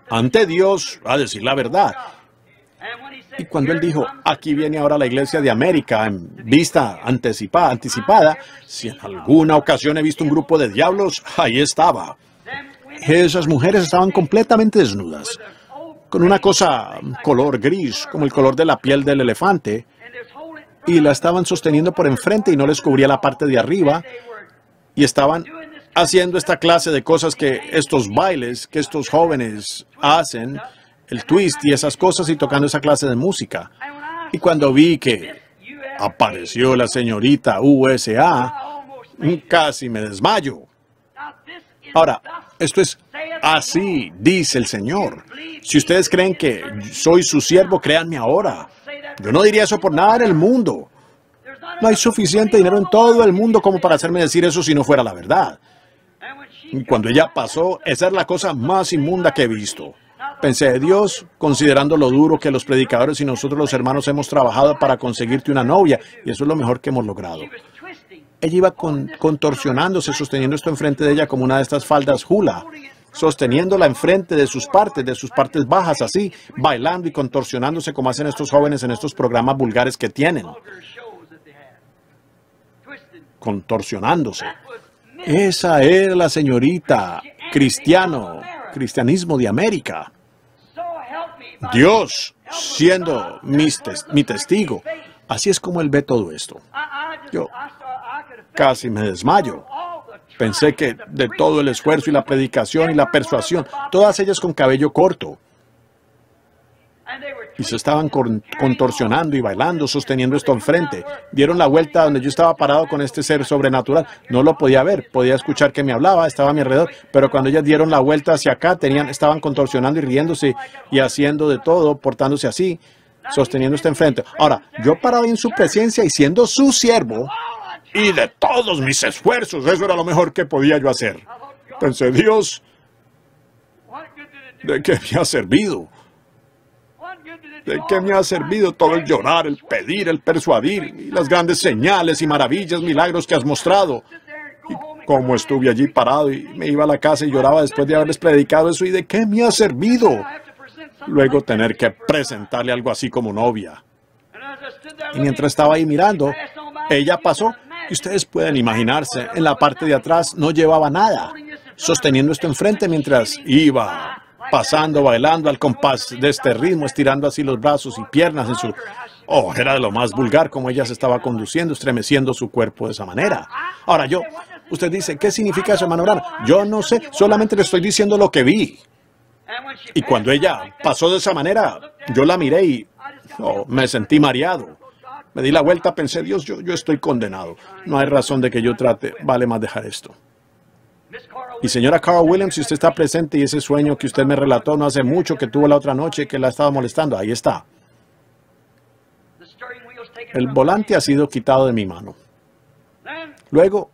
[SPEAKER 4] ante Dios a decir la verdad. Y cuando él dijo, aquí viene ahora la iglesia de América en vista anticipada, anticipada, si en alguna ocasión he visto un grupo de diablos, ahí estaba. Esas mujeres estaban completamente desnudas, con una cosa color gris, como el color de la piel del elefante, y la estaban sosteniendo por enfrente y no les cubría la parte de arriba, y estaban haciendo esta clase de cosas que estos bailes, que estos jóvenes hacen, el twist y esas cosas, y tocando esa clase de música. Y cuando vi que apareció la señorita U S A, casi me desmayo. Ahora, esto es así, dice el Señor. Si ustedes creen que soy su siervo, créanme ahora. Yo no diría eso por nada en el mundo. No hay suficiente dinero en todo el mundo como para hacerme decir eso si no fuera la verdad. Y cuando ella pasó, esa es la cosa más inmunda que he visto. Pensé, Dios, considerando lo duro que los predicadores y nosotros los hermanos hemos trabajado para conseguirte una novia, y eso es lo mejor que hemos logrado. Ella iba con, contorsionándose, sosteniendo esto enfrente de ella como una de estas faldas hula, sosteniéndola enfrente de sus partes, de sus partes bajas, así, bailando y contorsionándose como hacen estos jóvenes en estos programas vulgares que tienen. Contorsionándose. Esa era la señorita cristiano, cristianismo de América. Dios siendo mi, tes mi testigo. Así es como él ve todo esto. Yo casi me desmayo. Pensé que de todo el esfuerzo y la predicación y la persuasión, todas ellas con cabello corto, y se estaban con, contorsionando y bailando, sosteniendo esto enfrente. Dieron la vuelta donde yo estaba parado con este ser sobrenatural. No lo podía ver, podía escuchar que me hablaba, estaba a mi alrededor, pero cuando ellas dieron la vuelta hacia acá, tenían, estaban contorsionando y riéndose y haciendo de todo, portándose así, sosteniendo esto enfrente. Ahora, yo parado en su presencia y siendo su siervo, y de todos mis esfuerzos, eso era lo mejor que podía yo hacer. Pensé, Dios, ¿de qué me ha servido? ¿De qué me ha servido todo el llorar, el pedir, el persuadir, y las grandes señales y maravillas, milagros que has mostrado? Y cómo estuve allí parado y me iba a la casa y lloraba después de haberles predicado eso, ¿y de qué me ha servido? Luego tener que presentarle algo así como novia. Y mientras estaba ahí mirando, ella pasó, y ustedes pueden imaginarse, en la parte de atrás no llevaba nada, sosteniendo esto enfrente mientras iba pasando, bailando al compás de este ritmo, estirando así los brazos y piernas en su... Oh, era de lo más vulgar como ella se estaba conduciendo, estremeciendo su cuerpo de esa manera. Ahora yo, usted dice, ¿qué significa eso, hermano Branham? Yo no sé, solamente le estoy diciendo lo que vi. Y cuando ella pasó de esa manera, yo la miré y oh, me sentí mareado. Me di la vuelta, pensé, Dios, yo, yo estoy condenado. No hay razón de que yo trate, vale más dejar esto. Y señora Carl Williams, si usted está presente y ese sueño que usted me relató no hace mucho que tuvo la otra noche que la estaba molestando, ahí está. El volante ha sido quitado de mi mano. Luego,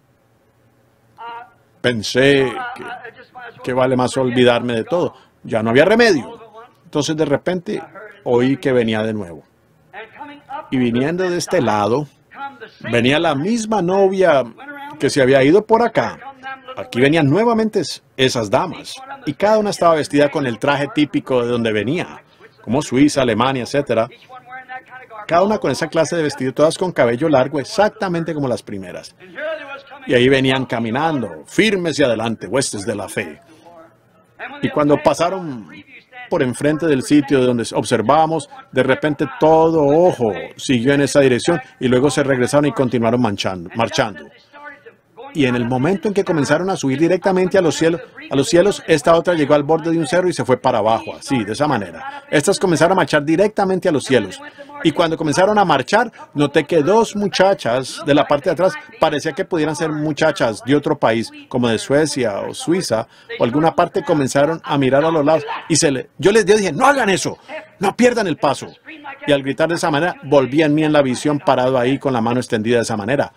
[SPEAKER 4] pensé que, que vale más olvidarme de todo. Ya no había remedio. Entonces de repente oí que venía de nuevo. Y viniendo de este lado, venía la misma novia que se había ido por acá. Aquí venían nuevamente esas damas, y cada una estaba vestida con el traje típico de donde venía, como Suiza, Alemania, etcétera. Cada una con esa clase de vestido, todas con cabello largo, exactamente como las primeras. Y ahí venían caminando, firmes y adelante, huestes de la fe. Y cuando pasaron por enfrente del sitio de donde observábamos, de repente todo ojo siguió en esa dirección, y luego se regresaron y continuaron marchando. marchando. Y en el momento en que comenzaron a subir directamente a los cielos, a los cielos, esta otra llegó al borde de un cerro y se fue para abajo, así, de esa manera. Estas comenzaron a marchar directamente a los cielos. Y cuando comenzaron a marchar, noté que dos muchachas de la parte de atrás, parecía que pudieran ser muchachas de otro país, como de Suecia o Suiza, o alguna parte, comenzaron a mirar a los lados. Y se le, yo les dije, no hagan eso, no pierdan el paso. Y al gritar de esa manera, volví en mí en la visión parado ahí con la mano extendida de esa manera.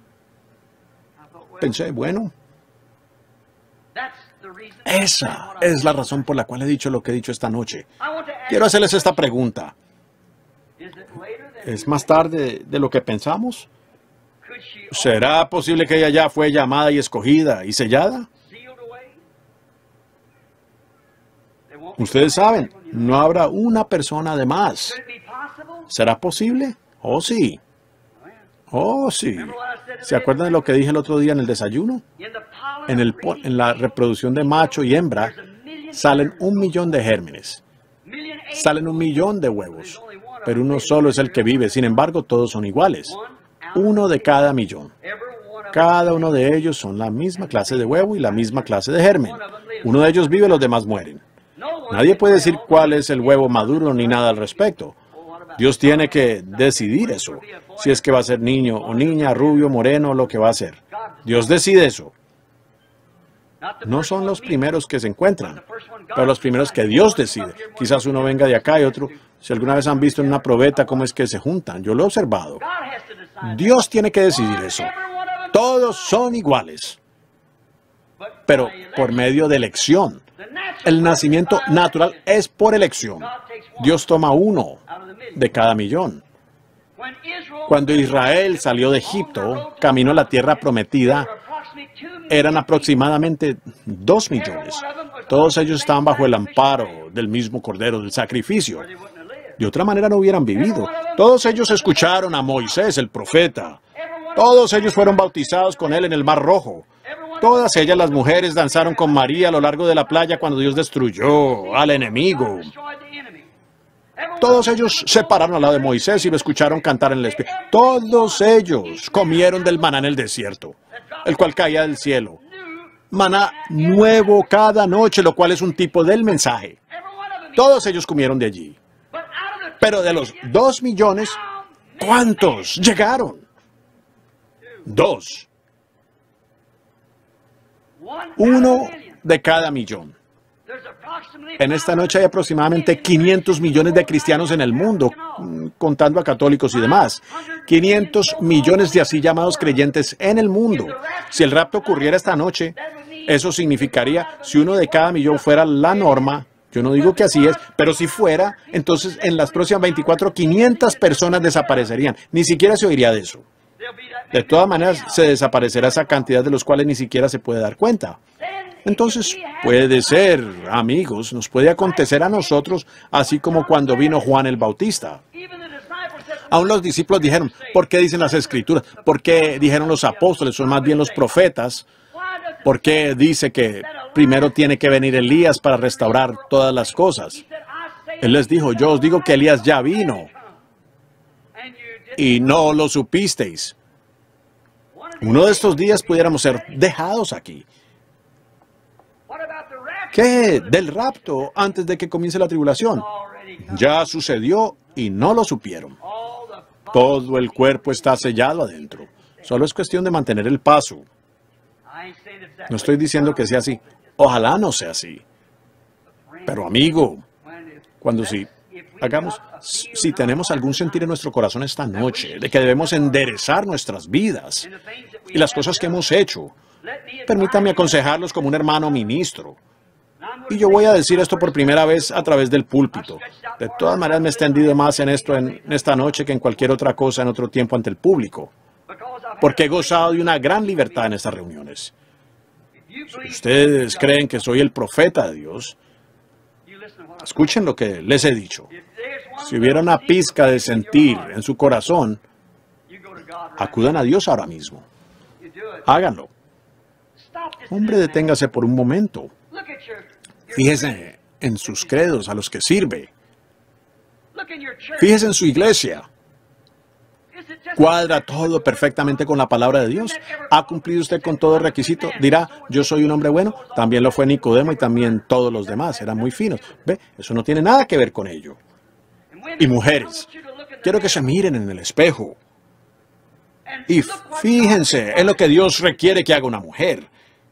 [SPEAKER 4] Pensé, bueno, esa es la razón por la cual he dicho lo que he dicho esta noche. Quiero hacerles esta pregunta. ¿Es más tarde de lo que pensamos? ¿Será posible que ella ya fue llamada y escogida y sellada? Ustedes saben, no habrá una persona de más. ¿Será posible? Oh, sí. Oh, sí. ¿Se acuerdan de lo que dije el otro día en el desayuno? En, el, po- en la reproducción de macho y hembra salen un millón de gérmenes. Salen un millón de huevos. Pero uno solo es el que vive. Sin embargo, todos son iguales. Uno de cada millón. Cada uno de ellos son la misma clase de huevo y la misma clase de germen. Uno de ellos vive, los demás mueren. Nadie puede decir cuál es el huevo maduro ni nada al respecto. Dios tiene que decidir eso. Si es que va a ser niño o niña, rubio, moreno, lo que va a ser. Dios decide eso. No son los primeros que se encuentran, pero los primeros que Dios decide. Quizás uno venga de acá y otro. Si alguna vez han visto en una probeta cómo es que se juntan, yo lo he observado. Dios tiene que decidir eso. Todos son iguales, pero por medio de elección. El nacimiento natural es por elección. Dios toma uno de cada millón. Cuando Israel salió de Egipto, camino a la tierra prometida, eran aproximadamente dos millones. Todos ellos estaban bajo el amparo del mismo Cordero del sacrificio. De otra manera no hubieran vivido. Todos ellos escucharon a Moisés, el profeta. Todos ellos fueron bautizados con él en el Mar Rojo. Todas ellas, las mujeres, danzaron con María a lo largo de la playa cuando Dios destruyó al enemigo. Todos ellos se pararon al lado de Moisés y lo escucharon cantar en el espíritu. Todos ellos comieron del maná en el desierto, el cual caía del cielo. Maná nuevo cada noche, lo cual es un tipo del mensaje. Todos ellos comieron de allí. Pero de los dos millones, ¿cuántos llegaron? Dos. Uno de cada millón. En esta noche hay aproximadamente quinientos millones de cristianos en el mundo, contando a católicos y demás. quinientos millones de así llamados creyentes en el mundo. Si el rapto ocurriera esta noche, eso significaría, si uno de cada millón fuera la norma, yo no digo que así es, pero si fuera, entonces en las próximas veinticuatro, quinientas personas desaparecerían. Ni siquiera se oiría de eso. De todas maneras, se desaparecerá esa cantidad de los cuales ni siquiera se puede dar cuenta. Entonces, puede ser, amigos, nos puede acontecer a nosotros, así como cuando vino Juan el Bautista. Aún los discípulos dijeron, ¿por qué dicen las Escrituras? ¿Por qué dijeron los apóstoles? Son más bien los profetas. ¿Por qué dice que primero tiene que venir Elías para restaurar todas las cosas? Él les dijo, yo os digo que Elías ya vino y no lo supisteis. Uno de estos días pudiéramos ser dejados aquí. ¿Qué del rapto antes de que comience la tribulación? Ya sucedió y no lo supieron. Todo el cuerpo está sellado adentro. Solo es cuestión de mantener el paso. No estoy diciendo que sea así. Ojalá no sea así. Pero amigo, cuando sí, hagamos, si tenemos algún sentir en nuestro corazón esta noche, de que debemos enderezar nuestras vidas y las cosas que hemos hecho, permítame aconsejarlos como un hermano ministro. Y yo voy a decir esto por primera vez a través del púlpito. De todas maneras me he extendido más en esto en esta noche que en cualquier otra cosa en otro tiempo ante el público. Porque he gozado de una gran libertad en estas reuniones. Si ustedes creen que soy el profeta de Dios, escuchen lo que les he dicho. Si hubiera una pizca de sentir en su corazón, acudan a Dios ahora mismo. Háganlo. Hombre, deténgase por un momento. Fíjese en sus credos a los que sirve. Fíjese en su iglesia. ¿Cuadra todo perfectamente con la palabra de Dios? ¿Ha cumplido usted con todo requisito? Dirá, yo soy un hombre bueno. También lo fue Nicodemo y también todos los demás. Eran muy finos. ¿Ve? Eso no tiene nada que ver con ello. Y mujeres, quiero que se miren en el espejo. Y fíjense en lo que Dios requiere que haga una mujer.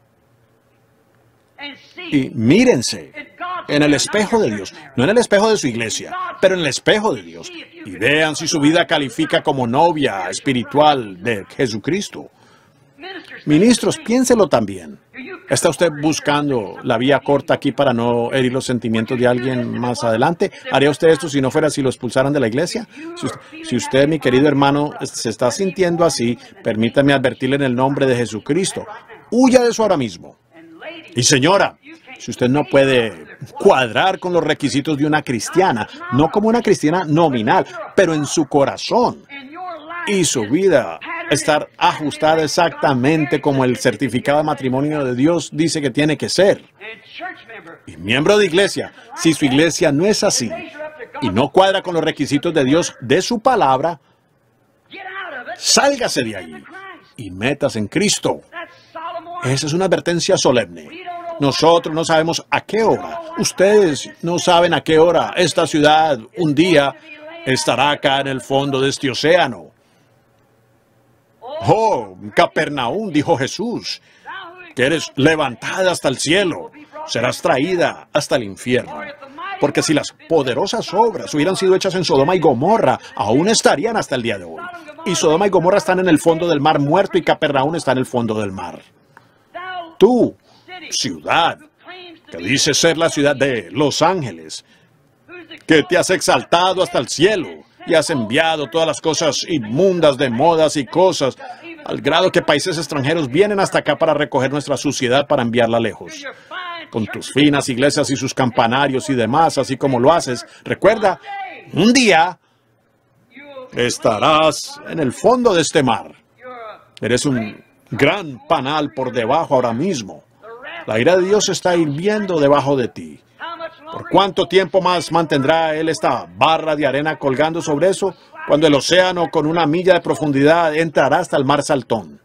[SPEAKER 4] Y mírense en el espejo de Dios, no en el espejo de su iglesia, pero en el espejo de Dios. Y vean si su vida califica como novia espiritual de Jesucristo. Ministros, piénselo también. ¿Está usted buscando la vía corta aquí para no herir los sentimientos de alguien más adelante? ¿Haría usted esto si no fuera si lo expulsaran de la iglesia? Si usted, si usted, mi querido hermano, se está sintiendo así, permítame advertirle en el nombre de Jesucristo. Huya de eso ahora mismo. Y señora, si usted no puede cuadrar con los requisitos de una cristiana, no como una cristiana nominal, pero en su corazón y su vida estar ajustada exactamente como el certificado de matrimonio de Dios dice que tiene que ser. Y miembro de iglesia, si su iglesia no es así y no cuadra con los requisitos de Dios de su palabra, sálgase de ahí y métase en Cristo. Esa es una advertencia solemne. Nosotros no sabemos a qué hora, ustedes no saben a qué hora esta ciudad un día estará acá en el fondo de este océano. Oh, Capernaum, dijo Jesús, que eres levantada hasta el cielo, serás traída hasta el infierno. Porque si las poderosas obras hubieran sido hechas en Sodoma y Gomorra, aún estarían hasta el día de hoy. Y Sodoma y Gomorra están en el fondo del mar muerto y Capernaum está en el fondo del mar. Tú, ciudad, que dices ser la ciudad de Los Ángeles, que te has exaltado hasta el cielo y has enviado todas las cosas inmundas de modas y cosas, al grado que países extranjeros vienen hasta acá para recoger nuestra suciedad para enviarla lejos. Con tus finas iglesias y sus campanarios y demás, así como lo haces, recuerda, un día estarás en el fondo de este mar. Eres un gran panal por debajo ahora mismo. La ira de Dios está hirviendo debajo de ti. ¿Por cuánto tiempo más mantendrá Él esta barra de arena colgando sobre eso? Cuando el océano con una milla de profundidad entrará hasta el mar Saltón.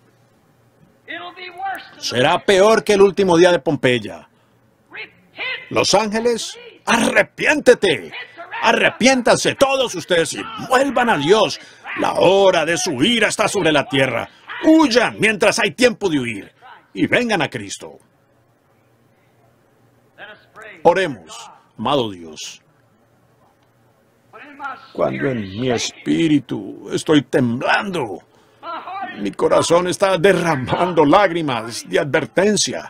[SPEAKER 4] Será peor que el último día de Pompeya. Los Ángeles, arrepiéntete. Arrepiéntanse todos ustedes y vuelvan a Dios. La hora de su ira está sobre la tierra. Huyan mientras hay tiempo de huir. Y vengan a Cristo. Oremos, amado Dios. Cuando en mi espíritu estoy temblando, mi corazón está derramando lágrimas de advertencia.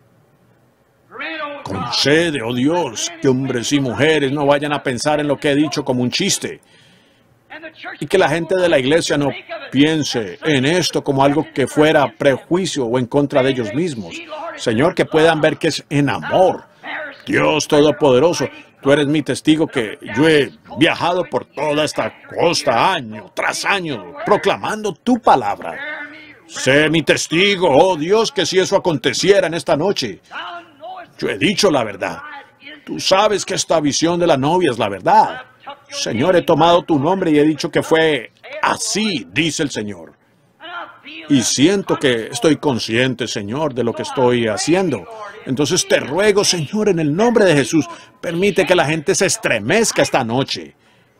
[SPEAKER 4] Concede, oh Dios, que hombres y mujeres no vayan a pensar en lo que he dicho como un chiste. Y que la gente de la iglesia no piense en esto como algo que fuera prejuicio o en contra de ellos mismos. Señor, que puedan ver que es en amor. Dios Todopoderoso, tú eres mi testigo que yo he viajado por toda esta costa año tras año proclamando tu palabra. Sé mi testigo, oh Dios, que si eso aconteciera en esta noche, yo he dicho la verdad. Tú sabes que esta visión de la novia es la verdad. Señor, he tomado tu nombre y he dicho que fue así, dice el Señor. Y siento que estoy consciente, Señor, de lo que estoy haciendo. Entonces te ruego, Señor, en el nombre de Jesús, permite que la gente se estremezca esta noche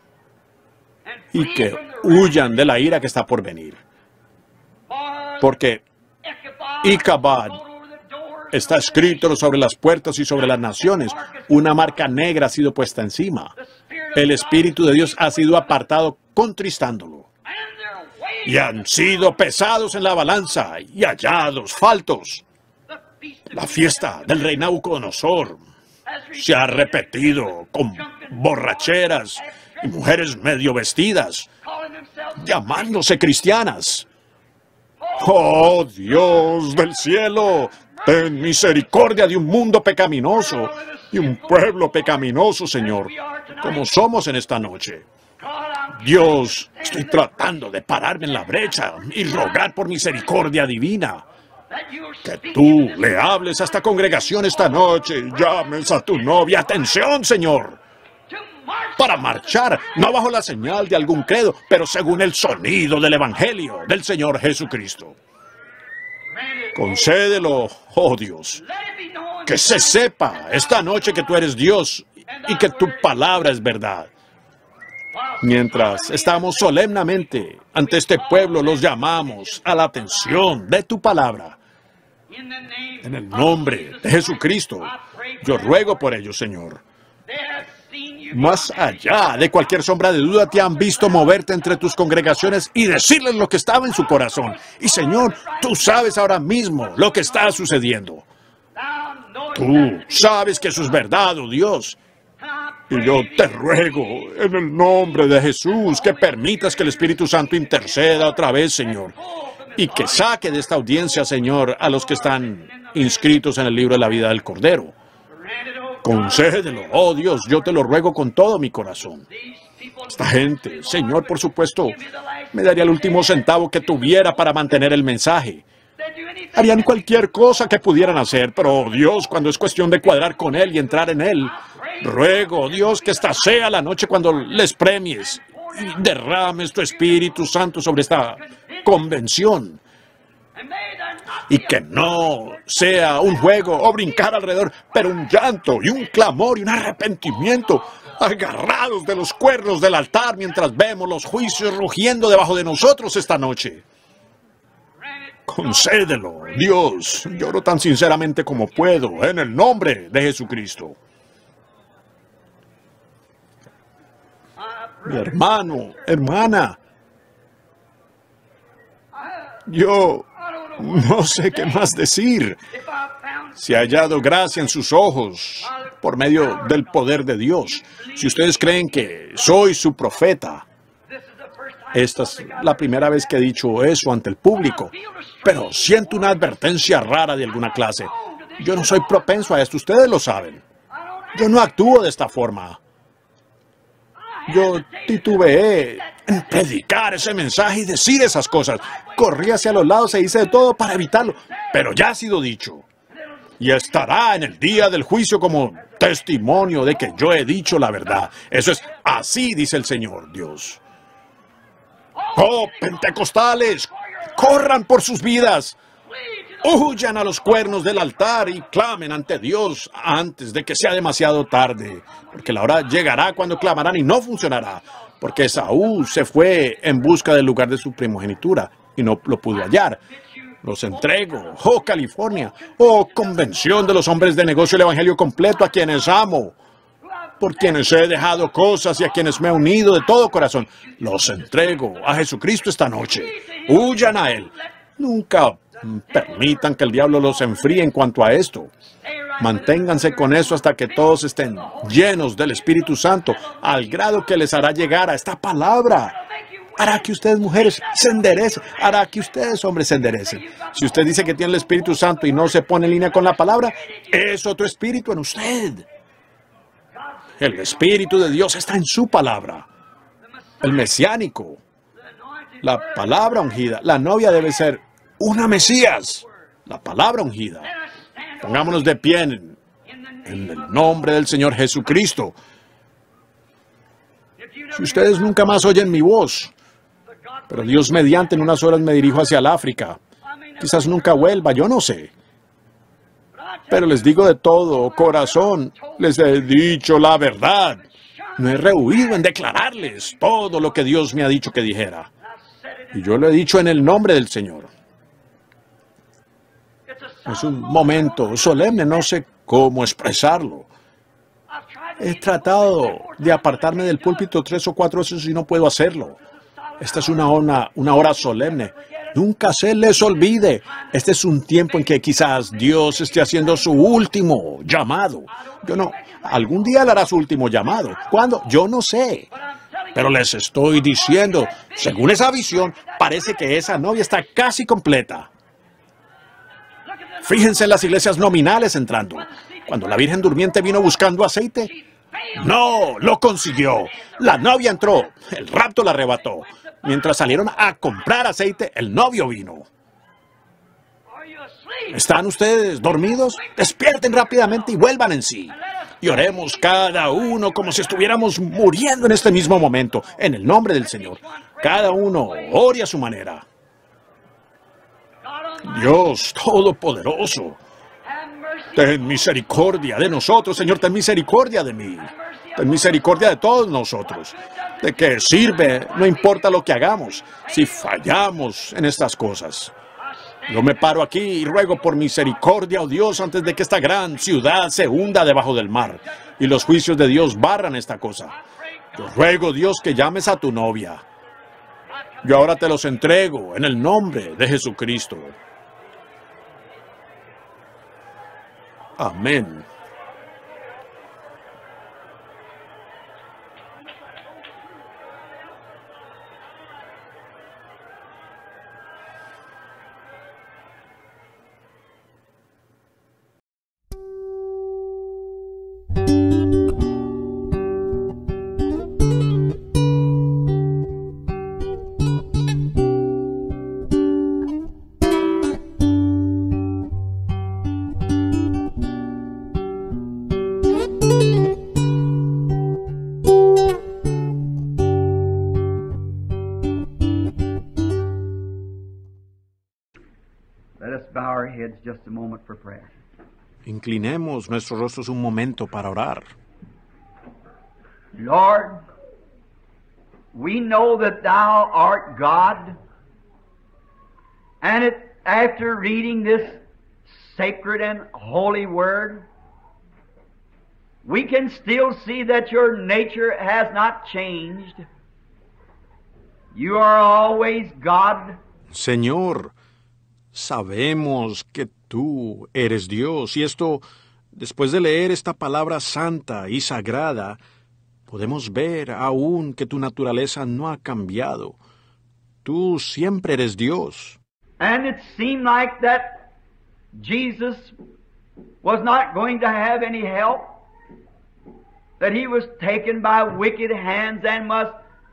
[SPEAKER 4] y que huyan de la ira que está por venir. Porque Icabod está escrito sobre las puertas y sobre las naciones. Una marca negra ha sido puesta encima. El Espíritu de Dios ha sido apartado contristándolo. Y han sido pesados en la balanza y hallados faltos. La fiesta del rey Nabucodonosor se ha repetido con borracheras y mujeres medio vestidas, llamándose cristianas. ¡Oh, Dios del cielo! Ten misericordia de un mundo pecaminoso y un pueblo pecaminoso, Señor, como somos en esta noche. Dios, estoy tratando de pararme en la brecha y rogar por misericordia divina. Que tú le hables a esta congregación esta noche y llames a tu novia. Atención, Señor. Para marchar, no bajo la señal de algún credo, pero según el sonido del Evangelio del Señor Jesucristo. Concédelo, oh Dios, que se sepa esta noche que tú eres Dios y que tu palabra es verdad. Mientras estamos solemnemente ante este pueblo, los llamamos a la atención de tu palabra. En el nombre de Jesucristo, yo ruego por ellos, Señor. Más allá de cualquier sombra de duda, te han visto moverte entre tus congregaciones y decirles lo que estaba en su corazón. Y Señor, tú sabes ahora mismo lo que está sucediendo. Tú sabes que eso es verdad, oh Dios. Y yo te ruego, en el nombre de Jesús, que permitas que el Espíritu Santo interceda otra vez, Señor. Y que saque de esta audiencia, Señor, a los que están inscritos en el libro de la vida del Cordero. Concédelo, oh Dios, yo te lo ruego con todo mi corazón. Esta gente, Señor, por supuesto, me daría el último centavo que tuviera para mantener el mensaje. Harían cualquier cosa que pudieran hacer, pero oh Dios, cuando es cuestión de cuadrar con Él y entrar en Él, ruego, Dios, que esta sea la noche cuando les premies y derrames tu Espíritu Santo sobre esta convención. Y que no sea un juego o brincar alrededor, pero un llanto y un clamor y un arrepentimiento, agarrados de los cuernos del altar mientras vemos los juicios rugiendo debajo de nosotros esta noche. Concédelo, Dios. Lloro tan sinceramente como puedo, en el nombre de Jesucristo. Mi hermano, hermana, yo no sé qué más decir. Si ha hallado gracia en sus ojos por medio del poder de Dios, si ustedes creen que soy su profeta, esta es la primera vez que he dicho eso ante el público, pero siento una advertencia rara de alguna clase. Yo no soy propenso a esto, ustedes lo saben. Yo no actúo de esta forma. Yo titubeé en predicar ese mensaje y decir esas cosas. Corrí hacia los lados e hice de todo para evitarlo, pero ya ha sido dicho. Y estará en el día del juicio como testimonio de que yo he dicho la verdad. Eso es, así dice el Señor Dios. ¡Oh, pentecostales! ¡Corran por sus vidas! Huyan a los cuernos del altar y clamen ante Dios antes de que sea demasiado tarde. Porque la hora llegará cuando clamarán y no funcionará. Porque Esaú se fue en busca del lugar de su primogenitura y no lo pudo hallar. Los entrego, oh California, oh convención de los hombres de negocio del Evangelio completo, a quienes amo, por quienes he dejado cosas y a quienes me he unido de todo corazón. Los entrego a Jesucristo esta noche. Huyan a Él. Nunca permitan que el diablo los enfríe en cuanto a esto. Manténganse con eso hasta que todos estén llenos del Espíritu Santo, al grado que les hará llegar a esta palabra. Hará que ustedes, mujeres, se enderecen. Hará que ustedes, hombres, se enderecen. Si usted dice que tiene el Espíritu Santo y no se pone en línea con la palabra, es otro espíritu en usted. El Espíritu de Dios está en su palabra. El mesiánico. La palabra ungida. La novia debe ser una Mesías. La palabra ungida. Pongámonos de pie en, en el nombre del Señor Jesucristo. Si ustedes nunca más oyen mi voz, pero Dios mediante en unas horas me dirijo hacia el África. Quizás nunca vuelva, yo no sé. Pero les digo de todo corazón, les he dicho la verdad. No he rehuido en declararles todo lo que Dios me ha dicho que dijera. Y yo lo he dicho en el nombre del Señor. Es un momento solemne, no sé cómo expresarlo. He tratado de apartarme del púlpito tres o cuatro veces y no puedo hacerlo. Esta es una hora, una hora solemne. Nunca se les olvide. Este es un tiempo en que quizás Dios esté haciendo su último llamado. Yo no. Algún día Él hará su último llamado. ¿Cuándo? Yo no sé. Pero les estoy diciendo, según esa visión, parece que esa novia está casi completa. Fíjense en las iglesias nominales entrando. Cuando la Virgen Durmiente vino buscando aceite, no, lo consiguió. La novia entró, el rapto la arrebató. Mientras salieron a comprar aceite, el novio vino. ¿Están ustedes dormidos? Despierten rápidamente y vuelvan en sí. Y oremos cada uno como si estuviéramos muriendo en este mismo momento, en el nombre del Señor. Cada uno ore a su manera. Dios Todopoderoso, ten misericordia de nosotros, Señor, ten misericordia de mí. Ten misericordia de todos nosotros. ¿De qué sirve? No importa lo que hagamos, si fallamos en estas cosas. Yo me paro aquí y ruego por misericordia, oh Dios, antes de que esta gran ciudad se hunda debajo del mar y los juicios de Dios barran esta cosa. Yo ruego, Dios, que llames a tu novia. Yo ahora te los entrego en el nombre de Jesucristo. Amén. Inclinemos nuestros rostros un momento para orar.
[SPEAKER 1] Lord, we know that Thou art God, and it, after reading this sacred and holy word, we can still see that your nature has not changed. You are always God.
[SPEAKER 4] Señor, sabemos que tú eres Dios, y esto, después de leer esta palabra santa y sagrada, podemos ver aún que tu naturaleza no ha cambiado. Tú siempre eres Dios.
[SPEAKER 1] And it seemed like that Jesus was not going to have any help, that he was taken by wicked hands and must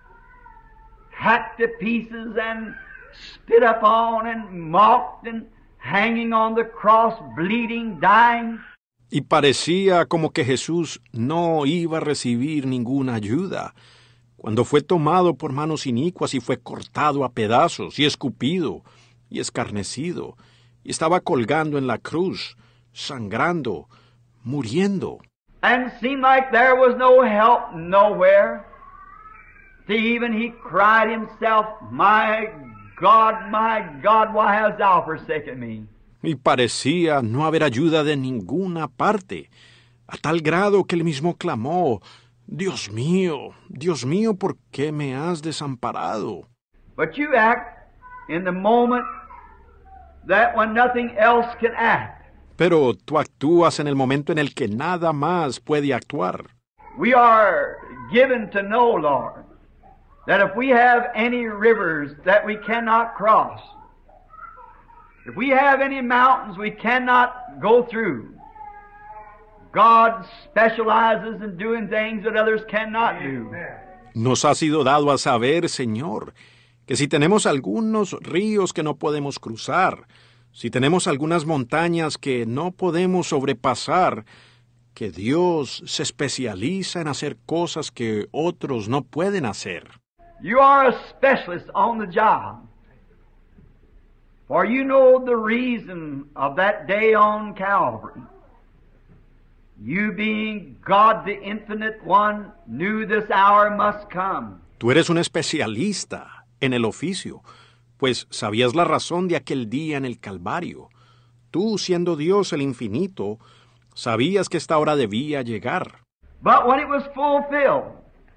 [SPEAKER 1] hacked to pieces and spit upon and mocked and hanging on the cross, bleeding, dying.
[SPEAKER 4] Y parecía como que Jesús no iba a recibir ninguna ayuda, cuando fue tomado por manos inicuas y fue cortado a pedazos y escupido y escarnecido, y estaba colgando en la cruz, sangrando, muriendo.
[SPEAKER 1] And it seemed like there was no help nowhere. Even he cried himself, "My God, my God, why hast thou forsaken me?"
[SPEAKER 4] Y parecía no haber ayuda de ninguna parte, a tal grado que él mismo clamó, "Dios mío, Dios mío, ¿por qué me has desamparado?"
[SPEAKER 1] But you act in the moment that when nothing else can act.
[SPEAKER 4] Pero tú actúas en el momento en el que nada más puede actuar.
[SPEAKER 1] We are given to know, Lord, that if we have any rivers that we cannot cross, if we have any mountains we cannot go through, God specializes in doing things that others cannot do.
[SPEAKER 4] Nos ha sido dado a saber, Señor, que si tenemos algunos ríos que no podemos cruzar, si tenemos algunas montañas que no podemos sobrepasar, que Dios se especializa en hacer cosas que otros no pueden hacer.
[SPEAKER 1] You are a specialist on the job, for you know the reason of that day on Calvary. You being God the Infinite One, knew this hour must come.
[SPEAKER 4] Tú eres un especialista en el oficio, pues sabías la razón de aquel día en el Calvario. Tú, siendo Dios el infinito, sabías que esta hora debía llegar.
[SPEAKER 1] But when it was fulfilled,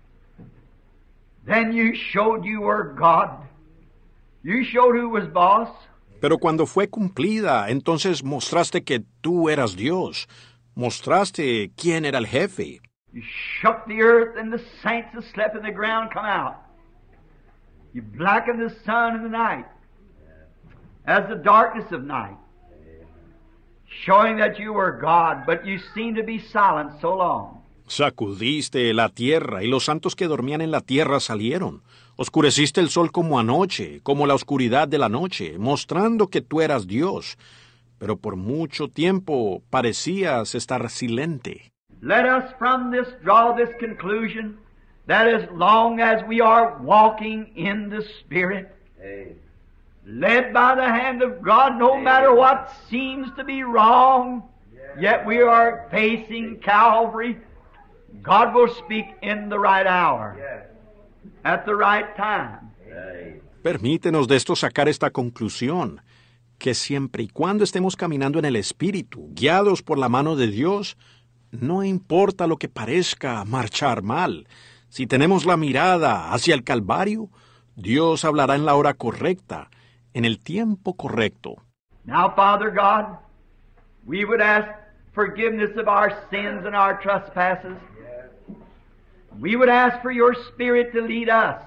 [SPEAKER 1] then you showed you were God. You showed who was boss.
[SPEAKER 4] Pero cuando fue cumplida, entonces mostraste que tú eras Dios. Mostraste quién era el jefe.
[SPEAKER 1] You shook the earth, and the saints that slept in the ground come out. You blackened the sun in the night as the darkness of night, showing that you were God, but you seemed to be silent so long.
[SPEAKER 4] Sacudiste la tierra, y los santos que dormían en la tierra salieron. Oscureciste el sol como anoche, como la oscuridad de la noche, mostrando que tú eras Dios. Pero por mucho tiempo parecías estar silente.
[SPEAKER 1] Let us from this draw this conclusion, that as long as we are walking in the Spirit, Amen, led by the hand of God, no Amen, matter what seems to be wrong, yeah, yet we are facing Calvary, God will speak in the right hour, yeah, at the right time. Amen.
[SPEAKER 4] Permítenos de esto sacar esta conclusión, que siempre y cuando estemos caminando en el Espíritu, guiados por la mano de Dios, no importa lo que parezca marchar mal. Si tenemos la mirada hacia el Calvario, Dios hablará en la hora correcta, en el tiempo correcto.
[SPEAKER 1] Now, Father God, we would ask forgiveness of our sins and our trespasses. We would ask for your Spirit to lead us.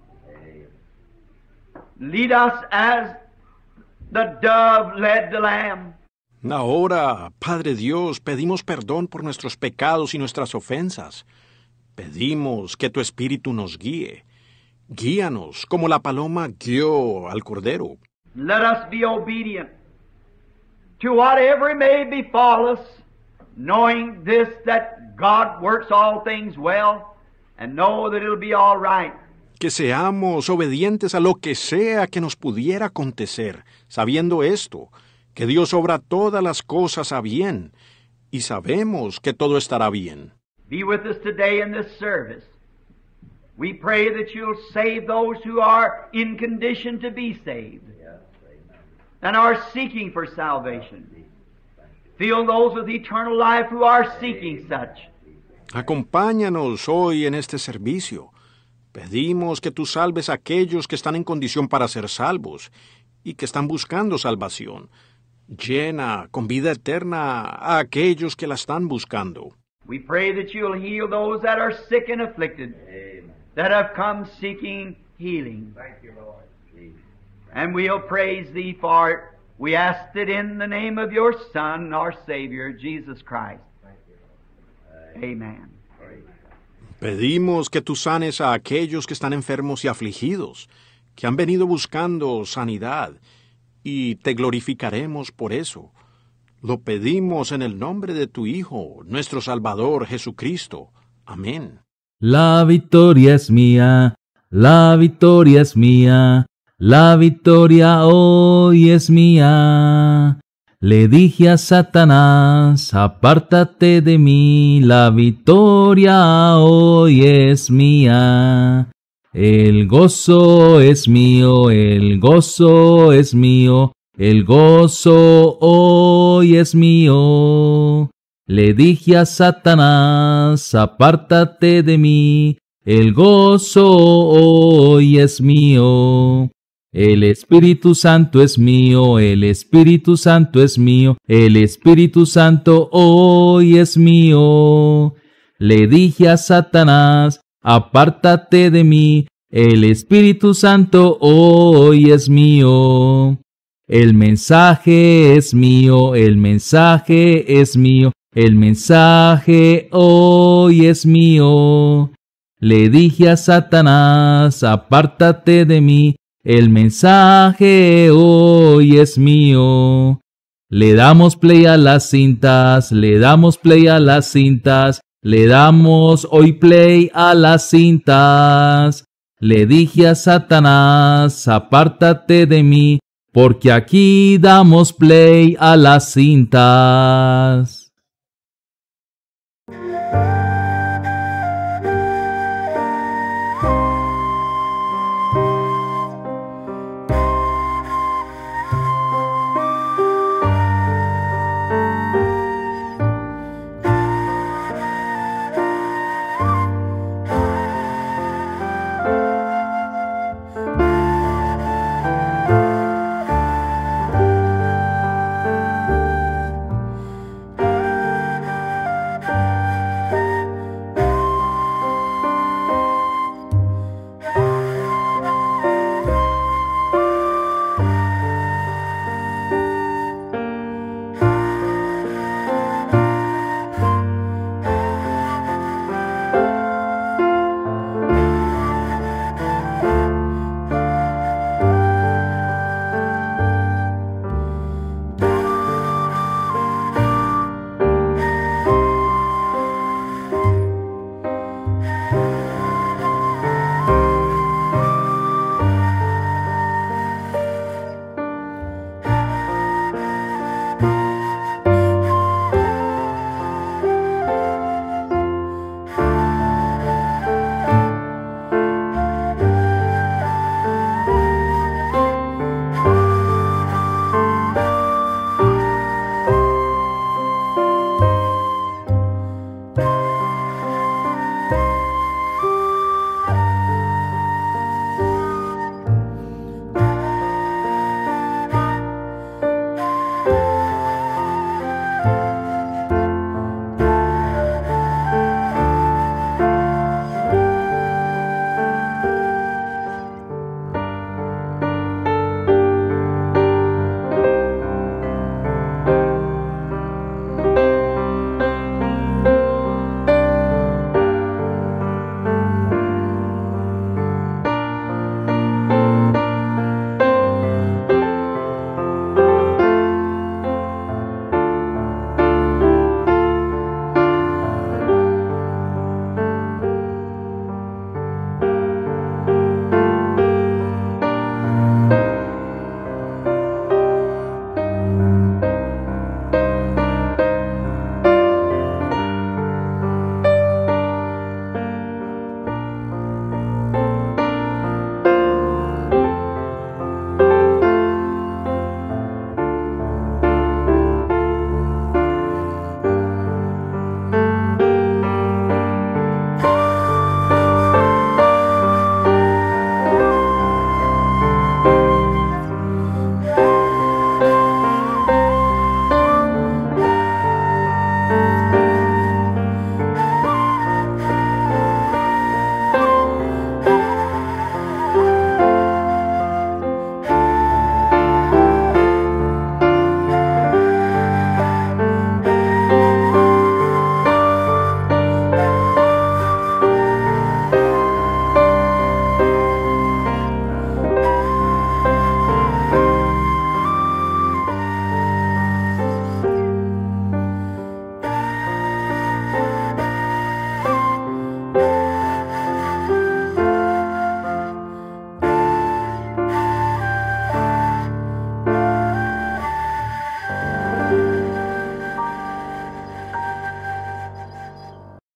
[SPEAKER 1] Lead us as the dove led the lamb.
[SPEAKER 4] Ahora, Padre Dios, pedimos perdón por nuestros pecados y nuestras ofensas. Pedimos que tu Espíritu nos guíe. Guíanos como la paloma guió al cordero.
[SPEAKER 1] Let us be obedient to whatever may befall us, knowing this, that God works all things well, and know that it'll be all right.
[SPEAKER 4] Que seamos obedientes a lo que sea que nos pudiera acontecer, sabiendo esto, que Dios obra todas las cosas a bien, y sabemos que todo estará bien.
[SPEAKER 1] Be with us today in this service. We pray that you'll save those who are in condition to be saved and are seeking for salvation. Fill those with eternal life who are seeking such.
[SPEAKER 4] Acompáñanos hoy en este servicio. Pedimos que tú salves a aquellos que están en condición para ser salvos y que están buscando salvación. Llena con vida eterna a aquellos que la están buscando.
[SPEAKER 1] We pray that you'll heal those that are sick and afflicted, that have come seeking healing. Thank you, Lord. And we'll praise thee for it. We ask it in the name of your Son, our Savior, Jesus Christ. Amen.
[SPEAKER 4] Pedimos que tú sanes a aquellos que están enfermos y afligidos, que han venido buscando sanidad, y te glorificaremos por eso. Lo pedimos en el nombre de tu Hijo, nuestro Salvador Jesucristo. Amén.
[SPEAKER 3] La victoria es mía, la victoria es mía, la victoria hoy es mía. Le dije a Satanás, apártate de mí, la victoria hoy es mía. El gozo es mío, el gozo es mío, el gozo hoy es mío. Le dije a Satanás, apártate de mí, el gozo hoy es mío. El Espíritu Santo es mío, el Espíritu Santo es mío, el Espíritu Santo hoy es mío. Le dije a Satanás, apártate de mí, el Espíritu Santo hoy es mío. El mensaje es mío, el mensaje es mío, el mensaje hoy es mío. Le dije a Satanás, apártate de mí, el mensaje hoy es mío. Le damos play a las cintas, le damos play a las cintas, le damos hoy play a las cintas. Le dije a Satanás, apártate de mí, porque aquí damos play a las cintas.